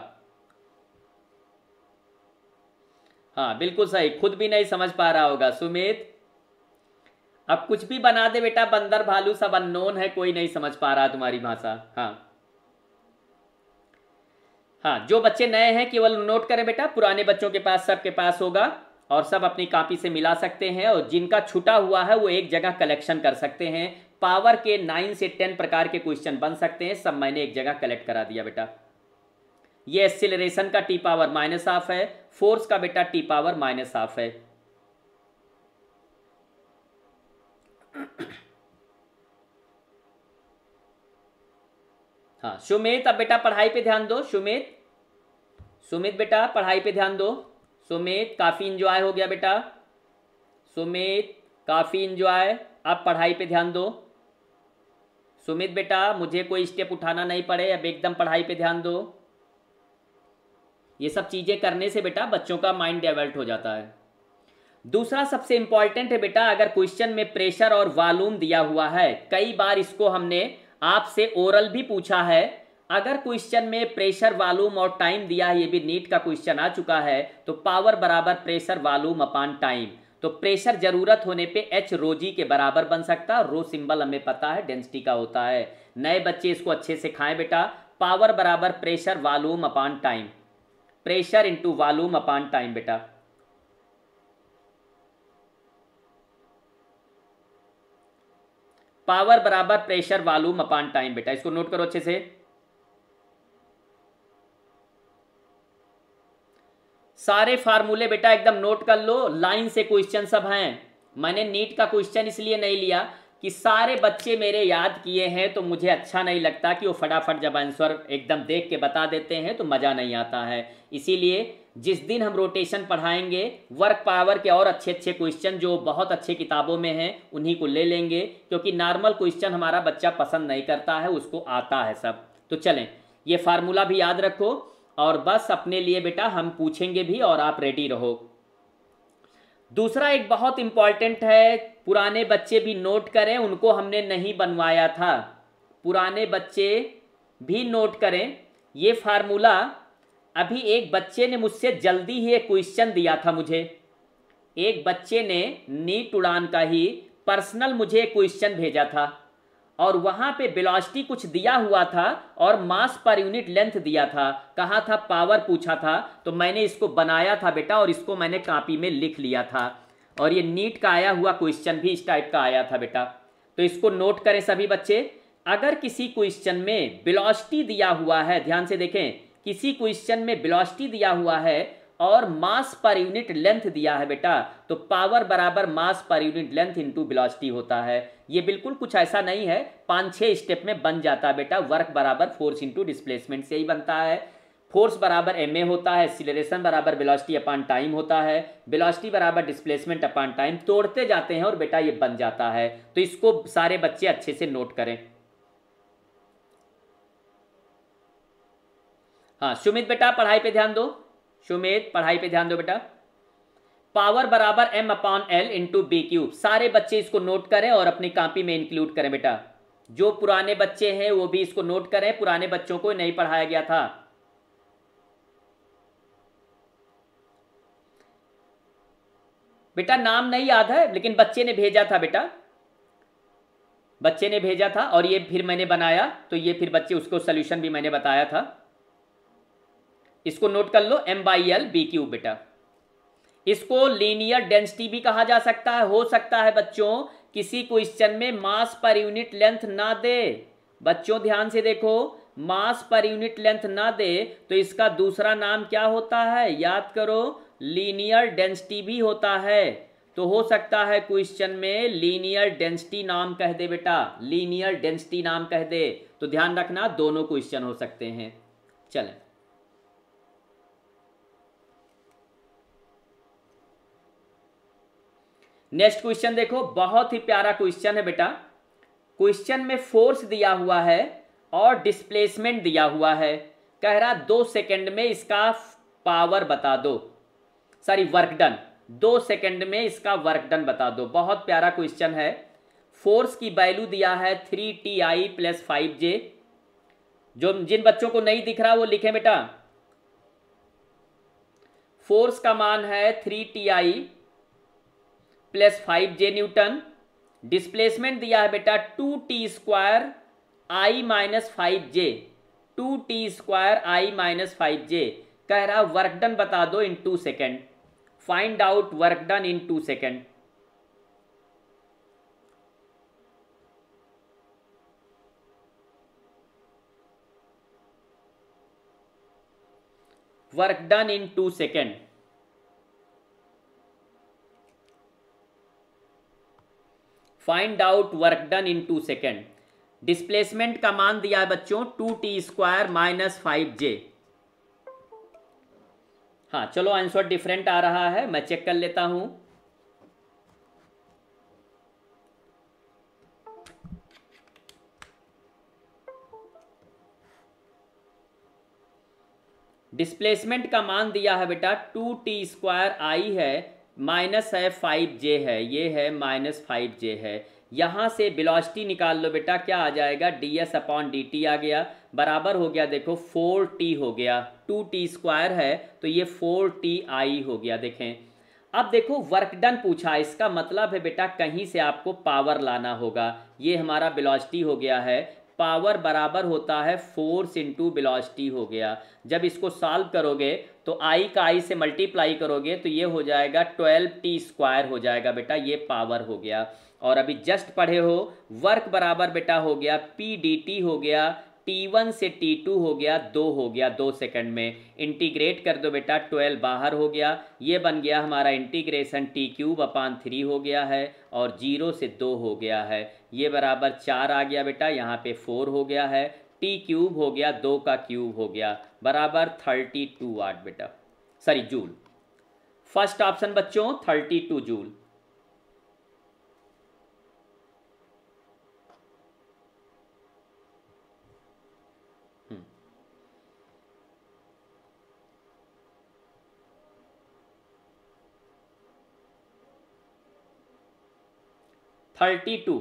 A: हाँ बिल्कुल सही, खुद भी नहीं समझ पा रहा होगा सुमित। अब कुछ भी बना दे बेटा, बंदर भालू सब अननोन है, कोई नहीं समझ पा रहा तुम्हारी भाषा। हाँ हाँ, जो बच्चे नए हैं केवल नोट करें बेटा, पुराने बच्चों के पास सबके पास होगा और सब अपनी कॉपी से मिला सकते हैं, और जिनका छूटा हुआ है वो एक जगह कलेक्शन कर सकते हैं। पावर के 9 से 10 प्रकार के क्वेश्चन बन सकते हैं, सब मैंने एक जगह कलेक्ट करा दिया बेटा। ये एक्सीलरेशन का t पावर -½ है, फोर्स का बेटा t पावर -½ है। हाँ सुमित, अब बेटा पढ़ाई पे ध्यान दो। सुमित, सुमित बेटा पढ़ाई पे ध्यान दो। सुमित काफ़ी इंजॉय हो गया बेटा, सुमित काफ़ी इंजॉय, अब पढ़ाई पे ध्यान दो। सुमित बेटा मुझे कोई स्टेप उठाना नहीं पड़े, अब एकदम पढ़ाई पे ध्यान दो। ये सब चीज़ें करने से बेटा बच्चों का माइंड डेवलप हो जाता है। दूसरा सबसे इंपॉर्टेंट है बेटा, अगर क्वेश्चन में प्रेशर और वॉल्यूम दिया हुआ है, कई बार इसको हमने आपसे ओरल भी पूछा है। अगर क्वेश्चन में प्रेशर वॉल्यूम और टाइम दिया है, ये भी नीट का क्वेश्चन आ चुका है, तो पावर बराबर प्रेशर वॉल्यूम अपॉन टाइम। तो प्रेशर जरूरत होने पे H ρg के बराबर बन सकता है, रो सिंबल हमें पता है डेंसिटी का होता है। नए बच्चे इसको अच्छे से खाएं बेटा। पावर बराबर pressure volume upon time, pressure into volume upon time बेटा। पावर बराबर प्रेशर वॉल्यूम अपॉन टाइम बेटा, इसको नोट करो अच्छे से। सारे फार्मूले बेटा एकदम नोट कर लो, लाइन से क्वेश्चन सब हैं। मैंने नीट का क्वेश्चन इसलिए नहीं लिया कि सारे बच्चे मेरे याद किए हैं, तो मुझे अच्छा नहीं लगता कि वो फटाफट जब आंसर एकदम देख के बता देते हैं तो मज़ा नहीं आता है। इसीलिए जिस दिन हम रोटेशन पढ़ाएंगे, वर्क पावर के और अच्छे अच्छे क्वेश्चन जो बहुत अच्छे किताबों में हैं उन्हीं को ले लेंगे, क्योंकि नॉर्मल क्वेश्चन हमारा बच्चा पसंद नहीं करता है, उसको आता है सब। तो चलें, ये फार्मूला भी याद रखो, और बस अपने लिए बेटा हम पूछेंगे भी और आप रेडी रहो। दूसरा एक बहुत इंपॉर्टेंट है, पुराने बच्चे भी नोट करें, उनको हमने नहीं बनवाया था, पुराने बच्चे भी नोट करें। ये फार्मूला अभी एक बच्चे ने मुझसे जल्दी ही एक क्वेश्चन दिया था मुझे, एक बच्चे ने नीट उड़ान का ही पर्सनल मुझे क्वेश्चन भेजा था, और वहां पे वेलोसिटी कुछ दिया हुआ था और मास पर यूनिट लेंथ दिया था, कहा था पावर पूछा था, तो मैंने इसको बनाया था बेटा और इसको मैंने कॉपी में लिख लिया था, और ये नीट का आया हुआ क्वेश्चन भी इस टाइप का आया था बेटा। तो इसको नोट करें सभी बच्चे। अगर किसी क्वेश्चन में वेलोसिटी दिया हुआ है, ध्यान से देखें, किसी क्वेश्चन में वेलोसिटी दिया हुआ है और मास पर यूनिट लेंथ दिया है बेटा, तो पावर बराबर मास per unit length into velocity होता है। ये बिल्कुल कुछ ऐसा नहीं है, 5-6 स्टेप में बन जाता है बेटा। वर्क बराबर फोर्स इंटू डिस्प्लेसमेंट से ही बनता है। फोर्स बराबर ma होता है, एक्सीलरेशन बराबर वेलोसिटी अपॉन टाइम होता है, वेलोसिटी बराबर डिस्प्लेसमेंट अपॉन टाइम, तोड़ते जाते हैं और बेटा ये बन जाता है। तो इसको सारे बच्चे अच्छे से नोट करें। हाँ सुमित बेटा पढ़ाई पे ध्यान दो, सुमित पढ़ाई पे ध्यान दो बेटा। पावर बराबर m upon L into B cube, सारे बच्चे इसको नोट करें और अपनी कॉपी में इंक्लूड करें बेटा। जो पुराने बच्चे हैं वो भी इसको नोट करें, पुराने बच्चों को नहीं पढ़ाया गया था। बेटा नाम नहीं याद है, लेकिन बच्चे ने भेजा था बेटा, बच्चे ने भेजा था और ये फिर मैंने बनाया, तो ये फिर बच्चे उसको सोल्यूशन भी मैंने बताया था। इसको नोट कर लो, m by L B cube बेटा। इसको लीनियर डेंसिटी भी कहा जा सकता है। हो सकता है बच्चों किसी क्वेश्चन में मास पर यूनिट लेंथ ना दे, बच्चों ध्यान से देखो, मास पर यूनिट लेंथ ना दे तो इसका दूसरा नाम क्या होता है, याद करो, लीनियर डेंसिटी भी होता है। तो हो सकता है क्वेश्चन में लीनियर डेंसिटी नाम कह दे बेटा, लीनियर डेंसिटी नाम कह दे, तो ध्यान रखना दोनों क्वेश्चन हो सकते हैं। चलें नेक्स्ट क्वेश्चन देखो, बहुत ही प्यारा क्वेश्चन है बेटा। क्वेश्चन में फोर्स दिया हुआ है और डिस्प्लेसमेंट दिया हुआ है, कह रहा 2 सेकंड में इसका पावर बता दो, सॉरी वर्क डन, 2 सेकंड में इसका वर्क डन बता दो। बहुत प्यारा क्वेश्चन है। फोर्स की वैल्यू दिया है 3ti प्लस 5j। जो जिन बच्चों को नहीं दिख रहा वो लिखें बेटा। फोर्स का मान है 3ti plus 5j Newton. Displacement दिया है बेटा 2t² i minus 5j, 2t² i minus 5j। कह रहा वर्क डन बता दो in 2 second. Find out work done in 2 second. Work done in 2 second. Find out work done in 2 second. Displacement का मान दिया है बच्चों 2t² माइनस 5j। हाँ चलो आंसर डिफरेंट आ रहा है, मैं चेक कर लेता हूं। डिस्प्लेसमेंट का मान दिया है बेटा 2t² i है, माइनस है 5j है, ये है माइनस 5j है। यहाँ से वेलोसिटी निकाल लो बेटा, क्या आ जाएगा, ds अपॉन dt आ गया, बराबर हो गया देखो 4t हो गया, 2t² है तो ये 4ti हो गया। देखें अब देखो वर्क डन पूछा, इसका मतलब है बेटा कहीं से आपको पावर लाना होगा। ये हमारा वेलोसिटी हो गया है, पावर बराबर होता है फोर्स इंटू वेलोसिटी हो गया। जब इसको सॉल्व करोगे तो आई का आई से मल्टीप्लाई करोगे तो ये हो जाएगा 12t² हो जाएगा बेटा, ये पावर हो गया। और अभी जस्ट पढ़े हो वर्क बराबर बेटा हो गया p dt हो गया, t1 से t2 हो गया 2 हो गया 2 सेकंड में। इंटीग्रेट कर दो बेटा, 12 बाहर हो गया, ये बन गया हमारा इंटीग्रेशन t³ अपॉन 3 हो गया है, और 0 से 2 हो गया है, ये बराबर 4 आ गया बेटा, यहाँ पे 4 हो गया है, t³ हो गया 2 का क्यूब हो गया, बराबर 32 वाट बेटा, सॉरी जूल। फर्स्ट ऑप्शन बच्चों 32 जूल। 32।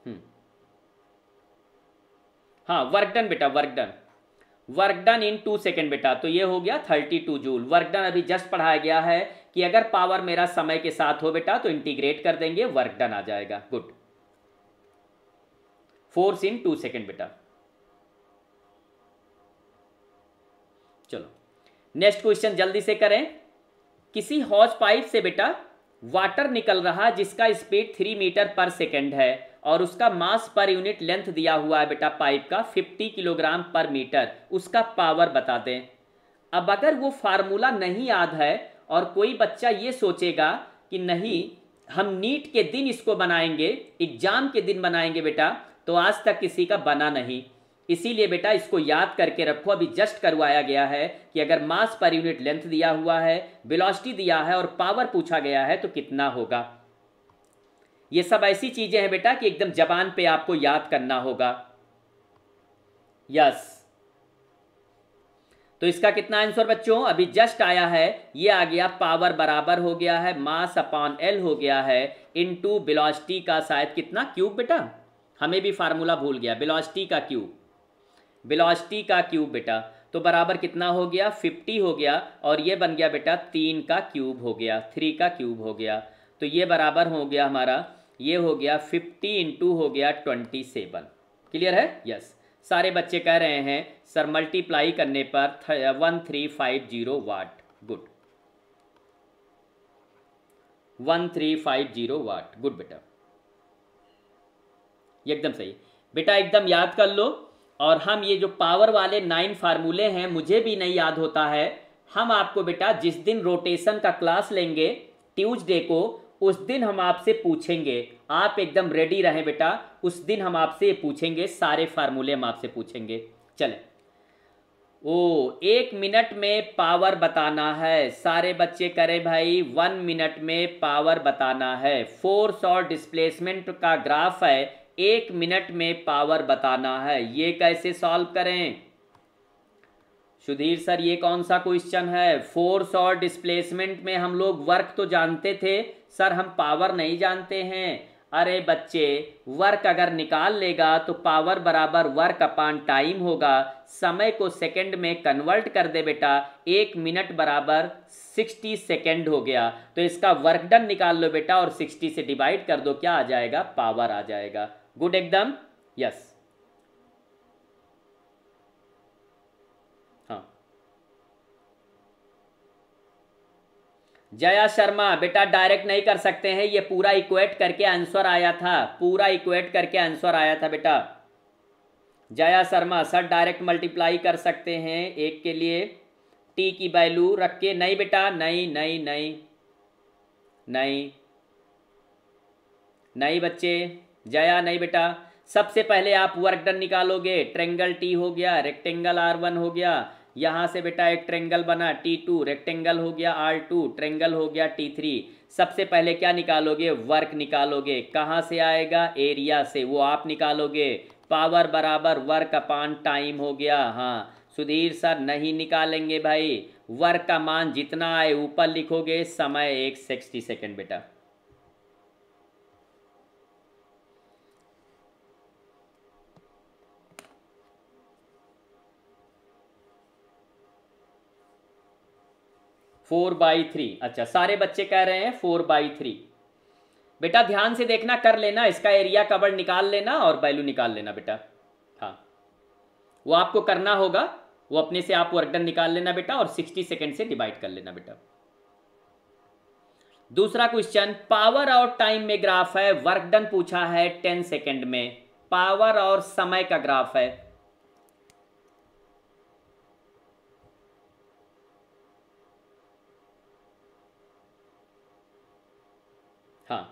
A: हाँ वर्क डन बेटा, वर्क डन इन 2 सेकेंड बेटा, तो ये हो गया 32 जूल। वर्क डन अभी जस्ट पढ़ाया गया है कि अगर पावर मेरा समय के साथ हो बेटा तो इंटीग्रेट कर देंगे, वर्क डन आ जाएगा। गुड, फोर्स इन 2 सेकेंड बेटा। चलो नेक्स्ट क्वेश्चन जल्दी से करें। किसी हॉज पाइप से बेटा वाटर निकल रहा जिसका स्पीड 3 मीटर पर सेकेंड है और उसका मास पर यूनिट लेंथ दिया हुआ है बेटा पाइप का 50 किलोग्राम पर मीटर, उसका पावर बता दें। अब अगर वो फार्मूला नहीं याद है और कोई बच्चा ये सोचेगा कि नहीं हम नीट के दिन इसको बनाएंगे, एग्जाम के दिन बनाएंगे बेटा, तो आज तक किसी का बना नहीं। इसीलिए बेटा इसको याद करके रखो, अभी जस्ट करवाया गया है कि अगर मास पर यूनिट लेंथ दिया हुआ है, वेलोसिटी दिया है और पावर पूछा गया है तो कितना होगा। ये सब ऐसी चीजें हैं बेटा कि एकदम जबान पे आपको याद करना होगा। यस, तो इसका कितना आंसर बच्चों अभी जस्ट आया है, ये आ गया पावर बराबर हो गया है मास अपॉन एल हो गया है इनटू वेलोसिटी का शायद कितना क्यूब बेटा, हमें भी फार्मूला भूल गया, वेलोसिटी का क्यूब, वेलोसिटी का क्यूब बेटा, तो बराबर कितना हो गया 50 हो गया और ये बन गया बेटा 3 का क्यूब हो गया, 3 का क्यूब हो गया, तो ये बराबर हो गया हमारा, ये हो गया 50 इंटू हो गया 27। क्लियर है? यस, सारे बच्चे कह रहे हैं सर मल्टीप्लाई करने पर 1350 वाट। गुड, 1350 वाट। गुड बेटा, एकदम सही बेटा, एकदम याद कर लो। और हम ये जो पावर वाले 9 फार्मूले हैं मुझे भी नहीं याद होता है, हम आपको बेटा जिस दिन रोटेशन का क्लास लेंगे ट्यूसडे को, उस दिन हम आपसे पूछेंगे, आप एकदम रेडी रहें बेटा, उस दिन हम आपसे पूछेंगे, सारे फार्मूले हम आपसे पूछेंगे। चले, ओ 1 मिनट में पावर बताना है, सारे बच्चे करें भाई, 1 मिनट में पावर बताना है। फोर्स और डिस्प्लेसमेंट का ग्राफ है, 1 मिनट में पावर बताना है, ये कैसे सॉल्व करें? सुधीर सर ये कौन सा क्वेश्चन है? फोर्स और डिस्प्लेसमेंट में हम लोग वर्क तो जानते थे सर, हम पावर नहीं जानते हैं। अरे बच्चे, वर्क अगर निकाल लेगा तो पावर बराबर वर्क अपॉन टाइम होगा, समय को सेकंड में कन्वर्ट कर दे बेटा, 1 मिनट बराबर 60 सेकंड हो गया, तो इसका वर्क डन निकाल लो बेटा और 60 से डिवाइड कर दो, क्या आ जाएगा? पावर आ जाएगा। गुड, एकदम यस। हाँ, जया शर्मा बेटा डायरेक्ट नहीं कर सकते हैं, ये पूरा इक्वेट करके आंसर आया था, पूरा इक्वेट करके आंसर आया था बेटा। Jaya Sharma sir direct multiply कर सकते हैं, एक के लिए टी की वैल्यू रख के, नहीं बेटा, नहीं नहीं नहीं नहीं नहीं बच्चे, जया नहीं बेटा। सबसे पहले आप वर्क डन निकालोगे, ट्रेंगल टी हो गया, रेक्टेंगल R1 हो गया, यहाँ से बेटा एक ट्रेंगल बना T2, रेक्टेंगल हो गया R2, ट्रेंगल हो गया T3। सबसे पहले क्या निकालोगे? वर्क निकालोगे। कहाँ से आएगा? एरिया से, वो आप निकालोगे। पावर बराबर वर्क अपॉन टाइम हो गया। हाँ सुधीर सर नहीं निकालेंगे भाई, वर्क का मान जितना आए ऊपर लिखोगे, समय 160 सेकेंड बेटा। Four by three. अच्छा, सारे बच्चे कह रहे हैं 4/3। बेटा ध्यान से देखना, कर लेना, इसका एरिया कवर निकाल लेना और वैल्यू निकाल लेना बेटा। हाँ, वो आपको करना होगा, वो अपने से आप वर्क डन निकाल लेना बेटा और 60 सेकेंड से डिवाइड कर लेना बेटा। दूसरा क्वेश्चन, पावर और टाइम में ग्राफ है, वर्क डन पूछा है 10 सेकेंड में, पावर और समय का ग्राफ है। हाँ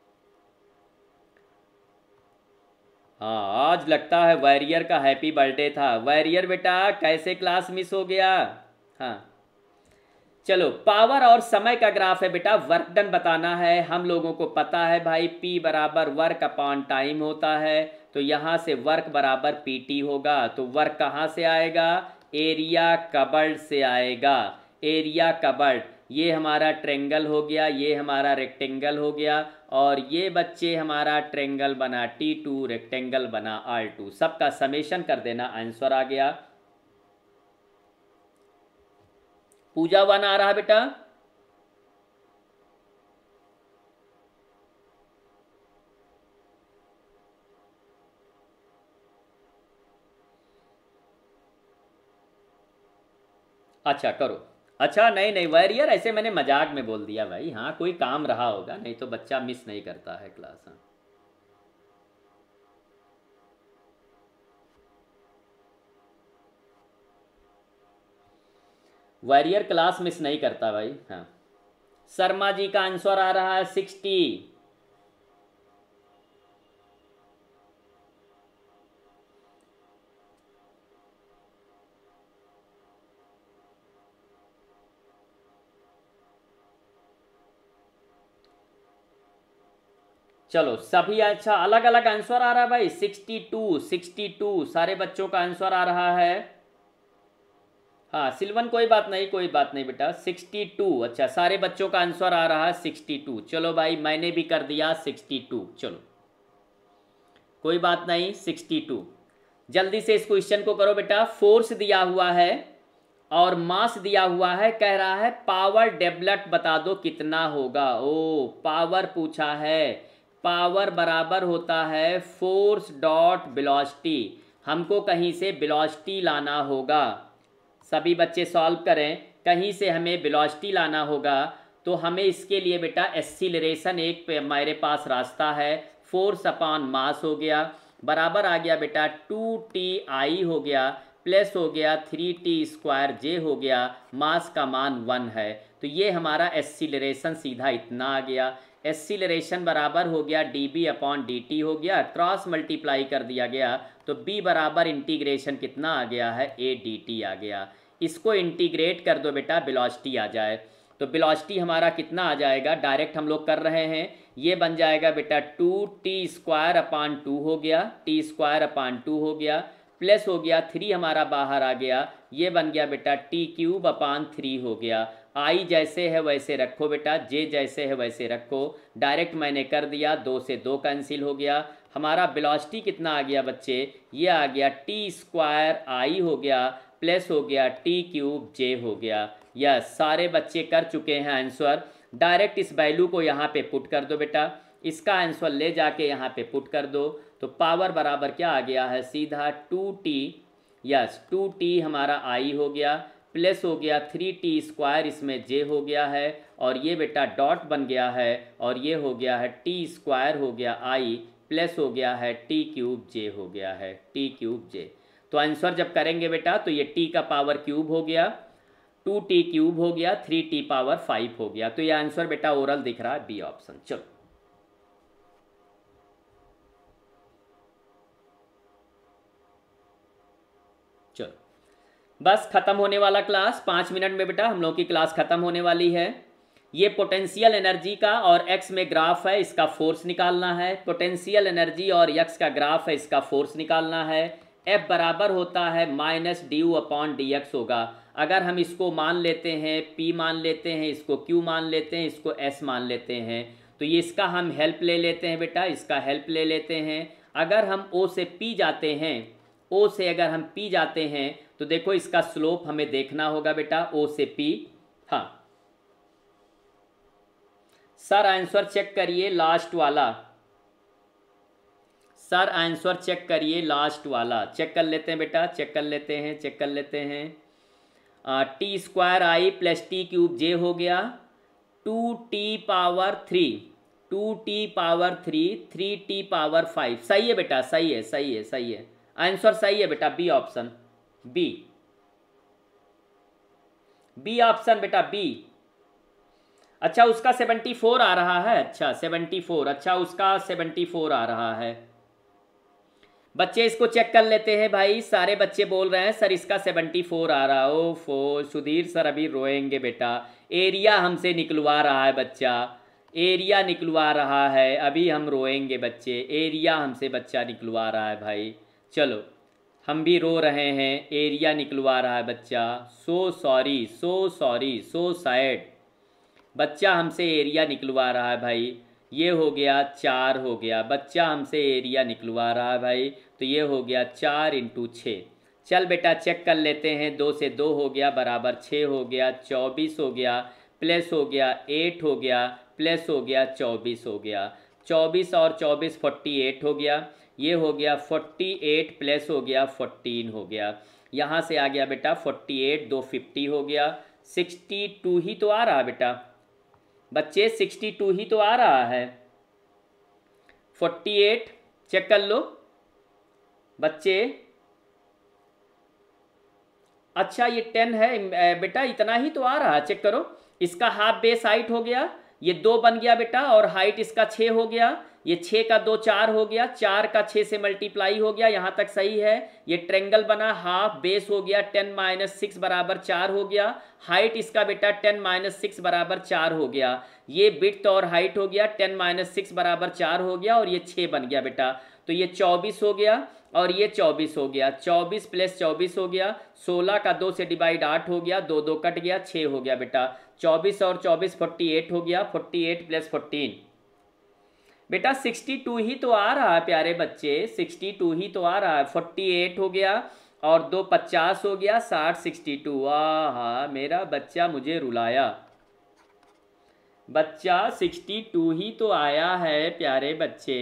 A: हाँ, आज लगता है वॉरियर का हैप्पी बर्थडे था। वॉरियर बेटा कैसे क्लास मिस हो गया? हाँ चलो, पावर और समय का ग्राफ है बेटा, वर्क डन बताना है। हम लोगों को पता है भाई P बराबर वर्क अपॉन टाइम होता है, तो यहाँ से वर्क बराबर PT होगा। तो वर्क कहाँ से आएगा? एरिया कवर्ड से आएगा, एरिया कवर्ड। ये हमारा ट्रेंगल हो गया, ये हमारा रेक्टेंगल हो गया, और ये बच्चे हमारा ट्रेंगल बना T2, रेक्टेंगल बना R2। सबका समेशन कर देना, आंसर आ गया। पूजा 1 आ रहा बेटा? अच्छा करो। अच्छा नहीं नहीं वॉरियर, ऐसे मैंने मजाक में बोल दिया भाई। हाँ कोई काम रहा होगा, नहीं तो बच्चा मिस नहीं करता है क्लास। हाँ वॉरियर क्लास मिस नहीं करता भाई। हाँ शर्मा जी का आंसर आ रहा है 60। चलो सभी अच्छा अलग अलग आंसर आ रहा है भाई। 62 62 सारे बच्चों का आंसर आ रहा है। हाँ सिल्वन कोई बात नहीं, कोई बात नहीं बेटा। 62 अच्छा सारे बच्चों का आंसर आ रहा है 62। चलो भाई मैंने भी कर दिया 62। चलो कोई बात नहीं 62। जल्दी से इस क्वेश्चन को करो बेटा। फोर्स दिया हुआ है और मास दिया हुआ है, कह रहा है पावर डेवलप्ड बता दो कितना होगा। ओ पावर पूछा है। पावर बराबर होता है फोर्स डॉट वेलोसिटी। हमको कहीं से वेलोसिटी लाना होगा। सभी बच्चे सॉल्व करें। कहीं से हमें वेलोसिटी लाना होगा, तो हमें इसके लिए बेटा एक्सीलरेशन एक पे हमारे पास रास्ता है। फोर्स अपॉन मास हो गया, बराबर आ गया बेटा 2ti हो गया, प्लस हो गया 3t² जे हो गया। मास का मान 1 है, तो ये हमारा एक्सीलरेशन सीधा इतना आ गया। एक्सीलरेशन बराबर हो गया dB/dt हो गया, क्रॉस मल्टीप्लाई कर दिया गया, तो b बराबर इंटीग्रेशन कितना आ गया है a/dt आ गया। इसको इंटीग्रेट कर दो बेटा, वेलोसिटी आ जाए। तो वेलोसिटी हमारा कितना आ जाएगा, डायरेक्ट हम लोग कर रहे हैं। ये बन जाएगा बेटा 2t²/2 हो गया, t²/2 हो गया, प्लस हो गया 3 हमारा बाहर आ गया, ये बन गया बेटा t³/3 हो गया। आई जैसे है वैसे रखो बेटा, जे जैसे है वैसे रखो। डायरेक्ट मैंने कर दिया, 2 से 2 कैंसिल हो गया। हमारा वेलोसिटी कितना आ गया बच्चे, ये आ गया t²i हो गया, प्लस हो गया t³ हो गया। यस सारे बच्चे कर चुके हैं आंसर। डायरेक्ट इस वैल्यू को यहाँ पे पुट कर दो बेटा, इसका आंसर ले जाके यहाँ पे पुट कर दो, तो पावर बराबर क्या आ गया है सीधा 2t। यस 2t हमारा i हो गया, प्लस हो गया 3t², इसमें j हो गया है, और ये बेटा डॉट बन गया है, और ये हो गया है t² हो गया i, प्लस हो गया है t³ हो गया है t³। तो आंसर जब करेंगे बेटा तो ये t का पावर क्यूब हो गया, 2t³ हो गया, 3t⁵ हो गया। तो ये आंसर बेटा ओरल दिख रहा है बी ऑप्शन। चलो चलो बस खत्म होने वाला क्लास, 5 मिनट में बेटा हम लोग की क्लास खत्म होने वाली है। ये पोटेंशियल एनर्जी का और एक्स में ग्राफ है, इसका फोर्स निकालना है। पोटेंशियल एनर्जी और एक्स का ग्राफ है, इसका फोर्स निकालना है। F बराबर होता है -du/dx होगा। अगर हम इसको मान लेते हैं P मान लेते हैं, इसको Q मान लेते हैं, इसको S मान लेते हैं, तो ये इसका हम हेल्प ले लेते हैं बेटा, इसका हेल्प ले लेते हैं। अगर हम O से P जाते हैं, O से अगर हम P जाते हैं, तो देखो इसका स्लोप हमें देखना होगा बेटा O से P। हाँ सर आंसर चेक करिए लास्ट वाला, सर आंसर चेक करिए लास्ट वाला, चेक कर लेते हैं बेटा, चेक कर लेते हैं, चेक कर लेते हैं। t² प्लस t³ हो गया, 2t⁻3 2t⁻3 3t�5। सही है बेटा, सही है, सही है, सही है, आंसर सही है बेटा, B option, B B option बेटा, बी। अच्छा उसका 74 आ रहा है, अच्छा 74, अच्छा उसका 74 आ रहा है। बच्चे इसको चेक कर लेते हैं भाई, सारे बच्चे बोल रहे हैं सर इसका 74 आ रहा है। ओफो सुधीर सर अभी रोएंगे बेटा, एरिया हमसे निकलवा रहा है बच्चा, एरिया निकलवा रहा है, अभी हम रोएंगे बच्चे, एरिया हमसे बच्चा निकलवा रहा है भाई। चलो हम भी रो रहे हैं, एरिया निकलवा रहा है बच्चा। So sorry, so sorry, so sad. बच्चा हमसे एरिया निकलवा रहा है भाई, ये हो गया 4 हो गया। बच्चा हमसे एरिया निकलवा रहा है भाई, तो ये हो गया 4 इंटू 6। चल बेटा चेक कर लेते हैं, 2 से 2 हो गया बराबर 6 हो गया, 24 हो गया, प्लस हो गया 8 हो गया, प्लस हो गया 24 हो गया। 24 और 24 48 हो गया, ये हो गया 48 प्लस हो गया 14 हो गया। यहाँ से आ गया बेटा 48, 2 50 हो गया। 62 ही तो आ रहा बेटा बच्चे, 62 ही तो आ रहा है। 48 चेक कर लो बच्चे। अच्छा ये 10 है बेटा, इतना ही तो आ रहा है, चेक करो। इसका हाफ बेस हाइट हो गया, ये 2 बन गया बेटा, और हाइट इसका 6 हो गया। ये 6 का 2 4 हो गया, 4 का 6 से मल्टीप्लाई हो गया, यहाँ तक सही है। ये ट्रेंगल बना, हाफ बेस हो गया 10 माइनस 6 बराबर 4 हो गया। हाइट इसका बेटा 10 माइनस 6 बराबर 4 हो गया। ये विड्थ और हाइट हो गया 10 माइनस 6 बराबर 4 हो गया, और ये 6 बन गया बेटा। तो ये 24 हो गया और ये 24 हो गया। 24 प्लस 24 हो गया, 16 का 2 से डिवाइड 8 हो गया, 2 2 कट गया, 6 हो गया बेटा। 24 और 24 48 हो गया, 48 प्लस 14 बेटा 62 ही तो आ रहा है प्यारे बच्चे, 62 ही तो आ रहा है। 48 हो गया और 2 50 हो गया, 60 62। आहा मेरा बच्चा मुझे रुलाया, बच्चा 62 ही तो आया है प्यारे बच्चे।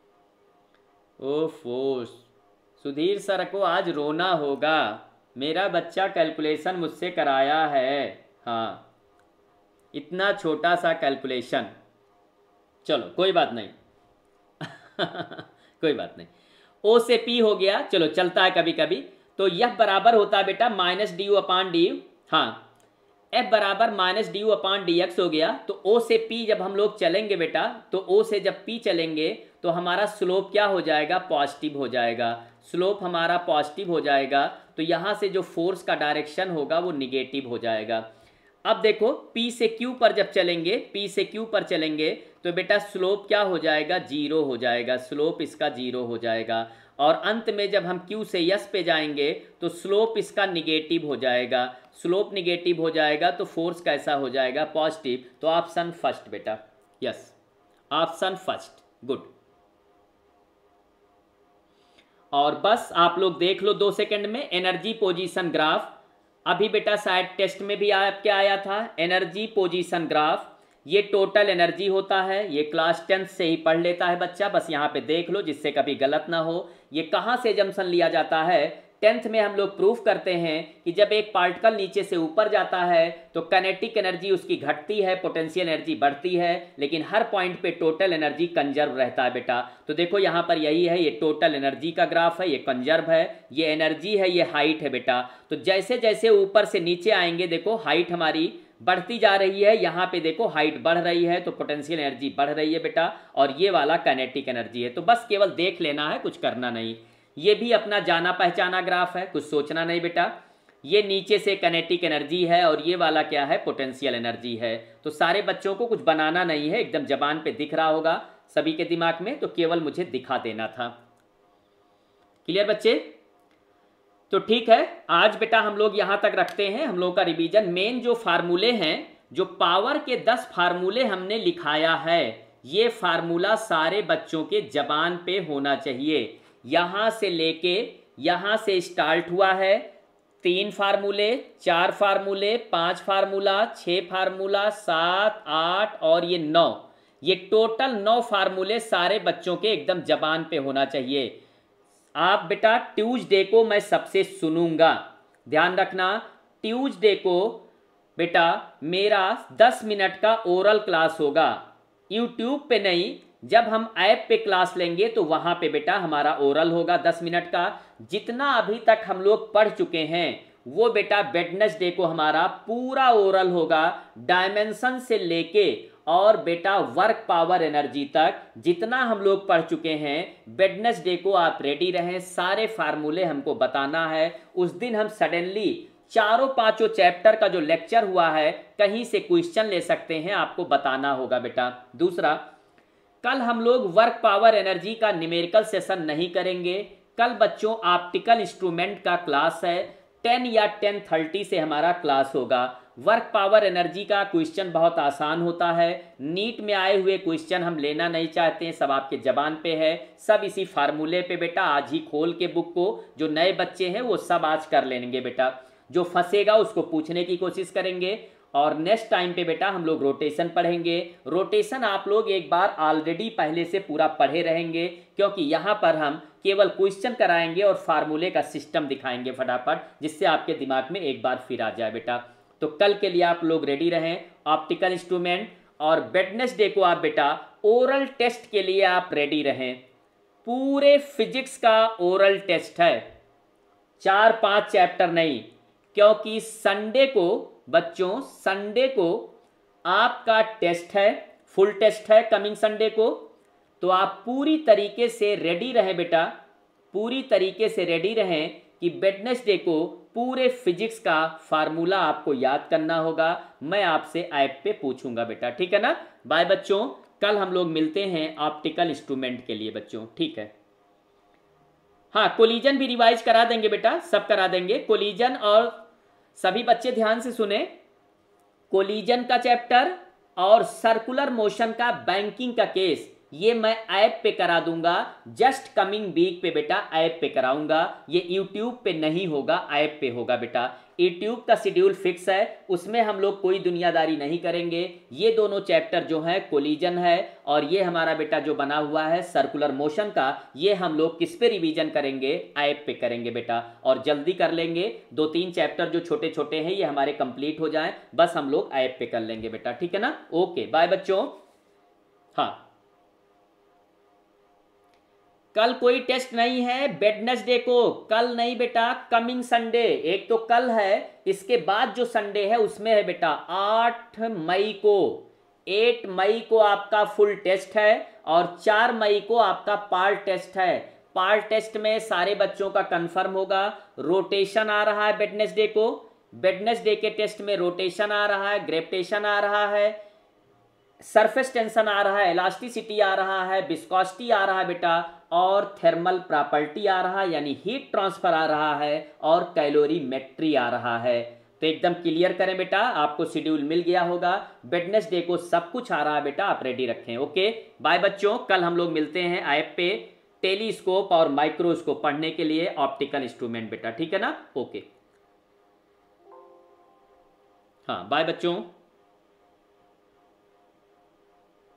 A: ओफो, सुधीर सर को आज रोना होगा, मेरा बच्चा कैलकुलेशन मुझसे कराया है। हाँ इतना छोटा सा कैलकुलेशन, चलो कोई बात नहीं कोई बात नहीं। ओ से पी हो गया, चलो चलता है कभी कभी। तो यह बराबर होता है बेटा minus D U upon D U. हाँ एफ बराबर minus D U upon D X हो गया। तो ओ से पी जब हम लोग चलेंगे बेटा, तो ओ से जब पी चलेंगे तो हमारा स्लोप क्या हो जाएगा, पॉजिटिव हो जाएगा। स्लोप हमारा पॉजिटिव हो जाएगा, तो यहाँ से जो फोर्स का डायरेक्शन होगा वो निगेटिव हो जाएगा। अब देखो P से Q पर जब चलेंगे, P से Q पर चलेंगे तो बेटा स्लोप क्या हो जाएगा, 0 हो जाएगा। स्लोप इसका 0 हो जाएगा। और अंत में जब हम Q से यस पे जाएंगे तो स्लोप इसका निगेटिव हो जाएगा। स्लोप निगेटिव हो जाएगा तो फोर्स कैसा हो जाएगा, पॉजिटिव। तो ऑप्शन फर्स्ट बेटा, यस ऑप्शन फर्स्ट, गुड। और बस आप लोग देख लो 2 सेकंड में एनर्जी पोजीशन ग्राफ। अभी बेटा शायद टेस्ट में भी आपके आया था एनर्जी पोजीशन ग्राफ। ये टोटल एनर्जी होता है, ये क्लास 10 से ही पढ़ लेता है बच्चा, बस यहाँ पे देख लो जिससे कभी गलत ना हो। ये कहाँ से जंक्शन लिया जाता है, 10th में हम लोग प्रूफ करते हैं कि जब एक पार्टिकल नीचे से ऊपर जाता है तो काइनेटिक एनर्जी उसकी घटती है, पोटेंशियल एनर्जी बढ़ती है, लेकिन हर पॉइंट पे टोटल एनर्जी कंजर्व रहता है बेटा। तो देखो यहाँ पर यही है, ये टोटल एनर्जी का ग्राफ है, ये कंजर्व है, ये एनर्जी है, ये हाइट है बेटा। तो जैसे जैसे ऊपर से नीचे आएंगे देखो हाइट हमारी बढ़ती जा रही है, यहाँ पे देखो हाइट बढ़ रही है तो पोटेंशियल एनर्जी बढ़ रही है बेटा, और ये वाला काइनेटिक एनर्जी है। तो बस केवल देख लेना है, कुछ करना नहीं। ये भी अपना जाना पहचाना ग्राफ है, कुछ सोचना नहीं बेटा। ये नीचे से काइनेटिक एनर्जी है और ये वाला क्या है, पोटेंशियल एनर्जी है। तो सारे बच्चों को कुछ बनाना नहीं है, एकदम जबान पे दिख रहा होगा सभी के दिमाग में, तो केवल मुझे दिखा देना था। क्लियर बच्चे? तो ठीक है, आज बेटा हम लोग यहाँ तक रखते हैं हम लोग का रिवीजन। मेन जो फार्मूले हैं, जो पावर के 10 फार्मूले हमने लिखाया है, ये फार्मूला सारे बच्चों के जबान पे होना चाहिए। यहाँ से लेके यहाँ से स्टार्ट हुआ है, 3 फार्मूले, 4 फार्मूले, 5 फार्मूला, 6 फार्मूला, 7 8 और ये 9, ये टोटल 9 फार्मूले सारे बच्चों के एकदम जबान पे होना चाहिए। आप बेटा ट्यूसडे को मैं सबसे सुनूंगा, ध्यान रखना। ट्यूसडे को बेटा मेरा 10 मिनट का ओरल क्लास होगा, यूट्यूब पे नहीं, जब हम ऐप पे क्लास लेंगे तो वहां पे बेटा हमारा ओरल होगा 10 मिनट का। जितना अभी तक हम लोग पढ़ चुके हैं वो बेटा वेडनेसडे को हमारा पूरा ओरल होगा, डायमेंशन से लेके और बेटा वर्क पावर एनर्जी तक जितना हम लोग पढ़ चुके हैं। वेडनेसडे को आप रेडी रहें, सारे फार्मूले हमको बताना है। उस दिन हम सडनली 4-5 चैप्टर का जो लेक्चर हुआ है कहीं से क्वेश्चन ले सकते हैं, आपको बताना होगा बेटा। दूसरा, कल हम लोग वर्क पावर एनर्जी का न्यूमेरिकल सेशन नहीं करेंगे। कल बच्चों ऑप्टिकल इंस्ट्रूमेंट का क्लास है, 10 या 10:30 से हमारा क्लास होगा। वर्क पावर एनर्जी का क्वेश्चन बहुत आसान होता है। नीट में आए हुए क्वेश्चन हम लेना नहीं चाहते हैं, सब आपके जबान पे है, सब इसी फार्मूले पे बेटा आज ही खोल के बुक को, जो नए बच्चे हैं वो सब आज कर लेंगे बेटा, जो फंसेगा उसको पूछने की कोशिश करेंगे। और नेक्स्ट टाइम पे बेटा हम लोग रोटेशन पढ़ेंगे। रोटेशन आप लोग एक बार ऑलरेडी पहले से पूरा पढ़े रहेंगे, क्योंकि यहाँ पर हम केवल क्वेश्चन कराएंगे और फार्मूले का सिस्टम दिखाएंगे फटाफट, जिससे आपके दिमाग में एक बार फिर आ जाए बेटा। तो कल के लिए आप लोग रेडी रहें ऑप्टिकल इंस्ट्रूमेंट, और वेडनेसडे को आप बेटा ओरल टेस्ट के लिए आप रेडी रहें। पूरे फिजिक्स का ओरल टेस्ट है, 4-5 चैप्टर नहीं, क्योंकि संडे को बच्चों, संडे को आपका टेस्ट है, फुल टेस्ट है कमिंग संडे को। तो आप पूरी तरीके से रेडी रहें बेटा, पूरी तरीके से रेडी रहें कि वेडनेसडे को पूरे फिजिक्स का फार्मूला आपको याद करना होगा। मैं आपसे ऐप पे पूछूंगा बेटा, ठीक है ना। बाय बच्चों, कल हम लोग मिलते हैं ऑप्टिकल इंस्ट्रूमेंट के लिए बच्चों, ठीक है। हाँ, कोलिजन भी रिवाइज करा देंगे बेटा, सब करा देंगे कोलिजन। और सभी बच्चे ध्यान से सुने, कोलिजन का चैप्टर और सर्कुलर मोशन का बैंकिंग का केस, ये मैं ऐप पे करा दूंगा, जस्ट कमिंग वीक पे बेटा ऐप पे कराऊंगा। ये यूट्यूब पे नहीं होगा, ऐप पे होगा बेटा। यूट्यूब का शेड्यूल फिक्स है, उसमें हम लोग कोई दुनियादारी नहीं करेंगे। ये दोनों चैप्टर जो है कोलिजन है, और ये हमारा बेटा जो बना हुआ है सर्कुलर मोशन का, ये हम लोग किस पे रिवीजन करेंगे, ऐप पे करेंगे बेटा। और जल्दी कर लेंगे, 2-3 चैप्टर जो छोटे छोटे हैं ये हमारे कंप्लीट हो जाएं, बस हम लोग ऐप पे कर लेंगे बेटा, ठीक है ना। ओके बाय बच्चों। हाँ, कल कोई टेस्ट नहीं है वेडनेसडे को, कल नहीं बेटा, कमिंग संडे। एक तो कल है, इसके बाद जो संडे है उसमें है बेटा 8 मई को, 8 मई को आपका फुल टेस्ट है, और 4 मई को आपका पार्ट टेस्ट है। पार्ट टेस्ट में सारे बच्चों का कंफर्म होगा। रोटेशन आ रहा है वेडनेसडे को, वेडनेसडे के टेस्ट में रोटेशन आ रहा है, ग्रेविटेशन आ रहा है, सरफेस टेंशन आ रहा है, इलास्टिसिटी आ रहा है, विस्कोसिटी आ रहा है बेटा, और थर्मल प्रॉपर्टी आ रहा है यानी हीट ट्रांसफर आ रहा है, और कैलोरीमेट्री आ रहा है। तो एकदम क्लियर करें बेटा, आपको शेड्यूल मिल गया होगा। वेडनेसडे को सब कुछ आ रहा है बेटा, आप रेडी रखें। ओके बाय बच्चों, कल हम लोग मिलते हैं ऐप पे टेलीस्कोप और माइक्रोस्कोप पढ़ने के लिए ऑप्टिकल इंस्ट्रूमेंट बेटा, ठीक है ना। ओके हाँ बाय बच्चों।